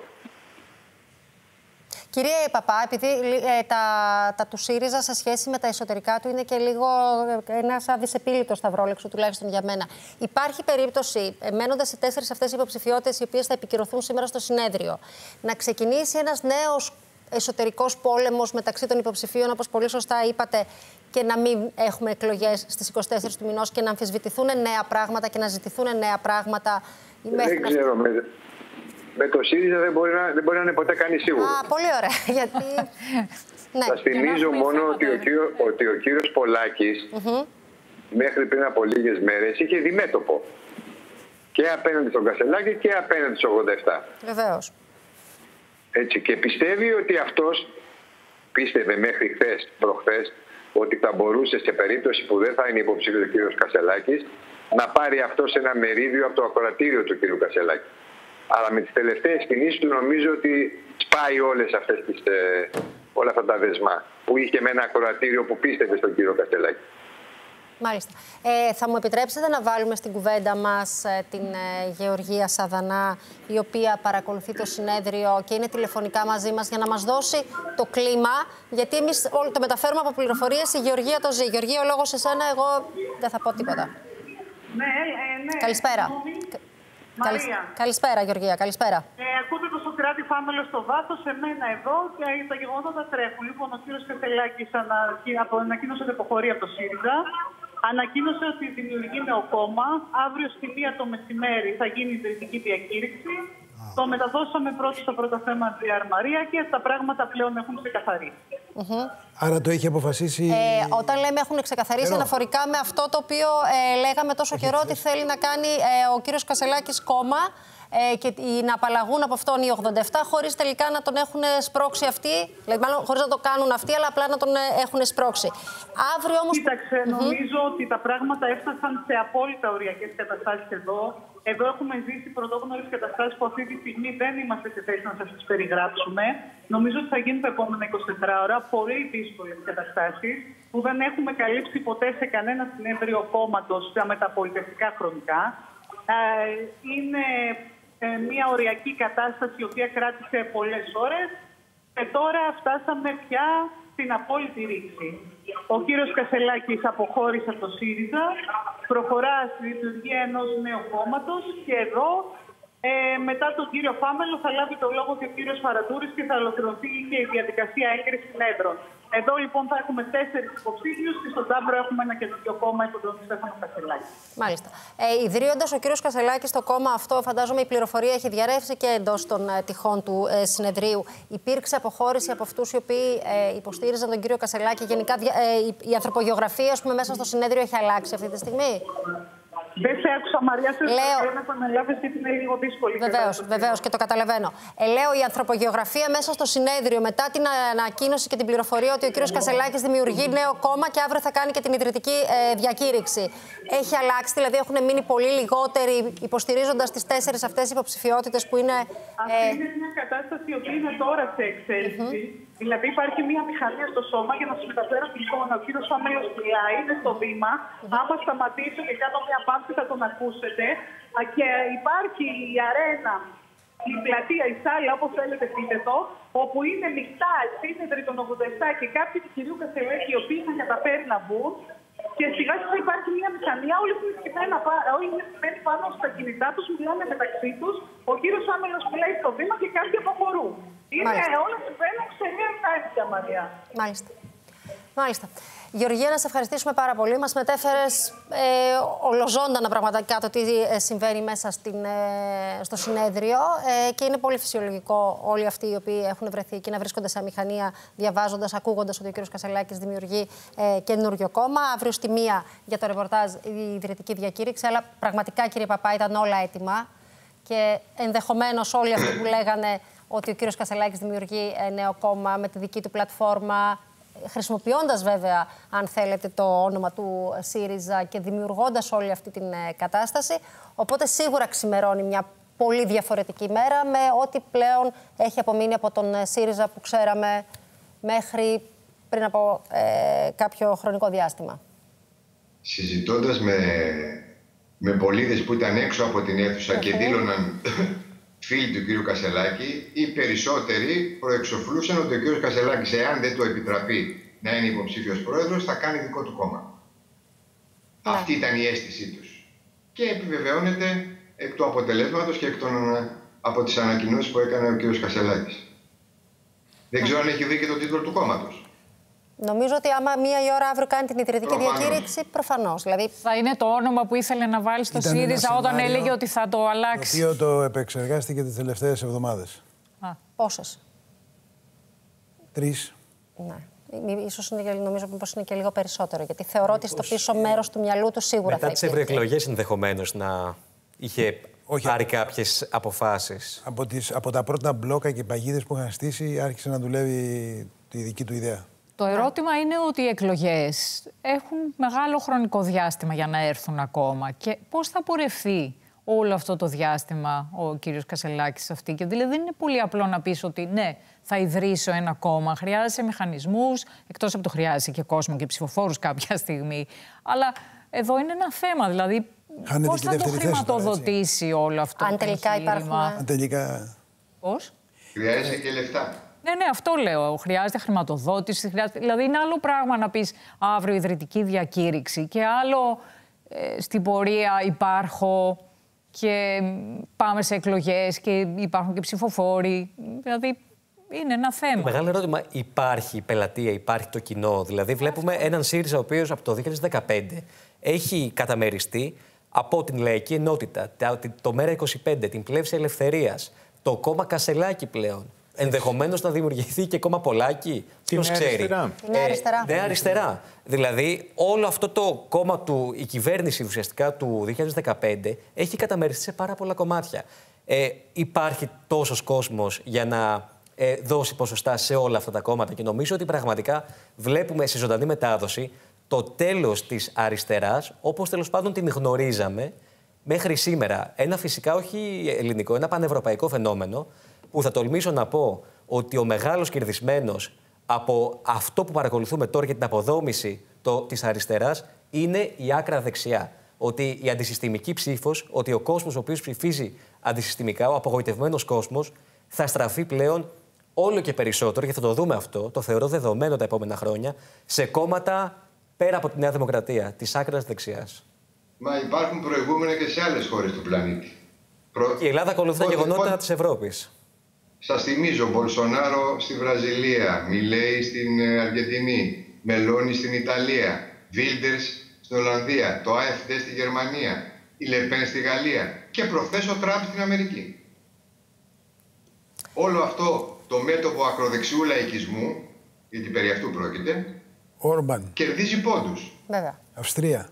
Speaker 1: Κύριε Παπά, επειδή τα του ΣΥΡΙΖΑ σε σχέση με τα εσωτερικά του είναι και λίγο ένας αδυσεπίλητος σταυρόλεξο, τουλάχιστον για μένα. Υπάρχει περίπτωση, μένοντας σε 4 αυτές οι υποψηφιότητες, οι οποίες θα επικυρωθούν σήμερα στο συνέδριο, να ξεκινήσει ένας νέος εσωτερικός πόλεμος μεταξύ των υποψηφίων, όπως πολύ σωστά είπατε, και να μην έχουμε εκλογές στις 24 του μηνός και να αμφισβητηθούν νέα πράγματα και να ζητηθούν νέα πράγματα?
Speaker 12: Δεν ξέρω. Με το ΣΥΡΙΖΑ δεν μπορεί να είναι ποτέ κανείς σίγουρο.
Speaker 1: Πολύ ωραία. Γιατί.
Speaker 12: Ναι. Σας θυμίζω μόνο ότι ο κύριος Πολάκης μέχρι πριν από λίγες μέρες είχε διμέτωπο και απέναντι στον Κασελάκη και απέναντι στους 87.
Speaker 1: Βεβαίως.
Speaker 12: Έτσι, και πιστεύει ότι αυτός πίστευε μέχρι χθες, προχθές, ότι θα μπορούσε σε περίπτωση που δεν θα είναι υποψήφιος ο κύριος Κασελάκης να πάρει αυτός ένα μερίδιο από το ακροατήριο του κύριου Κασελάκη. Αλλά με τις τελευταίες κινήσεις του νομίζω ότι σπάει όλα αυτά τα δεσμά που είχε με ένα ακροατήριο που πίστευε στον κύριο Κασελάκη.
Speaker 1: Μάλιστα. Θα μου επιτρέψετε να βάλουμε στην κουβέντα μας την Γεωργία Σαδανά, η οποία παρακολουθεί το συνέδριο και είναι τηλεφωνικά μαζί μας για να μας δώσει το κλίμα, γιατί εμείς όλο το μεταφέρουμε από πληροφορίες, η Γεωργία το ζει. Γεωργία, ο λόγος σε σένα, εγώ δεν θα πω τίποτα.
Speaker 13: Ναι.
Speaker 1: Καλησπέρα. Καλησπέρα, Γεωργία, καλησπέρα.
Speaker 13: Ακούτε το Σοκράτη Φάμελο στο βάθος, εμένα εδώ και τα γεγονότα τρέχουν. Λοιπόν, ο κύριος Κασελάκης ανακοίνωσε την αποχωρία από το ΣΥΡΙΖΑ. ανακοίνωσε ότι δημιουργεί νέο κόμμα. Αύριο στη 1 το μεσημέρι θα γίνει η ιδρυτική διακήρυξη. Το μεταδώσαμε πρώτο στο πρώτο θέμα Μαρία και τα πράγματα πλέον έχουν ξεκαθαρίσει.
Speaker 5: Άρα το έχει αποφασίσει.
Speaker 1: Όταν λέμε έχουν ξεκαθαρίσει αναφορικά με αυτό το οποίο λέγαμε τόσο καιρό ότι θέλει να κάνει ο κύριος Κασσελάκης κόμμα και να απαλλαγούν από αυτόν οι 87 χωρίς τελικά να τον έχουν σπρώξει αυτοί, δηλαδή μάλλον χωρίς να το κάνουν αυτοί, αλλά απλά να τον έχουν σπρώξει. Αύριο όμως...
Speaker 13: Κοίταξε, νομίζω ότι τα πράγματα έφτασαν σε απόλυτα οριακές καταστάσεις εδώ. Εδώ έχουμε ζήσει πρωτόγνωρες καταστάσεις που αυτή τη στιγμή δεν είμαστε σε θέση να σας τις περιγράψουμε. Νομίζω ότι θα γίνει τα επόμενα 24 ώρα πολύ δύσκολες καταστάσεις που δεν έχουμε καλύψει ποτέ σε κανένα συνέδριο κόμματος στα μεταπολιτευτικά χρονικά. Είναι μια οριακή κατάσταση η οποία κράτησε πολλές ώρες και τώρα φτάσαμε πια στην απόλυτη ρήξη. Ο κύριος Κασσελάκης αποχώρησε από το ΣΥΡΙΖΑ, προχωρά στη λειτουργία ενός νέου κόμματος και εδώ μετά τον κύριο Φάμελο θα λάβει το λόγο και ο κύριος Φαραντούρης και θα ολοκληρωθεί και η διαδικασία έγκρισης συνέδρων. Εδώ λοιπόν θα έχουμε 4 υποψήφιους και στον Ταύρο έχουμε ένα καινούριο κόμμα υπό τον Στέφανο Κασσελάκη.
Speaker 1: Μάλιστα. Ιδρύοντας ο κύριος Κασσελάκης το κόμμα αυτό, φαντάζομαι η πληροφορία έχει διαρρεύσει και εντός των τυχών του συνεδρίου. Υπήρξε αποχώρηση από αυτούς οι οποίοι υποστήριζαν τον κύριο Κασσελάκη. Γενικά η ανθρωπογεωγραφία, ας πούμε, μέσα στο συνέδριο έχει αλλάξει αυτή τη στιγμή.
Speaker 13: Δεν σε άκουσα, Μαριά, σε να επαναλάβεις γιατί είναι λίγο δύσκολη.
Speaker 1: Βεβαίως και το καταλαβαίνω. Λέω η ανθρωπογεωγραφία μέσα στο συνέδριο μετά την ανακοίνωση και την πληροφορία ότι ο κύριος Κασσελάκης δημιουργεί νέο κόμμα και αύριο θα κάνει και την ιδρυτική διακήρυξη. Έχει αλλάξει, δηλαδή έχουν μείνει πολύ λιγότεροι υποστηρίζοντας τις 4 αυτές υποψηφιότητες που είναι.
Speaker 13: Αυτή είναι μια κατάσταση η οποία είναι τώρα σε εξέλιξη. Δηλαδή υπάρχει μια μηχανία στο σώμα για να σας μεταφέρω την εικόνα. Ο κύριος Φάμελος μιλάει, είναι στο βήμα. Άμα σταματήσω και κάνω μια παύση θα τον ακούσετε. Και υπάρχει η αρένα, η πλατεία, η σάλα, όπως θέλετε πείτε το, όπου είναι μεικτά σύνεδροι των 87 και κάποιοι του κυρίου Κασσελάκη οι οποίοι είχαν καταφέρει να μπουν. Και σιγά σιγά υπάρχει μια μηχανία, όλοι είναι στημένοι πάνω στα κινητά τους, μιλάνε μεταξύ τους. Ο κύριος Φάμελος μιλάει στο βήμα και κάποιοι αποχωρούν. Είναι όλα συμβαίνουν σε μια ενάργεια, Μαριά.
Speaker 1: Μάλιστα. Γεωργία, να σε ευχαριστήσουμε πάρα πολύ. Μας μετέφερες ολοζώντανα πραγματικά το τι συμβαίνει μέσα στο συνέδριο και είναι πολύ φυσιολογικό όλοι αυτοί οι οποίοι έχουν βρεθεί εκεί να βρίσκονται σε αμηχανία διαβάζοντας, ακούγοντας ότι ο κ. Κασσελάκης δημιουργεί καινούριο κόμμα. Αύριο στη 1 για το ρεπορτάζ η ιδρυτική διακήρυξη, αλλά πραγματικά, κύριε Παπά, ήταν όλα έτοιμα και ενδεχομένως όλοι αυτοί που λέγανε ότι ο κ. Κασσελάκης δημιουργεί νέο κόμμα με τη δική του πλατφόρμα, χρησιμοποιώντας βέβαια, αν θέλετε, το όνομα του ΣΥΡΙΖΑ και δημιουργώντας όλη αυτή την κατάσταση. Οπότε σίγουρα ξημερώνει μια πολύ διαφορετική μέρα με ό,τι πλέον έχει απομείνει από τον ΣΥΡΙΖΑ που ξέραμε μέχρι πριν από κάποιο χρονικό διάστημα.
Speaker 12: Συζητώντας με πολίτες που ήταν έξω από την αίθουσα και δήλωναν φίλοι του κ. Κασσελάκη, οι περισσότεροι προεξοφλούσαν ότι ο κ. Κασσελάκης, εάν δεν του επιτραπεί να είναι υποψήφιος πρόεδρος, θα κάνει δικό του κόμμα. Αυτή ήταν η αίσθησή τους. Και επιβεβαιώνεται εκ του αποτελέσματος και από τις ανακοινώσεις που έκανε ο κ. Κασσελάκης. Δεν ξέρω αν έχει δει και τον τίτλο του κόμματος.
Speaker 1: Νομίζω ότι άμα 1 η ώρα αύριο κάνει την ιδρυτική διακήρυξη, προφανώς. Δηλαδή...
Speaker 3: Θα είναι το όνομα που ήθελε να βάλει στο ΣΥΡΙΖΑ όταν έλεγε ότι θα το αλλάξει.
Speaker 5: Το οποίο το επεξεργάστηκε τις τελευταίες εβδομάδες.
Speaker 1: Πόσες?
Speaker 5: 3.
Speaker 1: Ναι. Ίσως νομίζω πως είναι και λίγο περισσότερο. Γιατί θεωρώ ότι στο πίσω μέρος του μυαλού του σίγουρα
Speaker 4: μετά
Speaker 1: θα
Speaker 4: τις ευρωεκλογές ενδεχομένως να είχε πάρει κάποιες αποφάσεις.
Speaker 5: Από τα πρώτα μπλόκα και παγίδες που είχαν στήσει, άρχισε να δουλεύει τη δική του ιδέα.
Speaker 3: Το ερώτημα είναι ότι οι εκλογές έχουν μεγάλο χρονικό διάστημα για να έρθουν ακόμα. Και πώς θα πορευθεί όλο αυτό το διάστημα ο κύριος Κασσελάκης αυτή? Και δηλαδή δεν είναι πολύ απλό να πεις ότι ναι, θα ιδρύσω ένα κόμμα. Χρειάζεσαι μηχανισμούς, εκτός από το χρειάζεσαι και κόσμο και ψηφοφόρους κάποια στιγμή. Αλλά εδώ είναι ένα θέμα, δηλαδή πώς θα το χρηματοδοτήσει όλο αυτό
Speaker 1: αν τελικά υπάρχουν.
Speaker 5: Αν τελικά...
Speaker 3: Πώς?
Speaker 12: Χρειάζεται και λεφτά.
Speaker 3: Ναι, αυτό λέω. Χρειάζεται χρηματοδότηση. Δηλαδή, είναι άλλο πράγμα να πεις αύριο ιδρυτική διακήρυξη και άλλο στην πορεία υπάρχω και πάμε σε εκλογές και υπάρχουν και ψηφοφόροι. Δηλαδή, είναι ένα θέμα.
Speaker 4: Μεγάλο ερώτημα, υπάρχει η πελατεία, υπάρχει το κοινό? Δηλαδή, βλέπουμε έναν ΣΥΡΙΖΑ ο οποίος από το 2015 έχει καταμεριστεί από την Λαϊκή Ενότητα, το ΜέΡΑ25, την Πλεύση Ελευθερίας, το κόμμα Κασελάκη πλέον. Ενδεχομένως να δημιουργηθεί και κόμμα Πολάκη. Ποιος ξέρει. Νέα Αριστερά. Δηλαδή, όλο αυτό το κόμμα του, η κυβέρνηση ουσιαστικά του 2015 έχει καταμεριστεί σε πάρα πολλά κομμάτια. Υπάρχει τόσος κόσμος για να δώσει ποσοστά σε όλα αυτά τα κόμματα και νομίζω ότι πραγματικά βλέπουμε σε ζωντανή μετάδοση το τέλος της αριστεράς, όπως τέλος πάντων την γνωρίζαμε μέχρι σήμερα. Ένα φυσικά όχι ελληνικό, ένα πανευρωπαϊκό φαινόμενο που θα τολμήσω να πω ότι ο μεγάλος κερδισμένος από αυτό που παρακολουθούμε τώρα και την αποδόμηση της αριστεράς είναι η άκρα δεξιά. Ότι η αντισυστημική ψήφος, ότι ο κόσμος ο οποίος ψηφίζει αντισυστημικά, ο απογοητευμένος κόσμος, θα στραφεί πλέον όλο και περισσότερο, και θα το δούμε αυτό, το θεωρώ δεδομένο τα επόμενα χρόνια, σε κόμματα πέρα από τη Νέα Δημοκρατία, της άκρας δεξιάς.
Speaker 12: Μα υπάρχουν προηγούμενα και σε άλλες χώρες του πλανήτη.
Speaker 4: Η Ελλάδα ακολουθεί τα γεγονότα της Ευρώπης.
Speaker 12: Σας θυμίζω, Μπολσονάρο στη Βραζιλία, Μιλέη στην Αργεντινή, Μελώνη στην Ιταλία, Βίλντερς στην Ολλανδία, το AfD στη Γερμανία, η Λεπέν στη Γαλλία και προχθές ο Τραμπ στην Αμερική. Όλο αυτό το μέτωπο ακροδεξιού λαϊκισμού, γιατί περί αυτού πρόκειται,
Speaker 5: Όρμπαν.
Speaker 12: Κερδίζει πόντους.
Speaker 1: Βέβαια.
Speaker 5: Αυστρία.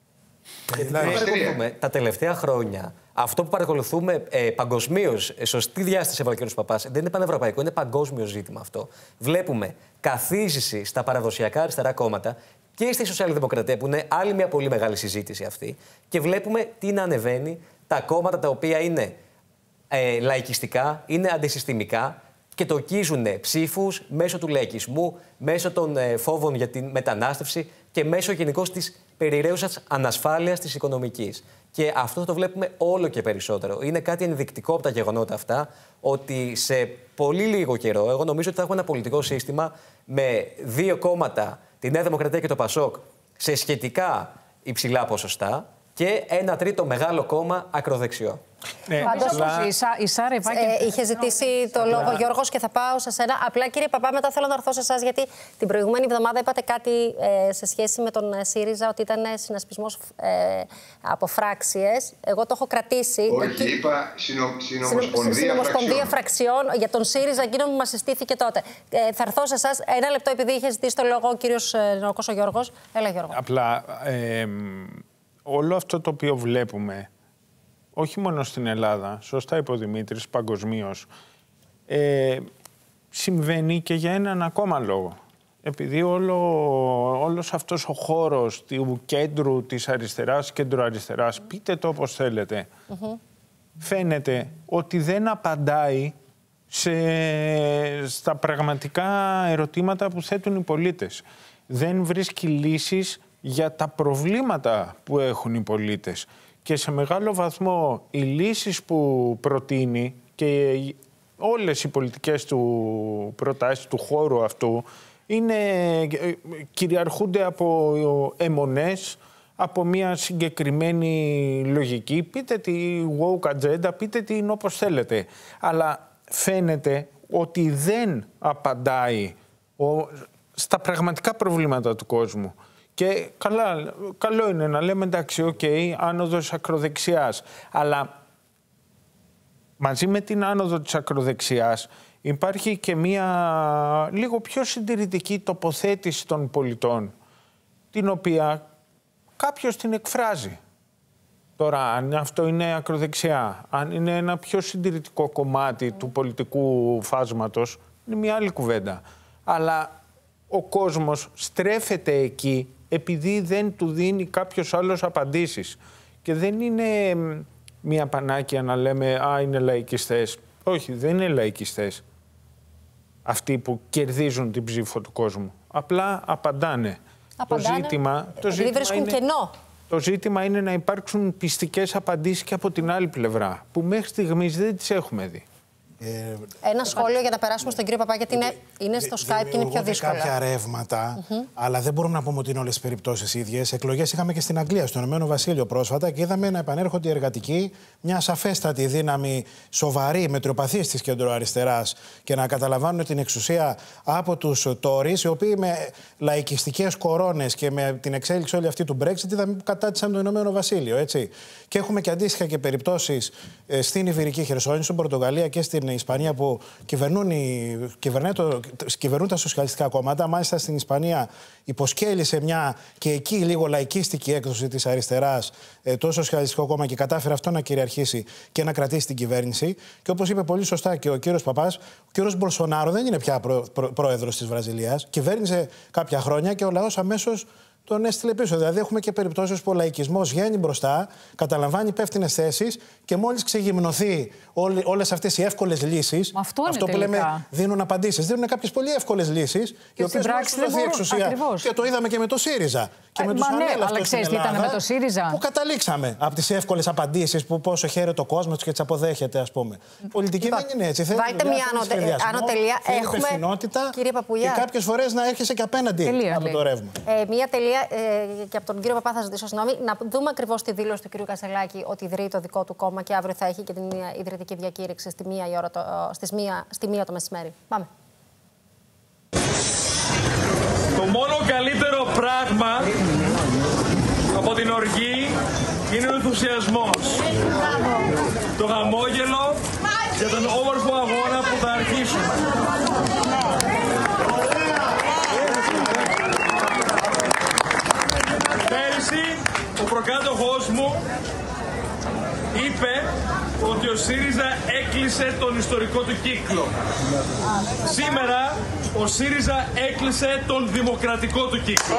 Speaker 4: Τα τελευταία χρόνια, αυτό που παρακολουθούμε παγκοσμίως, σωστή διάσταση, έβαλε ο κ. Παπάς, δεν είναι πανευρωπαϊκό, είναι παγκόσμιο ζήτημα αυτό. Βλέπουμε καθίζηση στα παραδοσιακά αριστερά κόμματα και στη Σοσιαλδημοκρατία, που είναι άλλη μια πολύ μεγάλη συζήτηση αυτή, και βλέπουμε τι να ανεβαίνει τα κόμματα τα οποία είναι λαϊκιστικά, είναι αντισυστημικά και τοκίζουν ψήφους μέσω του λαϊκισμού, μέσω των φόβων για την μετανάστευση και μέσω γενικώς της περιραίουσας ανασφάλειας της οικονομικής. Και αυτό θα το βλέπουμε όλο και περισσότερο. Είναι κάτι ενδεικτικό από τα γεγονότα αυτά, ότι σε πολύ λίγο καιρό, εγώ νομίζω ότι θα έχουμε ένα πολιτικό σύστημα με δύο κόμματα, τη Νέα Δημοκρατία και το Πασόκ, σε σχετικά υψηλά ποσοστά και ένα τρίτο μεγάλο κόμμα ακροδεξιό.
Speaker 3: Η Σάρα
Speaker 1: είχε ζητήσει το λόγο Γιώργος και θα πάω σε σένα. Απλά, κύριε Παπά, μετά θέλω να έρθω σε εσάς, γιατί την προηγούμενη εβδομάδα είπατε κάτι σε σχέση με τον ΣΥΡΙΖΑ, ότι ήταν συνασπισμός από φράξιες. Εγώ το έχω κρατήσει.
Speaker 12: Όχι, είπα συνομοσπονδία
Speaker 1: φραξιών για τον ΣΥΡΙΖΑ, εκείνο που μας συστήθηκε τότε. Θα έρθω σε εσάς. Ένα λεπτό, επειδή είχε ζητήσει το λόγο ο κύριος Νεοκός ο Γιώργος. Έλα, Γιώργο.
Speaker 9: Απλά όλο αυτό το οποίο βλέπουμε, όχι μόνο στην Ελλάδα, σωστά είπε ο Δημήτρης, παγκοσμίως, συμβαίνει και για έναν ακόμα λόγο. Επειδή όλος αυτός ο χώρος του κέντρου της αριστεράς, κέντρο-αριστεράς, πείτε το όπως θέλετε, φαίνεται ότι δεν απαντάει στα πραγματικά ερωτήματα που θέτουν οι πολίτες. Δεν βρίσκει λύσεις για τα προβλήματα που έχουν οι πολίτες. Και σε μεγάλο βαθμό οι λύσεις που προτείνει και όλες οι πολιτικές του προτάσεις του χώρου αυτού κυριαρχούνται από αιμονές, από μια συγκεκριμένη λογική. Πείτε τη woke agenda, πείτε την όπως θέλετε. Αλλά φαίνεται ότι δεν απαντάει στα πραγματικά προβλήματα του κόσμου. Και καλό είναι να λέμε εντάξει, άνοδος ακροδεξιάς. Αλλά μαζί με την άνοδο της ακροδεξιάς υπάρχει και μία λίγο πιο συντηρητική τοποθέτηση των πολιτών, την οποία κάποιος την εκφράζει. Τώρα, αν αυτό είναι ακροδεξιά, αν είναι ένα πιο συντηρητικό κομμάτι του πολιτικού φάσματος, είναι μια άλλη κουβέντα. Αλλά ο κόσμος στρέφεται εκεί επειδή δεν του δίνει κάποιος άλλος απαντήσεις. Και δεν είναι μια πανάκια να λέμε «Α, είναι λαϊκιστές». Όχι, δεν είναι λαϊκιστές αυτοί που κερδίζουν την ψήφο του κόσμου. Απλά απαντάνε. Το ζήτημα
Speaker 1: βρίσκουν κενό.
Speaker 9: Το ζήτημα είναι να υπάρξουν πιστικές απαντήσεις και από την άλλη πλευρά, που μέχρι στιγμής δεν τις έχουμε δει.
Speaker 1: Ένα σχόλιο για να περάσουμε στον κύριο Παπά, γιατί είναι στο Skype και είναι πιο δύσκολο.
Speaker 2: Κάποια ρεύματα, αλλά δεν μπορούμε να πούμε ότι είναι όλες τις περιπτώσεις ίδιες. Εκλογές είχαμε και στην Αγγλία, στο Ηνωμένο Βασίλειο πρόσφατα, και είδαμε να επανέρχονται οι εργατικοί μια σαφέστατη δύναμη, σοβαρή, μετριοπαθής της κεντροαριστεράς και να καταλαμβάνουν την εξουσία από τους Τόρις, οι οποίοι με λαϊκιστικές κορώνες και με την εξέλιξη όλη αυτή του Brexit είδαμε που κατάτησαν το Ηνωμένο Βασίλειο. Έτσι. Και έχουμε και αντίστοιχα και περιπτώσεις στην Ιβηρική Χερσόνησο, στην Πορτογαλία και στην Ισπανία που κυβερνούν τα σοσιαλιστικά κόμματα. Μάλιστα στην Ισπανία υποσκέλισε μια και εκεί λίγο λαϊκίστικη έκδοση της αριστεράς το Σοσιαλιστικό Κόμμα και κατάφερε αυτό να κυριαρχήσει και να κρατήσει την κυβέρνηση. Και όπως είπε πολύ σωστά και ο κύριος Παπάς, ο κύριος Μπολσονάρο δεν είναι πια πρόεδρος της Βραζιλίας. Κυβέρνησε κάποια χρόνια και ο λαός αμέσως τον έστειλε πίσω. Δηλαδή, έχουμε και περιπτώσεις που ο λαϊκισμός βγαίνει μπροστά, καταλαμβάνει υπεύθυνες θέσεις και μόλις ξεγυμνωθεί όλες αυτές οι εύκολες λύσεις. Αυτό που λέμε δίνουν απαντήσεις. Δίνουν κάποιες πολύ εύκολες λύσεις, οι οποίες μόλις του δοθεί εξουσία. Ακριβώς. Και το είδαμε και με το ΣΥΡΙΖΑ. Και με τους ανέλαστους στην Ελλάδα,
Speaker 3: ήταν με το ΣΥΡΙΖΑ.
Speaker 2: Που καταλήξαμε από τις εύκολες απαντήσεις που πόσο χαίρεται ο κόσμος και τις αποδέχεται, ας πούμε. Πολιτική δεν είναι έτσι.
Speaker 1: Βάλτε μια ανωτελεία.
Speaker 2: Έχουμε υπευθυνότητα και κάποιες φορές να έρχεσαι και απέναντι από το ρεύμα.
Speaker 1: Μια τελεία και από τον κύριο Παπά θα ζητήσω συγγνώμη. Να δούμε ακριβώς τη δήλωση του κύριου Κασελάκη ότι ιδρύει το δικό του κόμμα και αύριο θα έχει και την ιδρυτική διακήρυξη στη 1 το μεσημέρι. Πάμε.
Speaker 6: Το μόνο καλύτερο πράγμα από την οργή είναι ο ενθουσιασμός. Το χαμόγελο για τον όμορφο αγώνα που θα αρχίσουμε. Πέρυσι, ο προκάτοχός μου είπε ότι ο ΣΥΡΙΖΑ έκλεισε τον ιστορικό του κύκλο. Σήμερα, ο ΣΥΡΙΖΑ έκλεισε τον δημοκρατικό του κύκλο.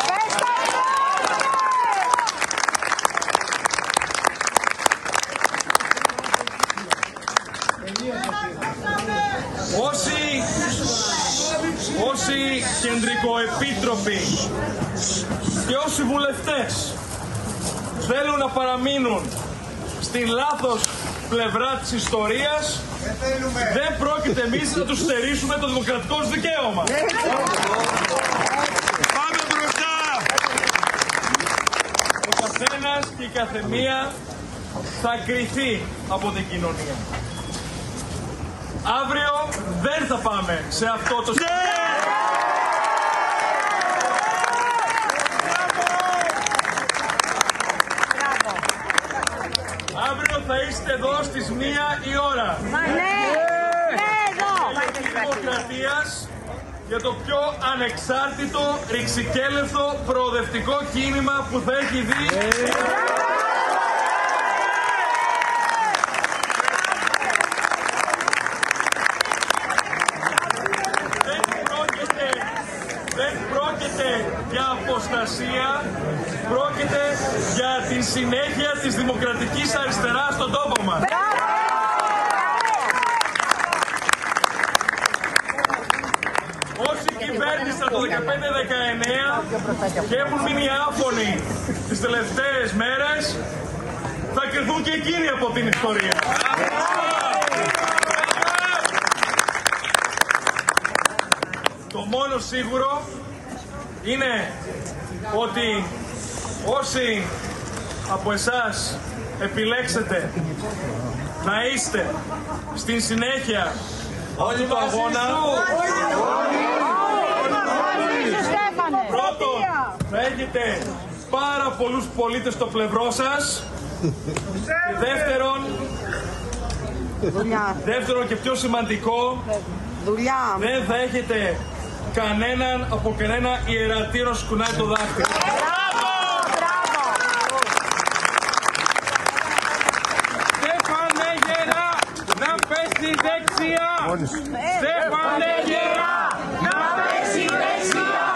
Speaker 6: Όσοι κεντρικοεπίτροποι και όσοι βουλευτές θέλουν να παραμείνουν στην λάθος πλευρά της ιστορίας, δεν πρόκειται εμείς να τους στερήσουμε το δημοκρατικό τους δικαίωμα. Πάμε μπροστά! Ο καθένας και η καθεμία θα κριθεί από την κοινωνία. Αύριο δεν θα πάμε σε αυτό το Αύριο θα είστε εδώ στις 1 η ώρα. Δημοκρατίας για το πιο ανεξάρτητο, ρηξικέλευθο, προοδευτικό κίνημα που θα έχει δει. Πρόκειται για την συνέχεια της δημοκρατικής αριστεράς στον τόπο μας. Όσοι κυβέρνησαν το 15-19 και έχουν μείνει άφωνοι τις τελευταίες μέρες, θα κρυθούν και εκείνοι από την ιστορία. Το μόνο σίγουρο είναι ότι όσοι από εσάς επιλέξετε να είστε στην συνέχεια αυτού του αγώνα, πρώτον θα έχετε πάρα πολλούς πολίτες στο πλευρό σας και δεύτερον και πιο σημαντικό, δεν θα έχετε κανέναν από κανένα ιερατήριο σκουνάει το δάχτυλο. Στέφανε Γερά, να πέσει δεξιά! Στέφανε Γερά, να πέσει δεξιά!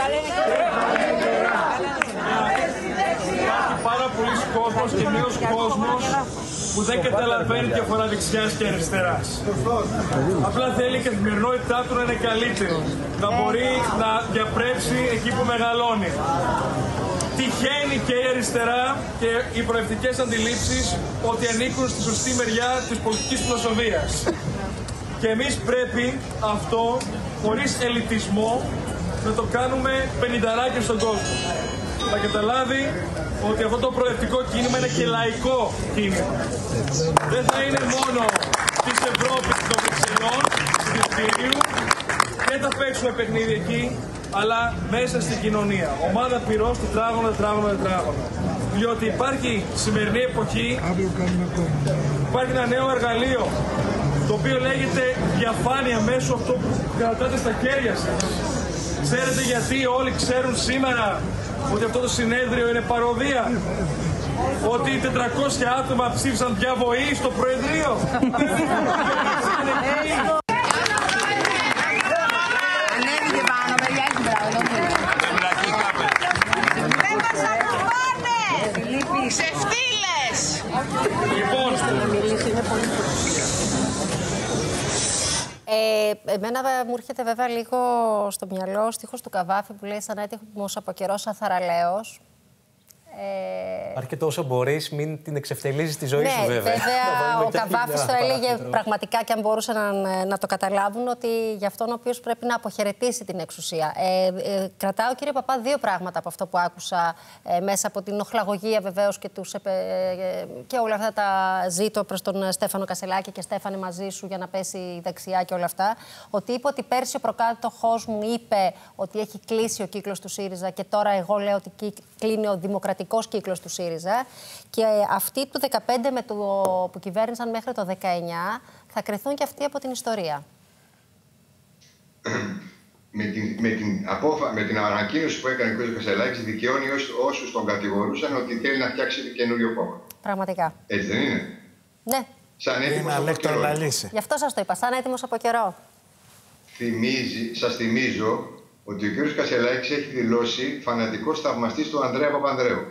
Speaker 6: Υπάρχει πάρα πολλοί κόσμος και νέος κόσμος που δεν καταλαβαίνει τη διαφορά δεξιάς και αριστεράς. Απλά θέλει η καθημερινότητά του να είναι καλύτερη, να μπορεί να διαπρέψει εκεί που μεγαλώνει. Τυχαίνει και η αριστερά και οι προευτικές αντιλήψεις ότι ανήκουν στη σωστή μεριά της πολιτικής φιλοσοφίας. Και εμείς πρέπει αυτό, χωρίς ελιτισμό, να το κάνουμε πενηνταράκια στον κόσμο. Να καταλάβει ότι αυτό το προοδευτικό κίνημα είναι και λαϊκό κίνημα. Δεν θα είναι μόνο της Ευρώπης, των Βρυξελών, του Κτηρίου, δεν θα παίξουμε παιχνίδι εκεί, αλλά μέσα στην κοινωνία. Ομάδα πυρός του τετράγωνα. Διότι υπάρχει σημερινή εποχή, υπάρχει ένα νέο εργαλείο, το οποίο λέγεται διαφάνεια μέσω αυτό που κρατάτε στα χέρια σας. Ξέρετε γιατί όλοι ξέρουν σήμερα ότι αυτό το συνέδριο είναι παροδία? Ότι 400 άτομα ψήφισαν διαβοή στο Προεδρείο.
Speaker 8: Ανέβηκε πάνω, παιδιά, έχει μπράβο. Δεν μας ακουμπάνε! Ξεφτύλες!
Speaker 6: Λοιπόν,
Speaker 1: εμένα μου έρχεται βέβαια λίγο στο μυαλό ο στίχος του Καβάφη που λέει «Σαν έτοιμος από καιρό σαν θαραλέος».
Speaker 4: Υπάρχει και τόσο μπορείς, μην την εξευτελίζεις τη ζωή σου, βέβαια.
Speaker 1: Βέβαια, ο Καβάφης το έλεγε πραγματικά και αν μπορούσαν να το καταλάβουν ότι για αυτόν ο οποίος πρέπει να αποχαιρετήσει την εξουσία. Κρατάω, κύριε Παπά, δύο πράγματα από αυτό που άκουσα μέσα από την οχλαγωγία βεβαίως και όλα αυτά τα ζήτω προς τον Στέφανο Κασελάκη και Στέφανε μαζί σου για να πέσει η δεξιά και όλα αυτά. Ότι είπε ότι πέρσι ο προκάτοχός μου είπε ότι έχει κλείσει ο κύκλος του ΣΥΡΙΖΑ και τώρα εγώ λέω ότι κλείνει ο δημοκρατικός κύκλος του ΣΥΡΙΖΑ και αυτοί του 2015 που κυβέρνησαν μέχρι το 2019 θα κρυθούν και αυτοί από την ιστορία.
Speaker 12: Με την ανακοίνωση που έκανε ο κ. Κασελάκης δικαιώνει όσους τον κατηγορούσαν ότι θέλει να φτιάξει καινούριο κόμμα.
Speaker 1: Πραγματικά.
Speaker 12: Έτσι δεν είναι?
Speaker 1: Ναι.
Speaker 12: Σαν έτοιμος από καιρό.
Speaker 1: Γι' αυτό σας το είπα, σαν έτοιμος από καιρό.
Speaker 12: Σας θυμίζω ότι ο κ. Κασελάκης έχει δηλώσει φανατικός θαυμαστής του Ανδρέα Παπανδρέου.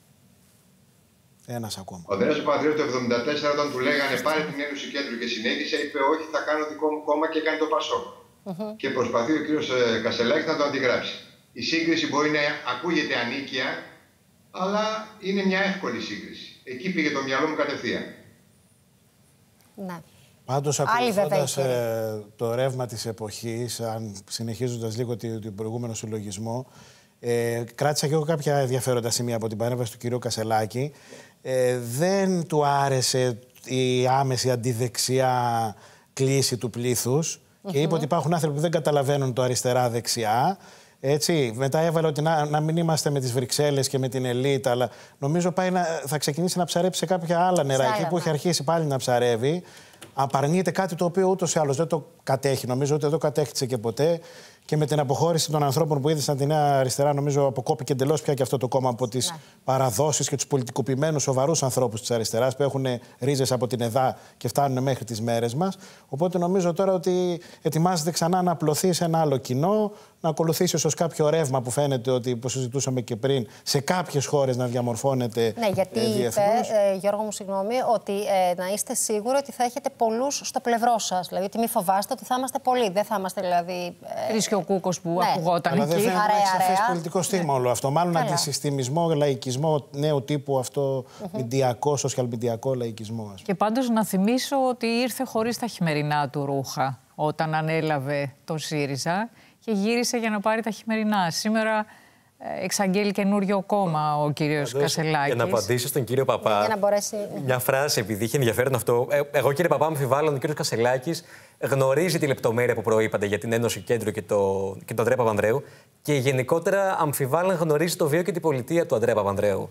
Speaker 2: Ένας ακόμα.
Speaker 12: Ο Ανδρέας Παπανδρέου το 1974, όταν του λέγανε πάρε την Ένωση Κέντρου και συνέχισε, είπε όχι, θα κάνω δικό μου κόμμα και έκανε το ΠΑΣΟΚ. Και προσπαθεί ο κ. Κασελάκης να το αντιγράψει. Η σύγκριση μπορεί να ακούγεται ανίκεια, αλλά είναι μια εύκολη σύγκριση. Εκεί πήγε το μυαλό μου κατευθείαν.
Speaker 1: Ναι.
Speaker 2: Πάντως, ακολουθώντας το ρεύμα της εποχής, συνεχίζοντας λίγο τον προηγούμενο συλλογισμό, κράτησα και εγώ κάποια ενδιαφέροντα σημεία από την παρέμβαση του κ. Κασελάκη. Δεν του άρεσε η άμεση αντιδεξιά κλίση του πλήθους και είπε ότι υπάρχουν άνθρωποι που δεν καταλαβαίνουν το αριστερά-δεξιά. Έτσι, μετά έβαλε ότι να μην είμαστε με τις Βρυξέλλες και με την ελίτ, αλλά νομίζω θα ξεκινήσει να ψαρέψει σε κάποια άλλα νερά, εκεί που έχει αρχίσει πάλι να ψαρεύει. Απαρνείται κάτι το οποίο ούτως ή άλλως δεν το κατέχει. Νομίζω ότι δεν το κατέχτησε και ποτέ. Και με την αποχώρηση των ανθρώπων που είδησαν τη Νέα Αριστερά, νομίζω αποκόπηκε εντελώς πια και αυτό το κόμμα από τις παραδόσεις και τους πολιτικοποιημένους σοβαρούς ανθρώπους της αριστεράς που έχουν ρίζες από την ΕΔΑ και φτάνουν μέχρι τις μέρες μας. Οπότε νομίζω τώρα ότι ετοιμάζεται ξανά να απλωθεί σε ένα άλλο κοινό, να ακολουθήσει ίσως κάποιο ρεύμα που φαίνεται ότι, όπως συζητούσαμε και πριν, σε κάποιες χώρες να διαμορφώνεται.
Speaker 1: Ναι, γιατί είπε, Γιώργο μου, συγγνώμη, ότι να είστε σίγουροι ότι θα έχετε πολλούς στο πλευρό σας. Δηλαδή, ότι μην φοβάστε ότι θα είμαστε πολλοί. Δεν θα είμαστε δηλαδή.
Speaker 3: Ο Κούκος που ακουγόταν
Speaker 2: αλλά
Speaker 3: εκεί.
Speaker 2: δεν έχει αφήσει πολιτικό στίγμα όλο αυτό. Μάλλον αντισυστημισμό, λαϊκισμό νέου τύπου, αυτό μηντιακό, σοσιαλμηντιακό λαϊκισμό.
Speaker 3: Και πάντως να θυμίσω ότι ήρθε χωρίς τα χειμερινά του ρούχα όταν ανέλαβε το ΣΥΡΙΖΑ και γύρισε για να πάρει τα χειμερινά. Σήμερα εξαγγέλει καινούριο κόμμα ο κύριος Κασελάκης.
Speaker 4: Για να απαντήσω στον κύριο Παπά,
Speaker 1: για να μπορέσει...
Speaker 4: μια φράση, επειδή είχε ενδιαφέρον αυτό. Εγώ, κύριε Παπά, αμφιβάλλω ο κύριος Κασελάκης γνωρίζει τη λεπτομέρεια που προείπατε για την Ένωση Κέντρου και τον Ανδρέα Παπανδρέου και γενικότερα αμφιβάλλω να γνωρίζει το βίο και την πολιτεία του Ανδρέα Παπανδρέου.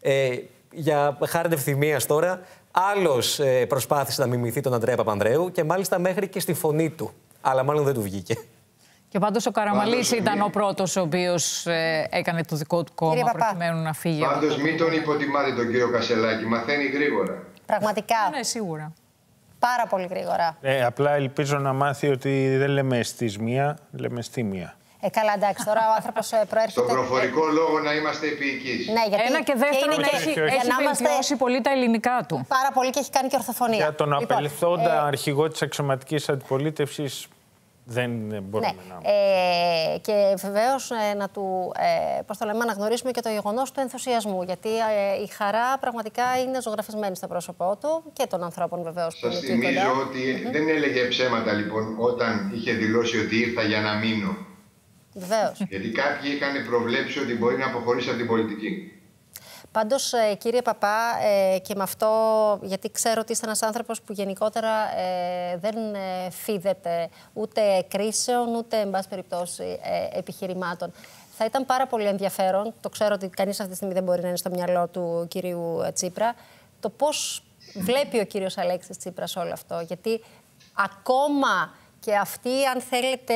Speaker 4: Για χάρη ευθυμίας τώρα, άλλος προσπάθησε να μιμηθεί τον Ανδρέα Παπανδρέου και μάλιστα μέχρι και στη φωνή του. Αλλά μάλλον δεν του βγήκε.
Speaker 3: Και πάντως ο Καραμανλής ήταν ο πρώτος ο οποίος έκανε το δικό του κόμμα προκειμένου να φύγει.
Speaker 12: Πάντως μην τον υποτιμάτε τον κύριο Κασελάκη, μαθαίνει γρήγορα.
Speaker 1: Πραγματικά.
Speaker 3: Ναι, σίγουρα.
Speaker 1: Πάρα πολύ γρήγορα.
Speaker 9: Απλά ελπίζω να μάθει ότι δεν λέμε στισμία, λέμε στίμια.
Speaker 1: Καλά, εντάξει, τώρα ο άνθρωπος προέρχεται.
Speaker 12: Στον προφορικό λόγο να είμαστε επίοικείς.
Speaker 1: Ναι, γιατί
Speaker 3: ένα και δεύτερον έχει βελτιώσει πολύ τα ελληνικά του.
Speaker 1: Πάρα πολύ και έχει κάνει και ορθοφωνία.
Speaker 9: Για τον απελθόντα αρχηγό της αξιωματικής αντιπολίτευσης δεν μπορούμε να...
Speaker 1: Και βεβαίως να του αναγνωρίσουμε και το γεγονός του ενθουσιασμού. Γιατί η χαρά πραγματικά είναι ζωγραφισμένη στο πρόσωπό του και των ανθρώπων βεβαίως που είναι εκεί κοντά.
Speaker 12: Σας θυμίζω ότι δεν έλεγε ψέματα λοιπόν όταν είχε δηλώσει ότι ήρθα για να μείνω.
Speaker 1: Βεβαίως.
Speaker 12: Γιατί κάποιοι είχαν προβλέψει ότι μπορεί να αποχωρήσει από την πολιτική.
Speaker 1: Πάντως, κύριε Παπά, και με αυτό, γιατί ξέρω ότι είστε ένας άνθρωπος που γενικότερα δεν φίδεται ούτε κρίσεων, ούτε, εν πάση περιπτώσει, επιχειρημάτων. Θα ήταν πάρα πολύ ενδιαφέρον, το ξέρω ότι κανείς αυτή τη στιγμή δεν μπορεί να είναι στο μυαλό του κυρίου Τσίπρα, το πώς βλέπει ο κύριος Αλέξης Τσίπρας όλο αυτό. Γιατί ακόμα και αυτή, αν θέλετε,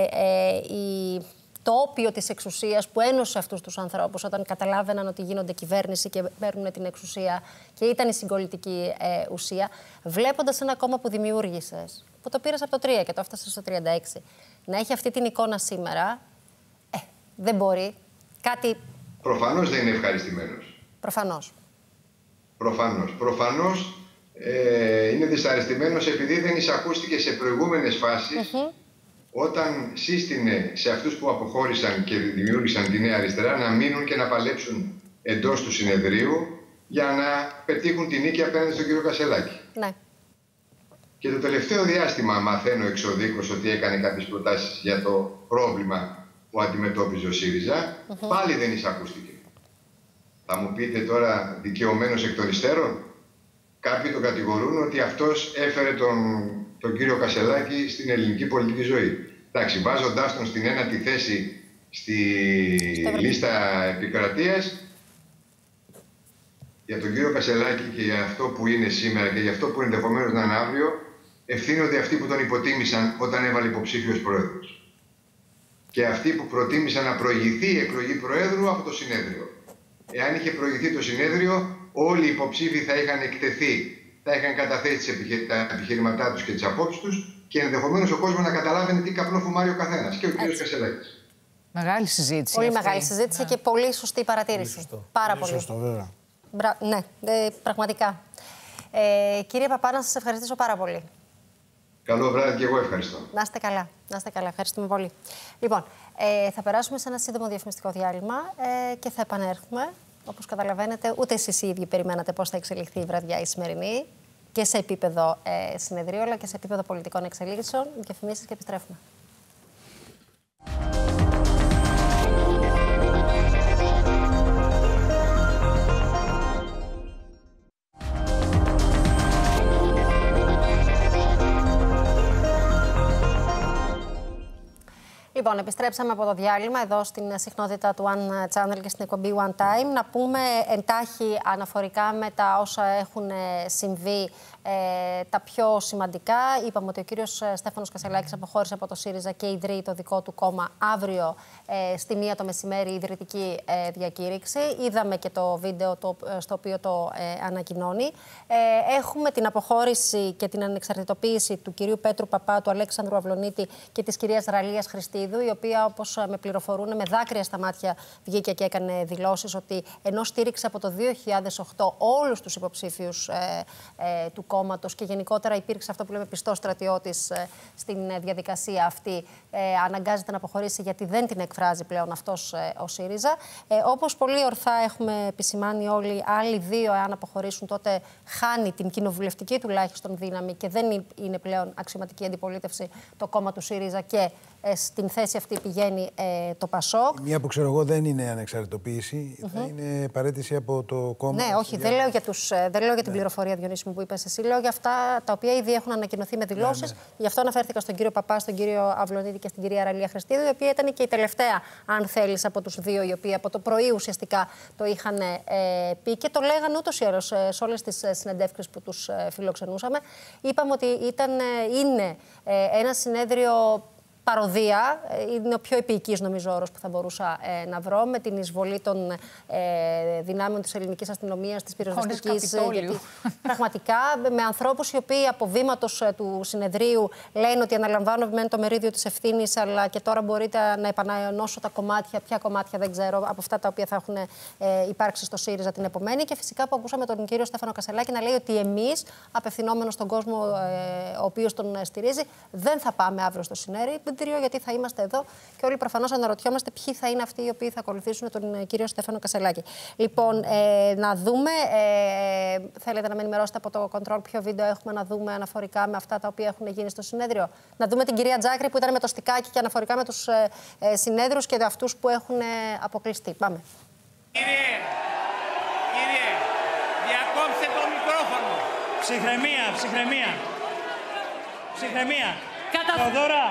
Speaker 1: το όπιο της εξουσίας που ένωσε αυτούς τους ανθρώπους όταν καταλάβαιναν ότι γίνονται κυβέρνηση και παίρνουν την εξουσία και ήταν η συγκολητική ουσία, βλέποντας ένα κόμμα που δημιούργησες, που το πήρες από το 3 και το έφτασες στο 36, να έχει αυτή την εικόνα σήμερα, δεν μπορεί. Κάτι...
Speaker 12: Προφανώς δεν είναι ευχαριστημένος.
Speaker 1: Προφανώς.
Speaker 12: Προφανώς είναι δυσαρεστημένος επειδή δεν εισακούστηκε σε προηγούμενες φάσεις όταν σύστηνε σε αυτούς που αποχώρησαν και δημιούργησαν τη Νέα Αριστερά να μείνουν και να παλέψουν εντός του συνεδρίου για να πετύχουν την νίκη απέναντι στον κύριο Κασελάκη.
Speaker 1: Ναι.
Speaker 12: Και το τελευταίο διάστημα μαθαίνω εξοδίκως ότι έκανε κάποιες προτάσεις για το πρόβλημα που αντιμετώπιζε ο ΣΥΡΙΖΑ, πάλι δεν εισακούστηκε. Θα μου πείτε τώρα δικαιωμένος εκ των υστέρων. Κάποιοι τον κατηγορούν ότι αυτός έφερε τον κύριο Κασελάκη στην ελληνική πολιτική ζωή. Εντάξει, βάζοντάς τον στην ένατη θέση στη λίστα επικρατείας, για τον κύριο Κασελάκη και για αυτό που είναι σήμερα και για αυτό που ενδεχομένως να είναι αύριο, ευθύνονται αυτοί που τον υποτίμησαν όταν έβαλε υποψήφιος πρόεδρος. Και αυτοί που προτίμησαν να προηγηθεί η εκλογή προέδρου από το συνέδριο. Εάν είχε προηγηθεί το συνέδριο, όλοι οι υποψήφοι θα είχαν εκτεθεί, θα είχαν καταθέσει τα επιχειρηματά τους και τις απόψεις τους και ενδεχομένως ο κόσμος να καταλάβαινε τι καπνό φουμάρει ο καθένας. Και ο κ. Κασελάκης.
Speaker 3: Μεγάλη συζήτηση.
Speaker 1: Πολύ μεγάλη συζήτηση και πολύ σωστή παρατήρηση. Πάρα πολύ.
Speaker 2: Σωστό, βέβαια.
Speaker 1: Ναι, πραγματικά. Κύριε Παπά, να σας ευχαριστήσω πάρα πολύ.
Speaker 12: Καλό βράδυ και εγώ ευχαριστώ.
Speaker 1: Να είστε καλά. Να είστε καλά. Ευχαριστούμε πολύ. Λοιπόν, θα περάσουμε σε ένα σύντομο διαφημιστικό διάλειμμα και θα επανέρχουμε. Όπως καταλαβαίνετε, ούτε εσείς οι ίδιοι περιμένατε πώς θα εξελιχθεί η βραδιά η σημερινή και σε επίπεδο συνεδρίου, αλλά και σε επίπεδο πολιτικών εξελίξεων. Διαφημίσεις και επιστρέφουμε. Λοιπόν, επιστρέψαμε από το διάλειμμα εδώ στην συχνότητα του One Channel και στην εκπομπή One Time. Να πούμε εντάχει αναφορικά με τα όσα έχουν συμβεί τα πιο σημαντικά. Είπαμε ότι ο κύριος Στέφανος Κασελάκης αποχώρησε από το ΣΥΡΙΖΑ και ιδρύει το δικό του κόμμα αύριο στη 1 το μεσημέρι ιδρυτική διακήρυξη. Είδαμε και το βίντεο στο οποίο το ανακοινώνει. Έχουμε την αποχώρηση και την ανεξαρτητοποίηση του κυρίου Πέτρου Παπά, του Αλέξανδρου Αυλονίτη και της κυρίας Ραλίας Χριστίδου, η οποία, όπως με πληροφορούν, με δάκρυα στα μάτια βγήκε και έκανε δηλώσεις ότι ενώ στήριξε από το 2008 όλους τους υποψήφιους του κόμματος και γενικότερα υπήρξε αυτό που λέμε πιστός στρατιώτης στην διαδικασία αυτή, αναγκάζεται να αποχωρήσει γιατί δεν την εκφράζει πλέον αυτός ο ΣΥΡΙΖΑ. Όπως πολύ ορθά έχουμε επισημάνει όλοι, άλλοι δύο, αν αποχωρήσουν, τότε χάνει την κοινοβουλευτική τουλάχιστον δύναμη και δεν είναι πλέον αξιωματική αντιπολίτευση το κόμμα του ΣΥΡΙΖΑ και στην θέση αυτή πηγαίνει το ΠΑΣΟΚ.
Speaker 5: Μία που ξέρω εγώ δεν είναι ανεξαρτητοποίηση, θα είναι παραίτηση από το κόμμα.
Speaker 1: Ναι, όχι, δεν λέω για την πληροφορία, Διονύση μου, που είπες εσύ. Λέω για αυτά τα οποία ήδη έχουν ανακοινωθεί με δηλώσεις. Ναι. Γι' αυτό αναφέρθηκα στον κύριο Παπά, στον κύριο Αυλονίτη και στην κυρία Ραλία Χριστίδου, η οποία ήταν και η τελευταία, αν θέλεις, από τους δύο, οι οποίοι από το πρωί ουσιαστικά το είχαν πει και το λέγανε ούτως ή άλλως σε όλες τις συνεντεύξεις που τους φιλοξενούσαμε. Είπαμε ότι είναι ένα συνέδριο παροδία, είναι ο πιο επίοικης νομίζω όρος που θα μπορούσα να βρω, με την εισβολή των δυνάμεων της ελληνικής αστυνομίας, της πυροσβεστικής. Γιατί πραγματικά με ανθρώπους οι οποίοι από βήματος του συνεδρίου λένε ότι αναλαμβάνω μεν το μερίδιο της ευθύνης, αλλά και τώρα μπορείτε να επανανώσω τα κομμάτια, ποια κομμάτια δεν ξέρω, από αυτά τα οποία θα έχουν υπάρξει στο ΣΥΡΙΖΑ την επομένη. Και φυσικά που ακούσαμε τον κύριο Στέφανο Κασελάκη να λέει ότι εμείς, απευθυνόμενος στον κόσμο ο οποίος τον στηρίζει, δεν θα πάμε αύριο στο συνέδριο, γιατί θα είμαστε εδώ και όλοι προφανώς αναρωτιόμαστε ποιοι θα είναι αυτοί οι οποίοι θα ακολουθήσουν τον κύριο Στέφανο Κασελάκη. Λοιπόν, να δούμε, θέλετε να με ενημερώσετε από το control ποιο βίντεο έχουμε να δούμε αναφορικά με αυτά τα οποία έχουν γίνει στο συνέδριο. Να δούμε την κυρία Τζάκρη που ήταν με το στικάκι και αναφορικά με τους συνέδρους και αυτούς που έχουν αποκλειστεί. Πάμε.
Speaker 14: Ψυχραιμία, ψυχραιμία. Ψυχραιμία. Θεοδώρα.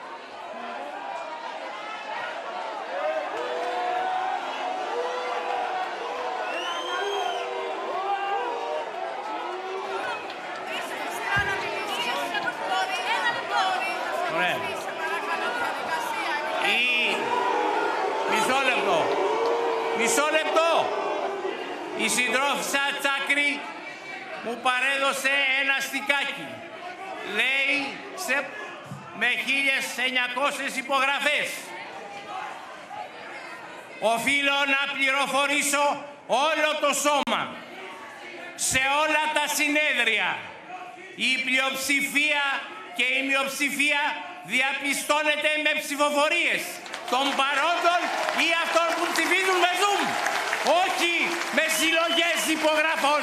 Speaker 14: Ωραία. Μισό λεπτό. Η συντρόφισσα Τσάκρη μου παρέδωσε ένα στικάκι. Λέει με 1.900 υπογραφές. Οφείλω να πληροφορήσω όλο το σώμα. Σε όλα τα συνέδρια η πλειοψηφία και η μειοψηφία διαπιστώνεται με ψηφοφορίες των παρόντων ή αυτών που ψηφίζουν με Zoom. Όχι με συλλογές υπογραφών.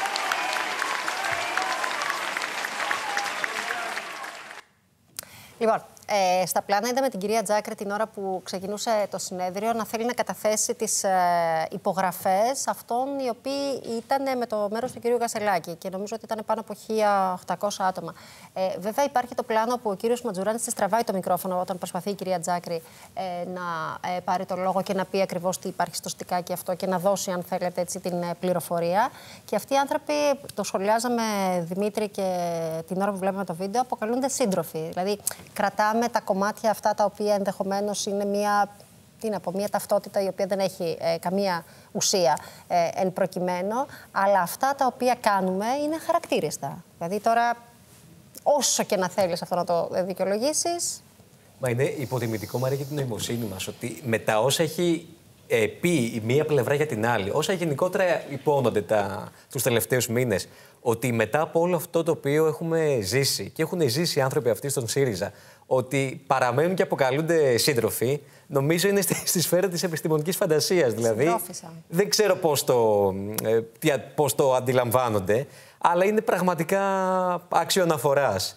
Speaker 1: Λοιπόν, στα πλάνα είδαμε την κυρία Τζάκρη την ώρα που ξεκινούσε το συνέδριο να θέλει να καταθέσει τις υπογραφές αυτών οι οποίοι ήταν με το μέρος του κυρίου Κασελάκη και νομίζω ότι ήταν πάνω από 1.800 άτομα. Βέβαια υπάρχει το πλάνο που ο κύριος Ματζουράνης της τραβάει το μικρόφωνο όταν προσπαθεί η κυρία Τζάκρη να πάρει το λόγο και να πει ακριβώς τι υπάρχει στο στικάκι αυτό και να δώσει, αν θέλετε, έτσι, την πληροφορία. Και αυτοί οι άνθρωποι, το σχολιάζαμε Δημήτρη και την ώρα που βλέπουμε το βίντεο, αποκαλούνται σύντροφοι. Δηλαδή, κρατάμε τα κομμάτια αυτά τα οποία ενδεχομένως είναι μια ταυτότητα η οποία δεν έχει καμία ουσία εν προκειμένου, αλλά αυτά τα οποία κάνουμε είναι χαρακτήριστα. Δηλαδή τώρα, όσο και να θέλεις αυτό να το δικαιολογήσεις...
Speaker 4: Μα είναι υποτιμητικό, Μαρία, για την νοημοσύνη μας, ότι με τα όσα έχει πει η μία πλευρά για την άλλη, όσα γενικότερα υπόνονται τους τελευταίους μήνες, ότι μετά από όλο αυτό το οποίο έχουμε ζήσει και έχουν ζήσει οι άνθρωποι αυτοί στον ΣΥΡΙΖΑ, ότι παραμένουν και αποκαλούνται σύντροφοι, νομίζω είναι στη σφαίρα της επιστημονικής φαντασίας. Δηλαδή, δεν ξέρω πώς το αντιλαμβάνονται, αλλά είναι πραγματικά άξιο αναφοράς.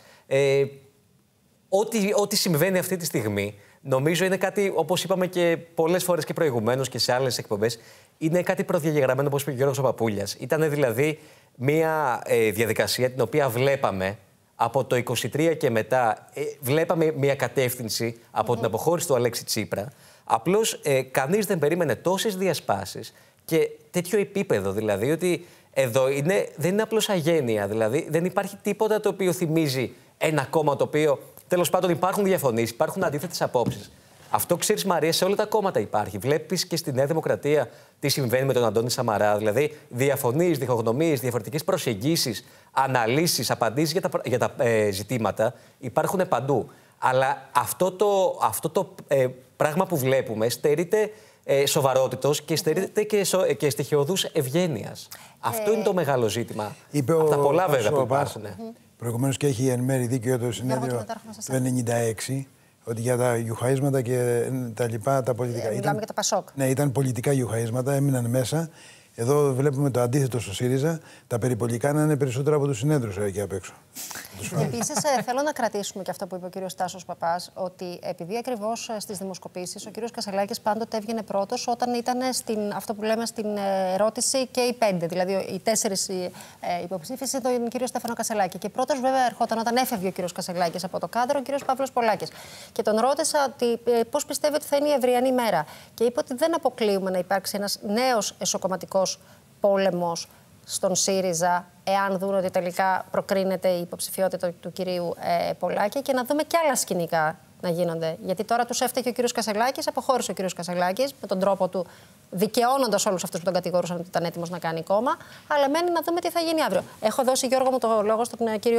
Speaker 4: Ό,τι συμβαίνει αυτή τη στιγμή, νομίζω είναι κάτι, όπως είπαμε και πολλές φορές και προηγουμένως και σε άλλες εκπομπές, είναι κάτι προδιαγεγραμμένο, όπως είπε ο Γιώργος Παπούλιας. Ήταν δηλαδή μια διαδικασία την οποία βλέπαμε από το 23 και μετά, βλέπαμε μια κατεύθυνση από την αποχώρηση του Αλέξη Τσίπρα. Απλώς κανείς δεν περίμενε τόσες διασπάσεις και τέτοιο επίπεδο, δηλαδή ότι εδώ δεν είναι απλώς αγένεια, δηλαδή δεν υπάρχει τίποτα το οποίο θυμίζει ένα κόμμα το οποίο, τέλος πάντων, υπάρχουν διαφωνήσεις, υπάρχουν αντίθετες απόψεις. Αυτό, ξέρεις, Μαρία, σε όλα τα κόμματα υπάρχει. Βλέπεις και στη Νέα Δημοκρατία τι συμβαίνει με τον Αντώνη Σαμαρά. Δηλαδή, διαφωνίες, διχογνωμίες, διαφορετικές προσεγγίσεις, αναλύσεις, απαντήσεις για τα ζητήματα υπάρχουν παντού. Αλλά αυτό το πράγμα που βλέπουμε στερείται σοβαρότητος και στερείται και στοιχειωδούς ευγένειας. Αυτό είναι το μεγάλο ζήτημα. Από τα πολλά, βέβαια, που υπάρχουν.
Speaker 5: Προηγουμένως και έχει εν μέρει δίκαιο το συνέδριο του 1996. Ότι για τα γιουχαίσματα και τα λοιπά, τα πολιτικά.
Speaker 1: Μιλάμε για τα Πασόκ.
Speaker 5: Ναι, ήταν πολιτικά γιουχαίσματα, έμειναν μέσα. Εδώ βλέπουμε το αντίθετο στο ΣΥΡΙΖΑ. Τα περιπολικά να είναι περισσότερα από τους συνέδρους εκεί απ' έξω.
Speaker 1: Επίσης, θέλω να κρατήσουμε και αυτό που είπε ο κύριος Τάσος Παπάς, ότι επειδή ακριβώς στις δημοσκοπήσεις ο κύριος Κασελάκης πάντοτε έβγαινε πρώτος όταν ήταν αυτό που λέμε στην ερώτηση και οι 5. Δηλαδή, οι 4 υποψήφιοι ήταν τον κύριο Στέφανο Κασελάκη. Και πρώτος, βέβαια, ερχόταν όταν έφευγε ο κύριος Κασελάκης από το κάδρο, ο κύριος Παύλος Πολάκης. Και τον ρώτησα πώς πιστεύει ότι θα είναι η ευριανή μέρα. Και είπε ότι δεν αποκλείουμε να υπάρξει ένας νέος εσωκομματικός πόλεμος στον ΣΥΡΙΖΑ, εάν δουν ότι τελικά προκρίνεται η υποψηφιότητα του κυρίου Πολάκη, και να δούμε κι άλλα σκηνικά να γίνονται. Γιατί τώρα τους έφταιγε ο κύριος Κασελάκης, αποχώρησε ο κύριος Κασελάκης με τον τρόπο του, δικαιώνοντας όλους αυτούς που τον κατηγορούσαν ότι ήταν έτοιμος να κάνει κόμμα, αλλά μένει να δούμε τι θα γίνει αύριο. Έχω δώσει, Γιώργο μου, το λόγο στον κύριο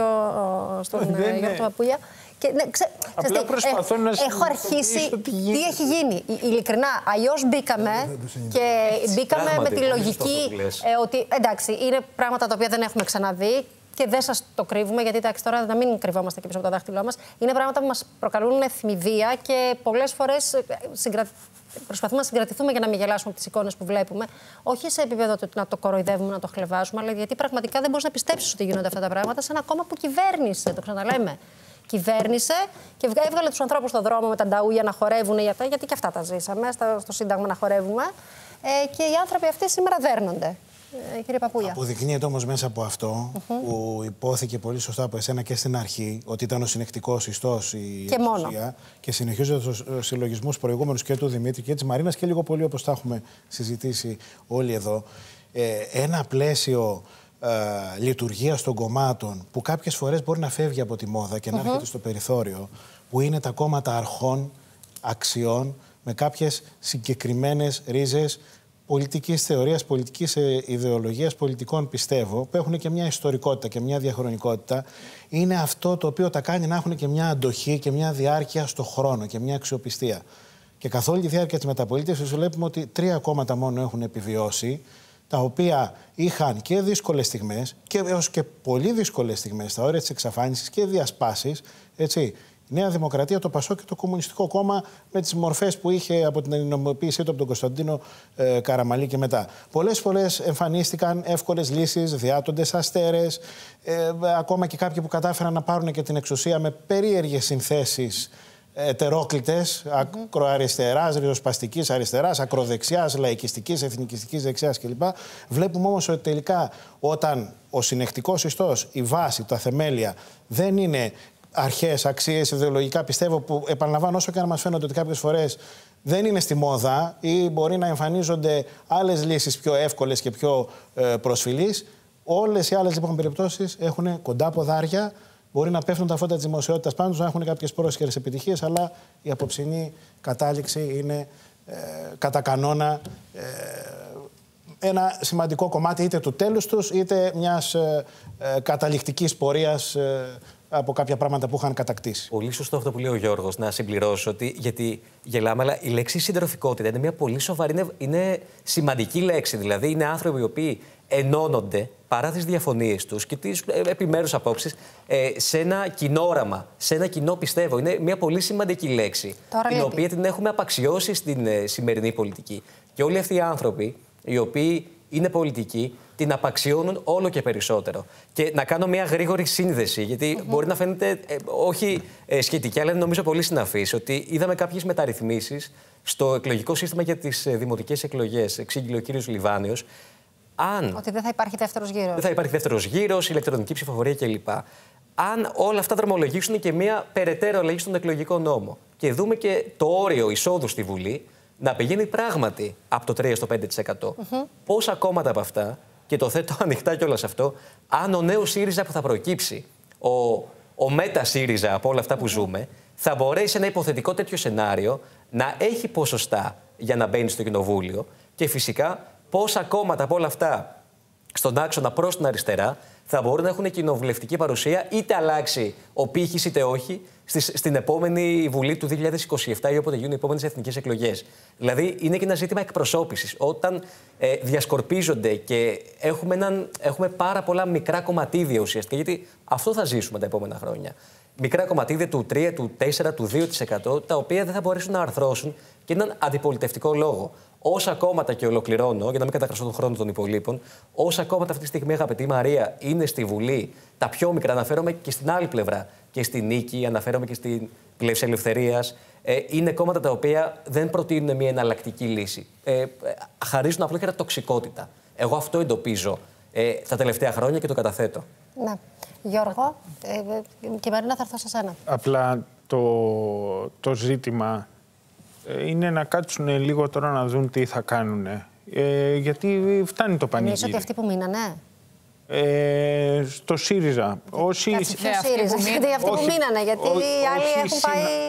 Speaker 1: Γιώργο Παπούλια. Και,
Speaker 9: απλά προσπαθώ να
Speaker 1: έχω αρχίσει τι έχει γίνει. Ειλικρινά, αλλιώς μπήκαμε με τη λογική ότι εντάξει, είναι πράγματα τα οποία δεν έχουμε ξαναδεί και δεν σας το κρύβουμε, γιατί εντάξει, τώρα να μην κρυβόμαστε και πίσω από το δάχτυλό μας. Είναι πράγματα που μας προκαλούν θυμηδία και πολλές φορές προσπαθούμε να συγκρατηθούμε για να μην γελάσουμε τις εικόνες που βλέπουμε. Όχι σε επίπεδο του να το κοροϊδεύουμε, να το χλεβάζουμε, αλλά γιατί πραγματικά δεν μπορείς να πιστέψεις ότι γίνονται αυτά τα πράγματα σε ένα κόμμα που κυβέρνησε, το ξαναλέμε. Κυβέρνησε και έβγαλε τους ανθρώπους στον δρόμο με τα νταούια να χορεύουν, γιατί και αυτά τα ζήσαμε, στο Σύνταγμα να χορεύουμε. Και οι άνθρωποι αυτοί σήμερα δέρνονται. κύριε Παπούλια.
Speaker 2: Αποδεικνύεται όμως μέσα από αυτό που υπόθηκε πολύ σωστά από εσένα και στην αρχή, ότι ήταν ο συνεκτικός ιστός η εξουσία και συνεχίζονται τους συλλογισμούς προηγούμενους και του Δημήτρη και της Μαρίνας και λίγο πολύ όπως τα έχουμε συζητήσει όλοι εδώ. Ένα πλαίσιο λειτουργίας των κομμάτων που κάποιες φορές μπορεί να φεύγει από τη μόδα και να έρχεται στο περιθώριο, που είναι τα κόμματα αρχών, αξιών, με κάποιες συγκεκριμένες ρίζες πολιτικής θεωρίας, πολιτικής ιδεολογίας, πολιτικών πιστεύω, που έχουν και μια ιστορικότητα και μια διαχρονικότητα, είναι αυτό το οποίο τα κάνει να έχουν και μια αντοχή και μια διάρκεια στο χρόνο και μια αξιοπιστία. Και καθ' όλη τη διάρκεια της μεταπολίτευσης βλέπουμε ότι 3 κόμματα μόνο έχουν επιβιώσει, τα οποία είχαν και δύσκολες στιγμές και έως και πολύ δύσκολες στιγμές στα όρια της εξαφάνισης και διασπάσεις, έτσι. Η Νέα Δημοκρατία, το ΠΑΣΟΚ και το Κομμουνιστικό Κόμμα με τις μορφές που είχε από την εννομοποίησή του από τον Κωνσταντίνο Καραμαλή και μετά. Πολλές φορές εμφανίστηκαν εύκολες λύσεις, διάτοντες αστέρες, ακόμα και κάποιοι που κατάφεραν να πάρουν και την εξουσία με περίεργες συνθέσεις ετερόκλητες, ακροαριστεράς, ριζοσπαστικής αριστεράς, ακροδεξιάς, λαϊκιστικής, εθνικιστικής δεξιάς κλπ. Βλέπουμε όμως ότι τελικά όταν ο συνεκτικός ιστός, η βάση, τα θεμέλια δεν είναι αρχές, αξίες, ιδεολογικά πιστεύω, που επαναλαμβάνω όσο και αν μας φαίνονται ότι κάποιες φορές δεν είναι στη μόδα ή μπορεί να εμφανίζονται άλλες λύσεις πιο εύκολες και πιο προσφυλείς, όλες οι άλλες λοιπόν περιπτώσεις έχουν κοντά ποδάρια. Μπορεί να πέφτουν τα φώτα της δημοσιότητας πάνω τους, να έχουν κάποιες πρόσχερες επιτυχίες, αλλά η απόψινή κατάληξη είναι κατά κανόνα ένα σημαντικό κομμάτι είτε του τέλους τους, είτε μιας καταληκτικής πορείας από κάποια πράγματα που είχαν κατακτήσει. Πολύ
Speaker 4: σωστό αυτό που λέει ο Γιώργος, να συμπληρώσω ότι, γιατί γελάμε, αλλά η λέξη συντροφικότητα είναι μια πολύ σοβαρή, είναι σημαντική λέξη. Δηλαδή, είναι άνθρωποι οι οποίοι ενώνονται παρά τις διαφωνίες τους και τις επιμέρους απόψεις σε ένα κοινό όραμα, σε ένα κοινό πιστεύω. Είναι μια πολύ σημαντική λέξη, την οποία την έχουμε απαξιώσει στην σημερινή πολιτική. Και όλοι αυτοί οι άνθρωποι, οι οποίοι είναι πολιτικοί, την απαξιώνουν όλο και περισσότερο. Και να κάνω μια γρήγορη σύνδεση, γιατί μπορεί να φαίνεται όχι σχετική, αλλά είναι νομίζω πολύ συναφής, ότι είδαμε κάποιες μεταρρυθμίσεις στο εκλογικό σύστημα για τις δημοτικές εκλογές. Εξήγηλε ο κύριος Λιβάνιος.
Speaker 1: Ότι δεν θα υπάρχει δεύτερος γύρος.
Speaker 4: Δεν θα υπάρχει δεύτερος γύρος, ηλεκτρονική ψηφοφορία κλπ. Αν όλα αυτά δρομολογήσουν και μια περαιτέρω αλλαγή στον εκλογικό νόμο και δούμε και το όριο εισόδου στη Βουλή να πηγαίνει πράγματι από το 3% στο 5%. Πόσα κόμματα από αυτά, και το θέτω ανοιχτά κιόλας αυτό, αν ο νέος ΣΥΡΙΖΑ που θα προκύψει, ο Μέτα ΣΥΡΙΖΑ από όλα αυτά που ζούμε, θα μπορέσει σε ένα υποθετικό τέτοιο σενάριο να έχει ποσοστά για να μπαίνει στο κοινοβούλιο και φυσικά πόσα κόμματα από όλα αυτά στον άξονα προς την αριστερά θα μπορούν να έχουν κοινοβουλευτική παρουσία, είτε αλλάξει ο πύχης είτε όχι, στην επόμενη Βουλή του 2027 ή όποτε γίνουν οι επόμενες εθνικές εκλογές. Δηλαδή, είναι και ένα ζήτημα εκπροσώπησης. Όταν διασκορπίζονται και έχουμε πάρα πολλά μικρά κομματίδια ουσιαστικά, γιατί αυτό θα ζήσουμε τα επόμενα χρόνια. Μικρά κομματίδια του 3, του 4, του 2%, τα οποία δεν θα μπορέσουν να αρθρώσουν και έναν αντιπολιτευτικό λόγο. Όσα κόμματα, και ολοκληρώνω, για να μην καταχραστώ τον χρόνο των υπολείπων, όσα κόμματα αυτή τη στιγμή, αγαπητή Μαρία, είναι στη Βουλή, τα πιο μικρά, αναφέρομαι και στην άλλη πλευρά, και στη Νίκη, αναφέρομαι και στην Πλεύση Ελευθερίας, είναι κόμματα τα οποία δεν προτείνουν μια εναλλακτική λύση. Χαρίζουν απλά και τοξικότητα. Εγώ αυτό εντοπίζω τα τελευταία χρόνια και το καταθέτω.
Speaker 1: Ναι. Γιώργο, και Μαρίνα, θα έρθω σε σένα.
Speaker 9: Απλά το ζήτημα είναι να κάτσουν λίγο τώρα να δουν τι θα κάνουν. Γιατί φτάνει το πανηγύρι.
Speaker 1: Εννοείς ότι αυτοί που μείνανε.
Speaker 9: Στο ΣΥΡΙΖΑ.
Speaker 1: Όσοι... γιατί αυτοί που μείνανε, γιατί οι άλλοι έχουν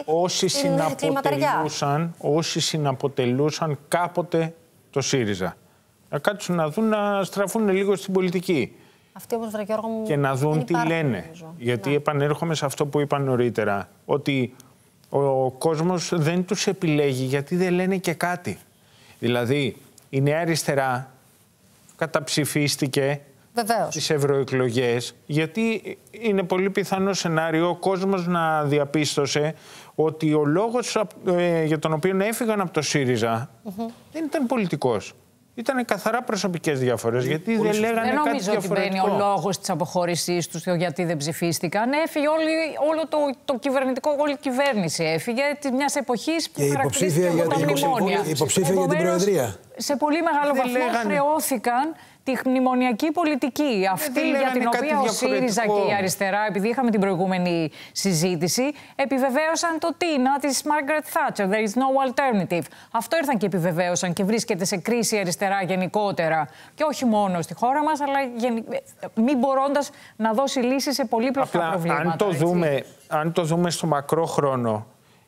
Speaker 1: πάει
Speaker 9: όσοι συναποτελούσαν κάποτε το ΣΥΡΙΖΑ. Να κάτσουν να δουν, να στραφούν λίγο στην πολιτική.
Speaker 1: Αυτοί όμως, βρε Γιώργο μου,
Speaker 9: και να δουν τι λένε. Νομίζω. Γιατί επανέρχομαι σε αυτό που είπα νωρίτερα, ότι ο κόσμος δεν τους επιλέγει γιατί δεν λένε και κάτι. Δηλαδή, η Νέα Αριστερά καταψηφίστηκε στις ευρωεκλογές, γιατί είναι πολύ πιθανό σενάριο ο κόσμος να διαπίστωσε ότι ο λόγος για τον οποίο έφυγαν από το ΣΥΡΙΖΑ δεν ήταν πολιτικός. Ήταν καθαρά προσωπικές διαφορές, γιατί δεν λέγανε κάτι διαφορετικό.
Speaker 3: Δεν νομίζω ότι μπαίνει ο λόγος της αποχώρησής τους γιατί δεν ψηφίστηκαν. Έφυγε όλο το κυβερνητικό, όλη η κυβέρνηση έφυγε μιας εποχής που χαρακτηρίστηκε από τα μνημόνια.
Speaker 5: Υποψήφια για την Προεδρία.
Speaker 3: Σε πολύ μεγάλο βαθμό χρεώθηκαν τη μνημονιακή πολιτική. Αυτή για την οποία ο ΣΥΡΙΖΑ και η αριστερά, επειδή είχαμε την προηγούμενη συζήτηση, επιβεβαίωσαν το τίνα της Margaret Thatcher. There is no alternative. Αυτό ήρθαν και επιβεβαίωσαν και βρίσκεται σε κρίση η αριστερά γενικότερα. Και όχι μόνο στη χώρα μας, αλλά μην μπορώντας να δώσει λύσεις σε πολύπλοκα προβλήματα.
Speaker 9: Αν το δούμε στο μακρό χρόνο,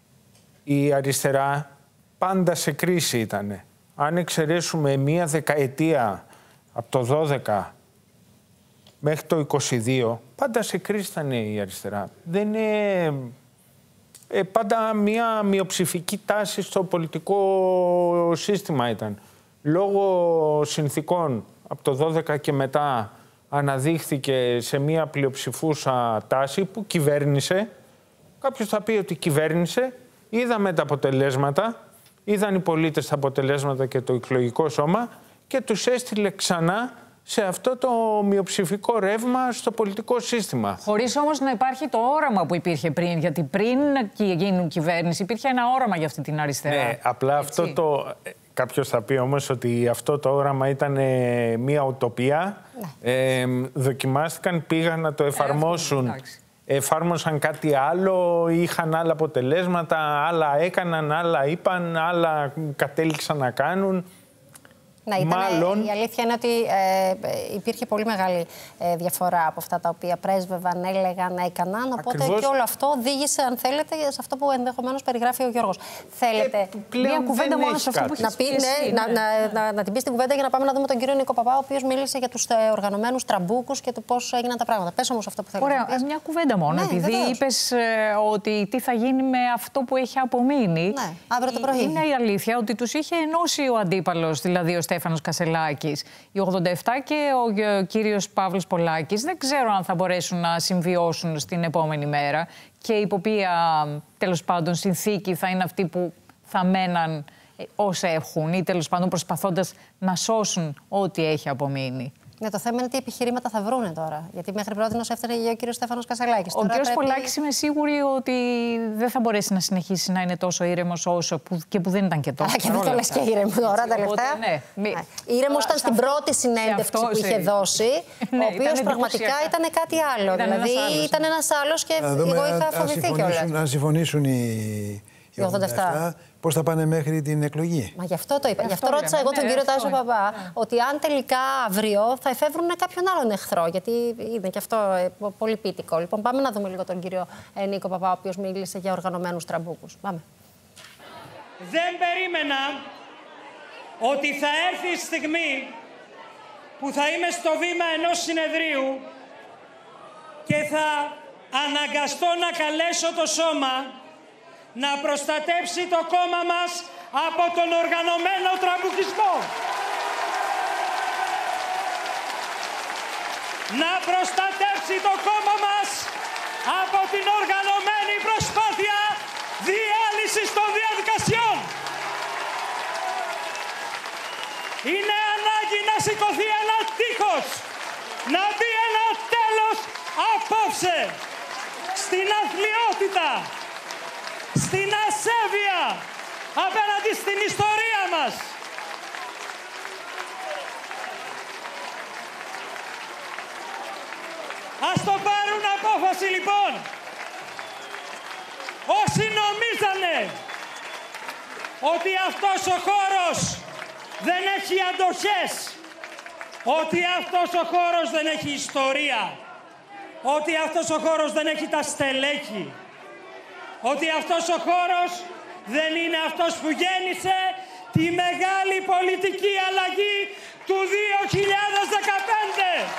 Speaker 9: η αριστερά πάντα σε κρίση ήτανε. Αν εξαιρέσουμε μία δεκαετία από το 12 μέχρι το 22, πάντα σε κρίση ήταν η αριστερά. Δεν είναι... πάντα μία μειοψηφική τάση στο πολιτικό σύστημα ήταν. Λόγω συνθήκων από το 12 και μετά αναδείχθηκε σε μία πλειοψηφούσα τάση που κυβέρνησε. Κάποιος θα πει ότι κυβέρνησε, είδαμε τα αποτελέσματα, είδαν οι πολίτες τα αποτελέσματα και το εκλογικό σώμα και τους έστειλε ξανά σε αυτό το μειοψηφικό ρεύμα στο πολιτικό σύστημα.
Speaker 3: Χωρίς όμως να υπάρχει το όραμα που υπήρχε πριν, γιατί πριν γίνουν κυβέρνηση υπήρχε ένα όραμα για αυτή την αριστερά.
Speaker 9: Ναι, απλά έτσι. Αυτό το... Κάποιος θα πει όμως ότι αυτό το όραμα ήταν μία ουτοπία. Ναι. Δοκιμάστηκαν, πήγαν να το εφαρμόσουν. Εφάρμοσαν κάτι άλλο, είχαν άλλα αποτελέσματα, άλλα έκαναν, άλλα είπαν, άλλα κατέληξαν να κάνουν.
Speaker 1: Ναι, η αλήθεια είναι ότι υπήρχε πολύ μεγάλη διαφορά από αυτά τα οποία πρέσβευαν, έλεγαν, έκαναν. Οπότε και όλο αυτό οδήγησε, αν θέλετε, σε αυτό που ενδεχομένως περιγράφει ο Γιώργος. Θέλετε μία κουβέντα μόνο σε αυτό που έχεις πει. Να την πει στην κουβέντα για να πάμε να δούμε τον κύριο Νίκο Παπά, ο οποίος μίλησε για τους οργανωμένους τραμπούκους και το πώς έγιναν τα πράγματα. Πες όμως αυτό που θέλεις.
Speaker 3: Ωραία, μια κουβέντα μόνο. Ναι, επειδή είπες ότι τι θα γίνει με αυτό που έχει απομείνει.
Speaker 1: Ναι, αύριο το πρωί.
Speaker 3: Είναι η αλήθεια ότι τους είχε ενώσει ο αντίπαλος, δηλαδή ο Στέφανος Κασελάκης. Οι 87 και ο κύριος Παύλος Πολάκης δεν ξέρω αν θα μπορέσουν να συμβιώσουν στην επόμενη μέρα και υπό ποια τέλος πάντων συνθήκη θα είναι αυτοί που θα μέναν όσα έχουν ή τέλος πάντων προσπαθώντας να σώσουν ό,τι έχει απομείνει.
Speaker 1: Ναι, το θέμα είναι τι επιχειρήματα θα βρούνε τώρα. Γιατί μέχρι πρώτη έφτανε ο κύριος Στέφανος Κασελάκης.
Speaker 3: Ο κύριος Πολάκης είμαι σίγουρη ότι δεν θα μπορέσει να συνεχίσει να είναι τόσο ήρεμος όσο και που δεν ήταν και τόσο.
Speaker 1: Και δεν το λες και ήρεμο τώρα τελευταία. Ναι. Ήρεμος ήταν στην πρώτη συνέντευξη που είχε δώσει, ο οποίος πραγματικά ήταν κάτι άλλο. Δηλαδή ήταν ένας άλλος και εγώ είχα φοβηθεί κιόλας.
Speaker 5: Να συμφωνήσουν οι 87. Πώς θα πάνε μέχρι την εκλογή.
Speaker 1: Μα γι' αυτό το είπα. Γι' αυτό ρώτησα εγώ τον κύριο Τάσο Παπά ότι αν τελικά αύριο θα εφεύρουν κάποιον άλλον εχθρό. Γιατί είναι και αυτό πολύ πίτικο. Λοιπόν, πάμε να δούμε λίγο τον κύριο Νίκο Παπά, ο οποίος μίλησε για οργανωμένους τραμπούκους. Πάμε.
Speaker 14: Δεν περίμενα ότι θα έρθει η στιγμή που θα είμαι στο βήμα ενός συνεδρίου και θα αναγκαστώ να καλέσω το σώμα να προστατεύσει το κόμμα μας από τον οργανωμένο τραμπουκισμό. Να προστατεύσει το κόμμα μας από την οργανωμένη προσπάθεια διάλυσης των διαδικασιών. Είναι ανάγκη να σηκωθεί ένα τείχος, να μπει ένα τέλος απόψε στην αθλιότητα, στην ασέβεια απέναντι στην ιστορία μας. Ας το πάρουν απόφαση λοιπόν. Όσοι νομίζανε ότι αυτός ο χώρος δεν έχει αντοχές, ότι αυτός ο χώρος δεν έχει ιστορία, ότι αυτός ο χώρος δεν έχει τα στελέχη, ότι αυτός ο χώρος δεν είναι αυτός που γέννησε τη μεγάλη πολιτική αλλαγή του 2015.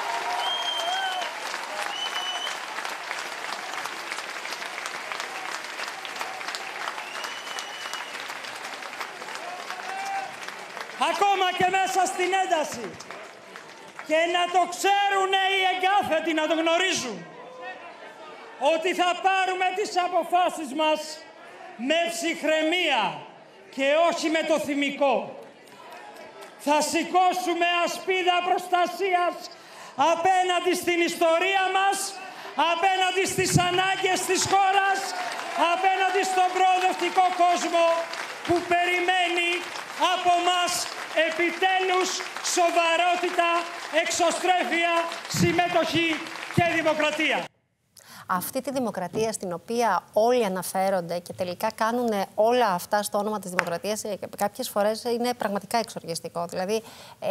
Speaker 14: Ακόμα και μέσα στην ένταση. Και να το ξέρουν οι εγκάθετοι, να το γνωρίζουν. Ότι θα πάρουμε τις αποφάσεις μας με ψυχραιμία και όχι με το θυμικό. Θα σηκώσουμε ασπίδα προστασίας απέναντι στην ιστορία μας, απέναντι στις ανάγκες της χώρας, απέναντι στον προοδευτικό κόσμο που περιμένει από μας
Speaker 15: επιτέλους σοβαρότητα, εξωστρέφεια, συμμετοχή και δημοκρατία.
Speaker 1: Αυτή τη δημοκρατία στην οποία όλοι αναφέρονται και τελικά κάνουν όλα αυτά στο όνομα της δημοκρατίας, κάποιες φορές είναι πραγματικά εξοργιστικό. Δηλαδή,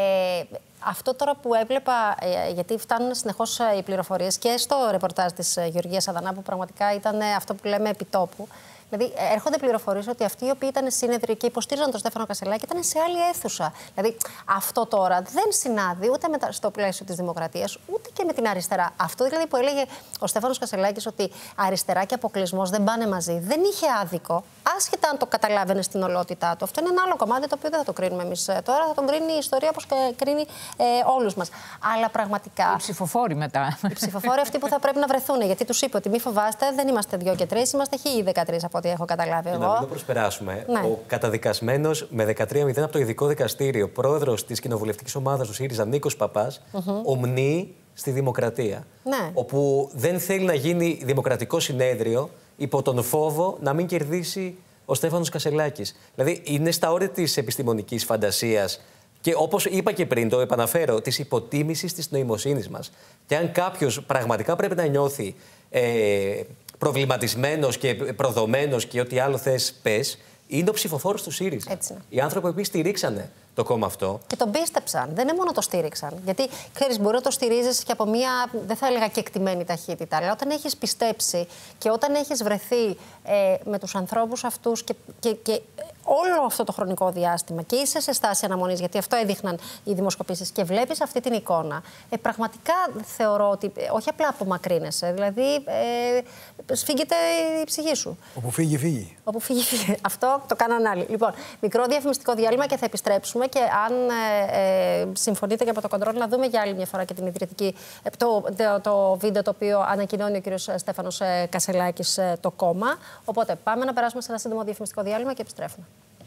Speaker 1: αυτό τώρα που έβλεπα, γιατί φτάνουν συνεχώς οι πληροφορίες και στο ρεπορτάζ της Γεωργίας Αδανά, που πραγματικά ήταν αυτό που λέμε επιτόπου. Δηλαδή, έρχονται πληροφορίες ότι αυτοί οι οποίοι ήταν σύνεδροι και υποστήριζαν τον Στέφανο Κασελάκη ήταν σε άλλη αίθουσα. Δηλαδή, αυτό τώρα δεν συνάδει ούτε στο πλαίσιο της δημοκρατίας, ούτε και με την αριστερά. Αυτό δηλαδή που έλεγε ο Στέφανος Κασελάκης, ότι αριστερά και αποκλεισμός δεν πάνε μαζί, δεν είχε άδικο, άσχετα αν το καταλάβαινε στην ολότητά του. Αυτό είναι ένα άλλο κομμάτι το οποίο δεν θα το κρίνουμε εμείς τώρα, θα τον κρίνει η ιστορία όπως κρίνει όλους μας. Αλλά πραγματικά.
Speaker 3: Οι ψηφοφόροι μετά.
Speaker 1: Οι ψηφοφόροι αυτοί που θα πρέπει να βρεθούν, γιατί τους είπε ότι μη φοβάστε, δεν είμαστε 2 και 3, είμαστε 1013 από ό,τι έχω καταλάβει εγώ.
Speaker 4: Να μην το προσπεράσουμε.
Speaker 1: Ναι.
Speaker 4: Ο καταδικασμένος με 13-0 από το ειδικό δικαστήριο, πρόεδρος της κοινοβουλευτικής ομάδας του ΣΥΡΙΖΑ, Νίκος Παπάς, ομνεί στη δημοκρατία.
Speaker 1: Ναι.
Speaker 4: Όπου δεν θέλει να γίνει δημοκρατικό συνέδριο υπό τον φόβο να μην κερδίσει ο Στέφανος Κασελάκης. Δηλαδή είναι στα όρια της επιστημονικής φαντασίας και όπως είπα και πριν, το επαναφέρω, της υποτίμησης της νοημοσύνης μας. Και αν κάποιος πραγματικά πρέπει να νιώθει προβληματισμένος και προδομένος και ό,τι άλλο θες πες, είναι ο ψηφοφόρος του ΣΥΡΙΖΑ. Οι άνθρωποι που στηρίξανε το κόμμα αυτό.
Speaker 1: Και τον πίστεψαν. Δεν είναι μόνο το στήριξαν. Γιατί, ξέρεις, μπορεί να το στηρίζεις και από μία, δεν θα έλεγα κεκτημένη ταχύτητα, αλλά όταν έχεις πιστέψει και όταν έχεις βρεθεί με τους ανθρώπους αυτούς και όλο αυτό το χρονικό διάστημα και είσαι σε στάση αναμονής, γιατί αυτό έδειχναν οι δημοσκοπήσεις, και βλέπεις αυτή την εικόνα, πραγματικά θεωρώ ότι όχι απλά απομακρύνεσαι, δηλαδή σφίγγεται η ψυχή σου.
Speaker 5: Όπου φύγει, φύγει.
Speaker 1: Όπου φύγει, φύγει. Αυτό το κάναν άλλοι. Λοιπόν, μικρό διαφημιστικό διάλειμμα και θα επιστρέψουμε, και αν συμφωνείτε και από το κοντρόλ, να δούμε για άλλη μια φορά και την ιδρυτική, το βίντεο το οποίο ανακοινώνει ο κύριος Στέφανος Κασελάκης το κόμμα. Οπότε πάμε να περάσουμε σε ένα σύντομο διαφημιστικό διάλειμμα και επιστρέφουμε.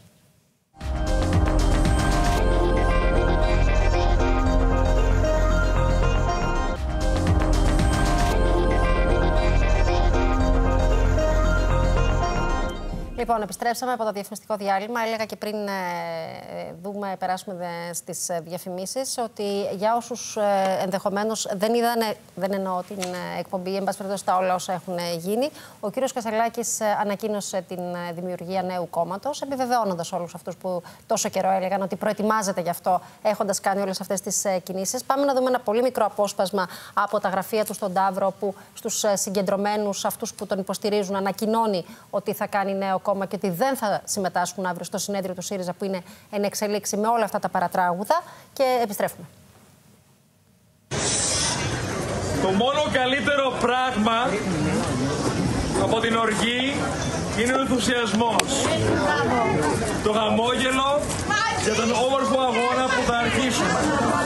Speaker 1: Λοιπόν, επιστρέψαμε από το διαφημιστικό διάλειμμα. Έλεγα και πριν περάσουμε στις διαφημίσεις, ότι για όσους ενδεχομένως δεν είδανε, δεν εννοώ την εκπομπή, εν πάση περιπτώσει τα όλα όσα έχουν γίνει, ο κύριος Κασελάκης ανακοίνωσε την δημιουργία νέου κόμματος, επιβεβαιώνοντας όλους αυτούς που τόσο καιρό έλεγαν ότι προετοιμάζεται γι' αυτό, έχοντας κάνει όλες αυτές τις κινήσεις. Πάμε να δούμε ένα πολύ μικρό απόσπασμα από τα γραφεία του στον Ταύρο, που στους συγκεντρωμένους, αυτούς που τον υποστηρίζουν, ανακοινώνει ότι θα κάνει νέο κόμμα και ότι δεν θα συμμετάσχουν αύριο στο συνέδριο του ΣΥΡΙΖΑ, που είναι εν εξελίξη με όλα αυτά τα παρατράγουδα, και επιστρέφουμε.
Speaker 6: Το μόνο καλύτερο πράγμα από την οργή είναι ο ενθουσιασμός. Το χαμόγελο για τον όμορφο αγώνα που θα αρχίσουμε.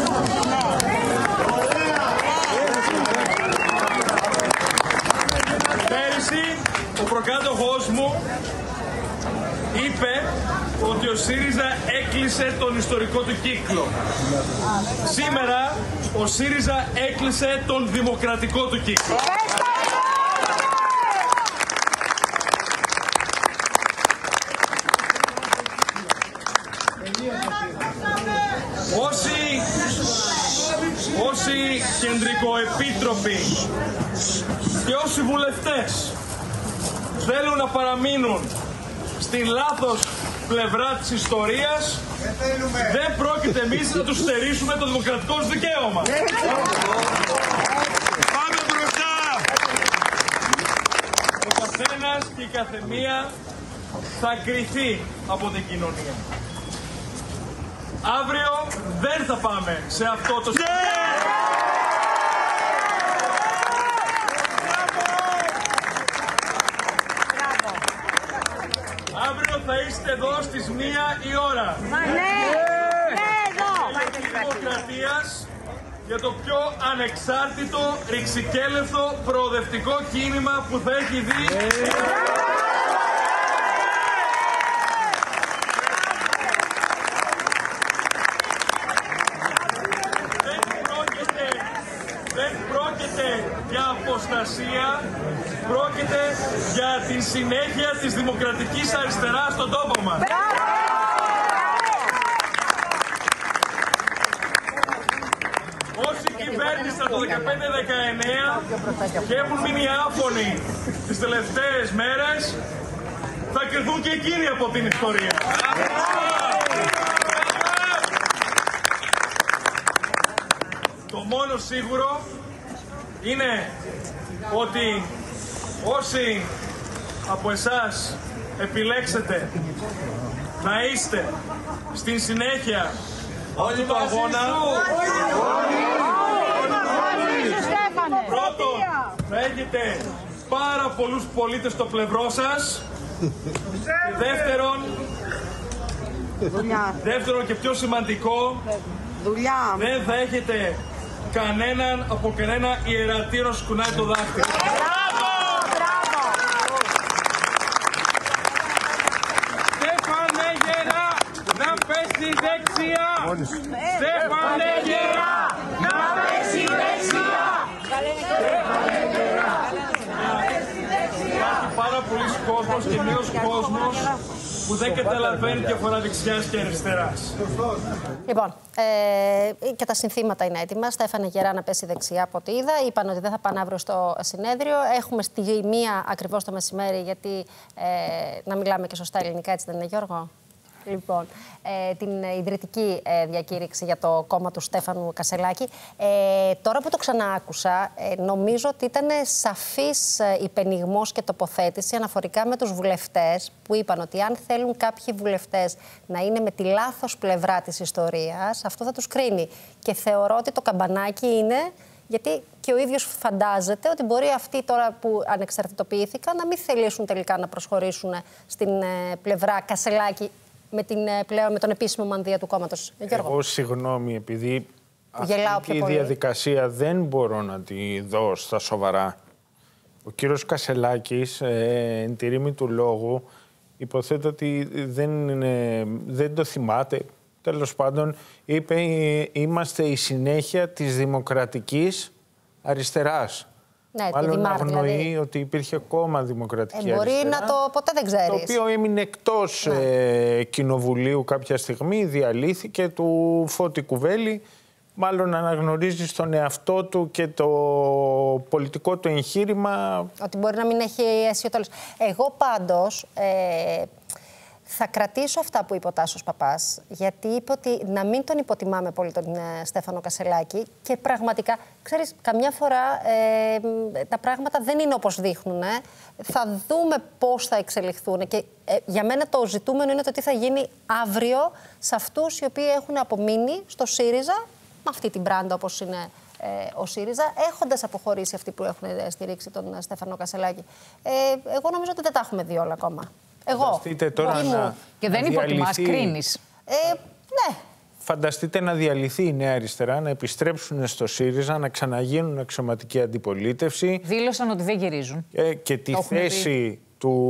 Speaker 6: Πέρυσι, ο προκάτοχός μου είπε ότι ο ΣΥΡΙΖΑ έκλεισε τον ιστορικό του κύκλο. Σήμερα ο ΣΥΡΙΖΑ έκλεισε τον δημοκρατικό του κύκλο. Όσοι κεντρικοεπίτροποι και όσοι βουλευτές θέλουν να παραμείνουν στην λάθος πλευρά της ιστορίας, δεν πρόκειται εμείς να τους στερήσουμε το δημοκρατικό τους δικαίωμα. Πάμε μπροστά! Ο καθένας και η καθεμία θα κριθεί από την κοινωνία. Αύριο δεν θα πάμε σε αυτό το σημείο. Αύριο θα είστε εδώ στις 1 η ώρα. Δημοκρατίας, για το πιο ανεξάρτητο, ρηξικέλευθο, προοδευτικό κίνημα που θα έχει δει. Δεν πρόκειται για αποστασία, πρόκειται για την συνέχεια της δημοκρατικής αριστεράς στον τόπο μας. το 15-19 και έχουν μείνει άφωνοι τις τελευταίες μέρες, θα κρυθούν και εκείνοι από την ιστορία. Το μόνο σίγουρο είναι ότι όσοι από εσάς επιλέξετε να είστε στην συνέχεια αυτού του αγώνα, πρώτον θα έχετε πάρα πολλούς πολίτες στο πλευρό σας και δεύτερον και πιο σημαντικό, δεν θα έχετε κανέναν από κανένα ιερατήριο σκουνάει το δάχτυλο.
Speaker 14: Στέφανε Γερά, να πέσει δεξιά! Στέφανε Γερά, να πέσει δεξιά!
Speaker 6: Υπάρχει πάρα πολλοί κόσμος και νέος κόσμος που δεν καταλαβαίνει τη διαφορά δεξιάς και αριστεράς.
Speaker 1: Λοιπόν, και τα συνθήματα είναι έτοιμα. Στέφανε Γερά να πέσει δεξιά από ό,τι είδα. Είπαν ότι δεν θα πάνε αύριο στο συνέδριο. Έχουμε στη 1 ακριβώς το μεσημέρι, γιατί να μιλάμε και σωστά ελληνικά, έτσι δεν είναι, Γιώργο? Λοιπόν, την ιδρυτική διακήρυξη για το κόμμα του Στέφανου Κασελάκη. Τώρα που το ξαναάκουσα, νομίζω ότι ήταν σαφής υπενιγμός και τοποθέτηση αναφορικά με τους βουλευτές που είπαν ότι αν θέλουν κάποιοι βουλευτές να είναι με τη λάθος πλευρά της ιστορίας, αυτό θα τους κρίνει. Και θεωρώ ότι το καμπανάκι είναι, γιατί και ο ίδιος φαντάζεται ότι μπορεί αυτοί τώρα που ανεξαρτητοποιήθηκαν να μην θελήσουν τελικά να προσχωρήσουν στην πλευρά Κασελάκη πλέον με τον επίσημο μανδύα του κόμματος.
Speaker 9: Εγώ συγγνώμη, επειδή αυτή η διαδικασία δεν μπορώ να τη δω στα σοβαρά. Ο κύριος Κασελάκης, εν τη ρήμη του λόγου, υποθέτω ότι δεν το θυμάται. Τέλος πάντων, είπε είμαστε η συνέχεια της δημοκρατικής αριστεράς.
Speaker 1: Ναι,
Speaker 9: μάλλον αγνοεί ότι υπήρχε κόμμα δημοκρατική
Speaker 1: μπορεί
Speaker 9: αριστερά,
Speaker 1: να το ποτέ δεν ξέρεις.
Speaker 9: Το οποίο έμεινε εκτός κοινοβουλίου κάποια στιγμή, διαλύθηκε, του Φώτη Κουβέλη. Μάλλον αναγνωρίζει στον εαυτό του και το πολιτικό του εγχείρημα. Ότι
Speaker 1: μπορεί να μην έχει αίσιο τέλος. Εγώ πάντως θα κρατήσω αυτά που είπε ο Τάσος Παπάς, γιατί είπε ότι να μην τον υποτιμάμε πολύ τον Στέφανο Κασελάκη και πραγματικά, ξέρεις, καμιά φορά τα πράγματα δεν είναι όπως δείχνουν. Θα δούμε πώς θα εξελιχθούν και για μένα το ζητούμενο είναι το τι θα γίνει αύριο σε αυτούς οι οποίοι έχουν απομείνει στο ΣΥΡΙΖΑ, με αυτή την μπράντα όπως είναι ο ΣΥΡΙΖΑ, έχοντας αποχωρήσει αυτοί που έχουν στηρίξει τον Στέφανο Κασελάκη. Εγώ νομίζω ότι δεν τα έχουμε δει όλα ακόμα.
Speaker 9: Φανταστείτε τώρα
Speaker 3: και δεν υποτιμάς, κρίνεις.
Speaker 1: Ναι.
Speaker 9: Φανταστείτε να διαλυθεί η Νέα Αριστερά, να επιστρέψουν στο ΣΥΡΙΖΑ, να ξαναγίνουν αξιωματική αντιπολίτευση.
Speaker 3: Δήλωσαν ότι δεν γυρίζουν.
Speaker 9: Και τη θέση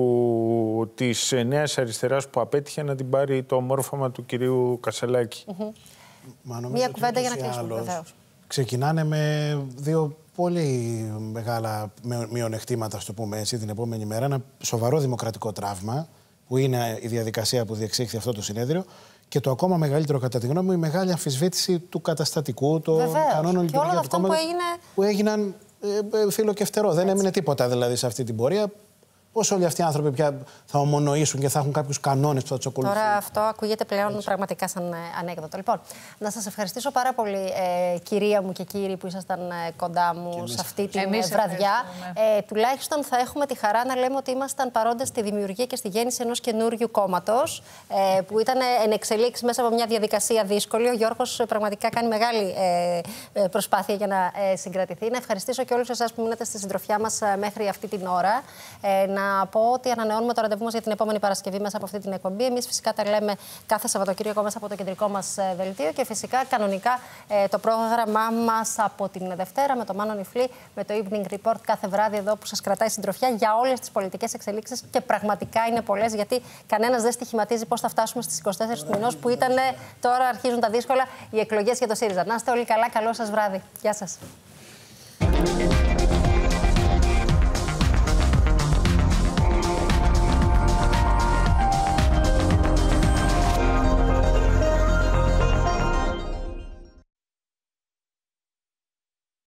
Speaker 9: της Νέας Αριστεράς που απέτυχε να την πάρει το μόρφωμα του κυρίου Κασελάκη.
Speaker 1: Μία κουβέντα για να κλείσουμε, βεβαίως.
Speaker 2: Ξεκινάνε με δύο πολύ μεγάλα μειονεκτήματα, στο πούμε έτσι, την επόμενη μέρα. Ένα σοβαρό δημοκρατικό τραύμα, που είναι η διαδικασία που διεξήχθη αυτό το συνέδριο, και το ακόμα μεγαλύτερο, κατά τη γνώμη μου, η μεγάλη αμφισβήτηση του καταστατικού, των κανόνων λειτουργίας του κόμματος, που έγιναν φύλλο και φτερό. Δεν έμεινε τίποτα δηλαδή σε αυτή την πορεία. Πώς όλοι αυτοί οι άνθρωποι πια θα ομονοήσουν και θα έχουν κάποιους κανόνες που θα τους ακολουθούν.
Speaker 1: Τώρα αυτό ακούγεται πλέον πραγματικά σαν ανέκδοτο. Λοιπόν, να σας ευχαριστήσω πάρα πολύ, κυρία μου και κύριοι που ήσασταν κοντά μου σε αυτή τη βραδιά. Τουλάχιστον θα έχουμε τη χαρά να λέμε ότι ήμασταν παρόντες στη δημιουργία και στη γέννηση ενός καινούριου κόμματος, που ήταν εν εξελίξει μέσα από μια διαδικασία δύσκολη. Ο Γιώργος πραγματικά κάνει μεγάλη προσπάθεια για να συγκρατηθεί. Να ευχαριστήσω και όλους εσάς που μείνατε στη συντροφιά μας μέχρι αυτή την ώρα. Να πω ότι ανανεώνουμε το ραντεβού μας για την επόμενη Παρασκευή μέσα από αυτή την εκπομπή. Εμείς φυσικά τα λέμε κάθε Σαββατοκύριακο μέσα από το κεντρικό μας δελτίο και φυσικά κανονικά το πρόγραμμά μας από την Δευτέρα με το Μάνο Νιφλή, με το Evening Report κάθε βράδυ εδώ που σας κρατάει συντροφιά για όλες τις πολιτικές εξελίξεις και πραγματικά είναι πολλές, γιατί κανένας δεν στοιχηματίζει πώς θα φτάσουμε στις 24 του μηνός που ήταν τώρα αρχίζουν τα δύσκολα οι εκλογές για το ΣΥΡΙΖΑ. Να είστε όλοι καλά, καλό σας βράδυ. Γεια σας.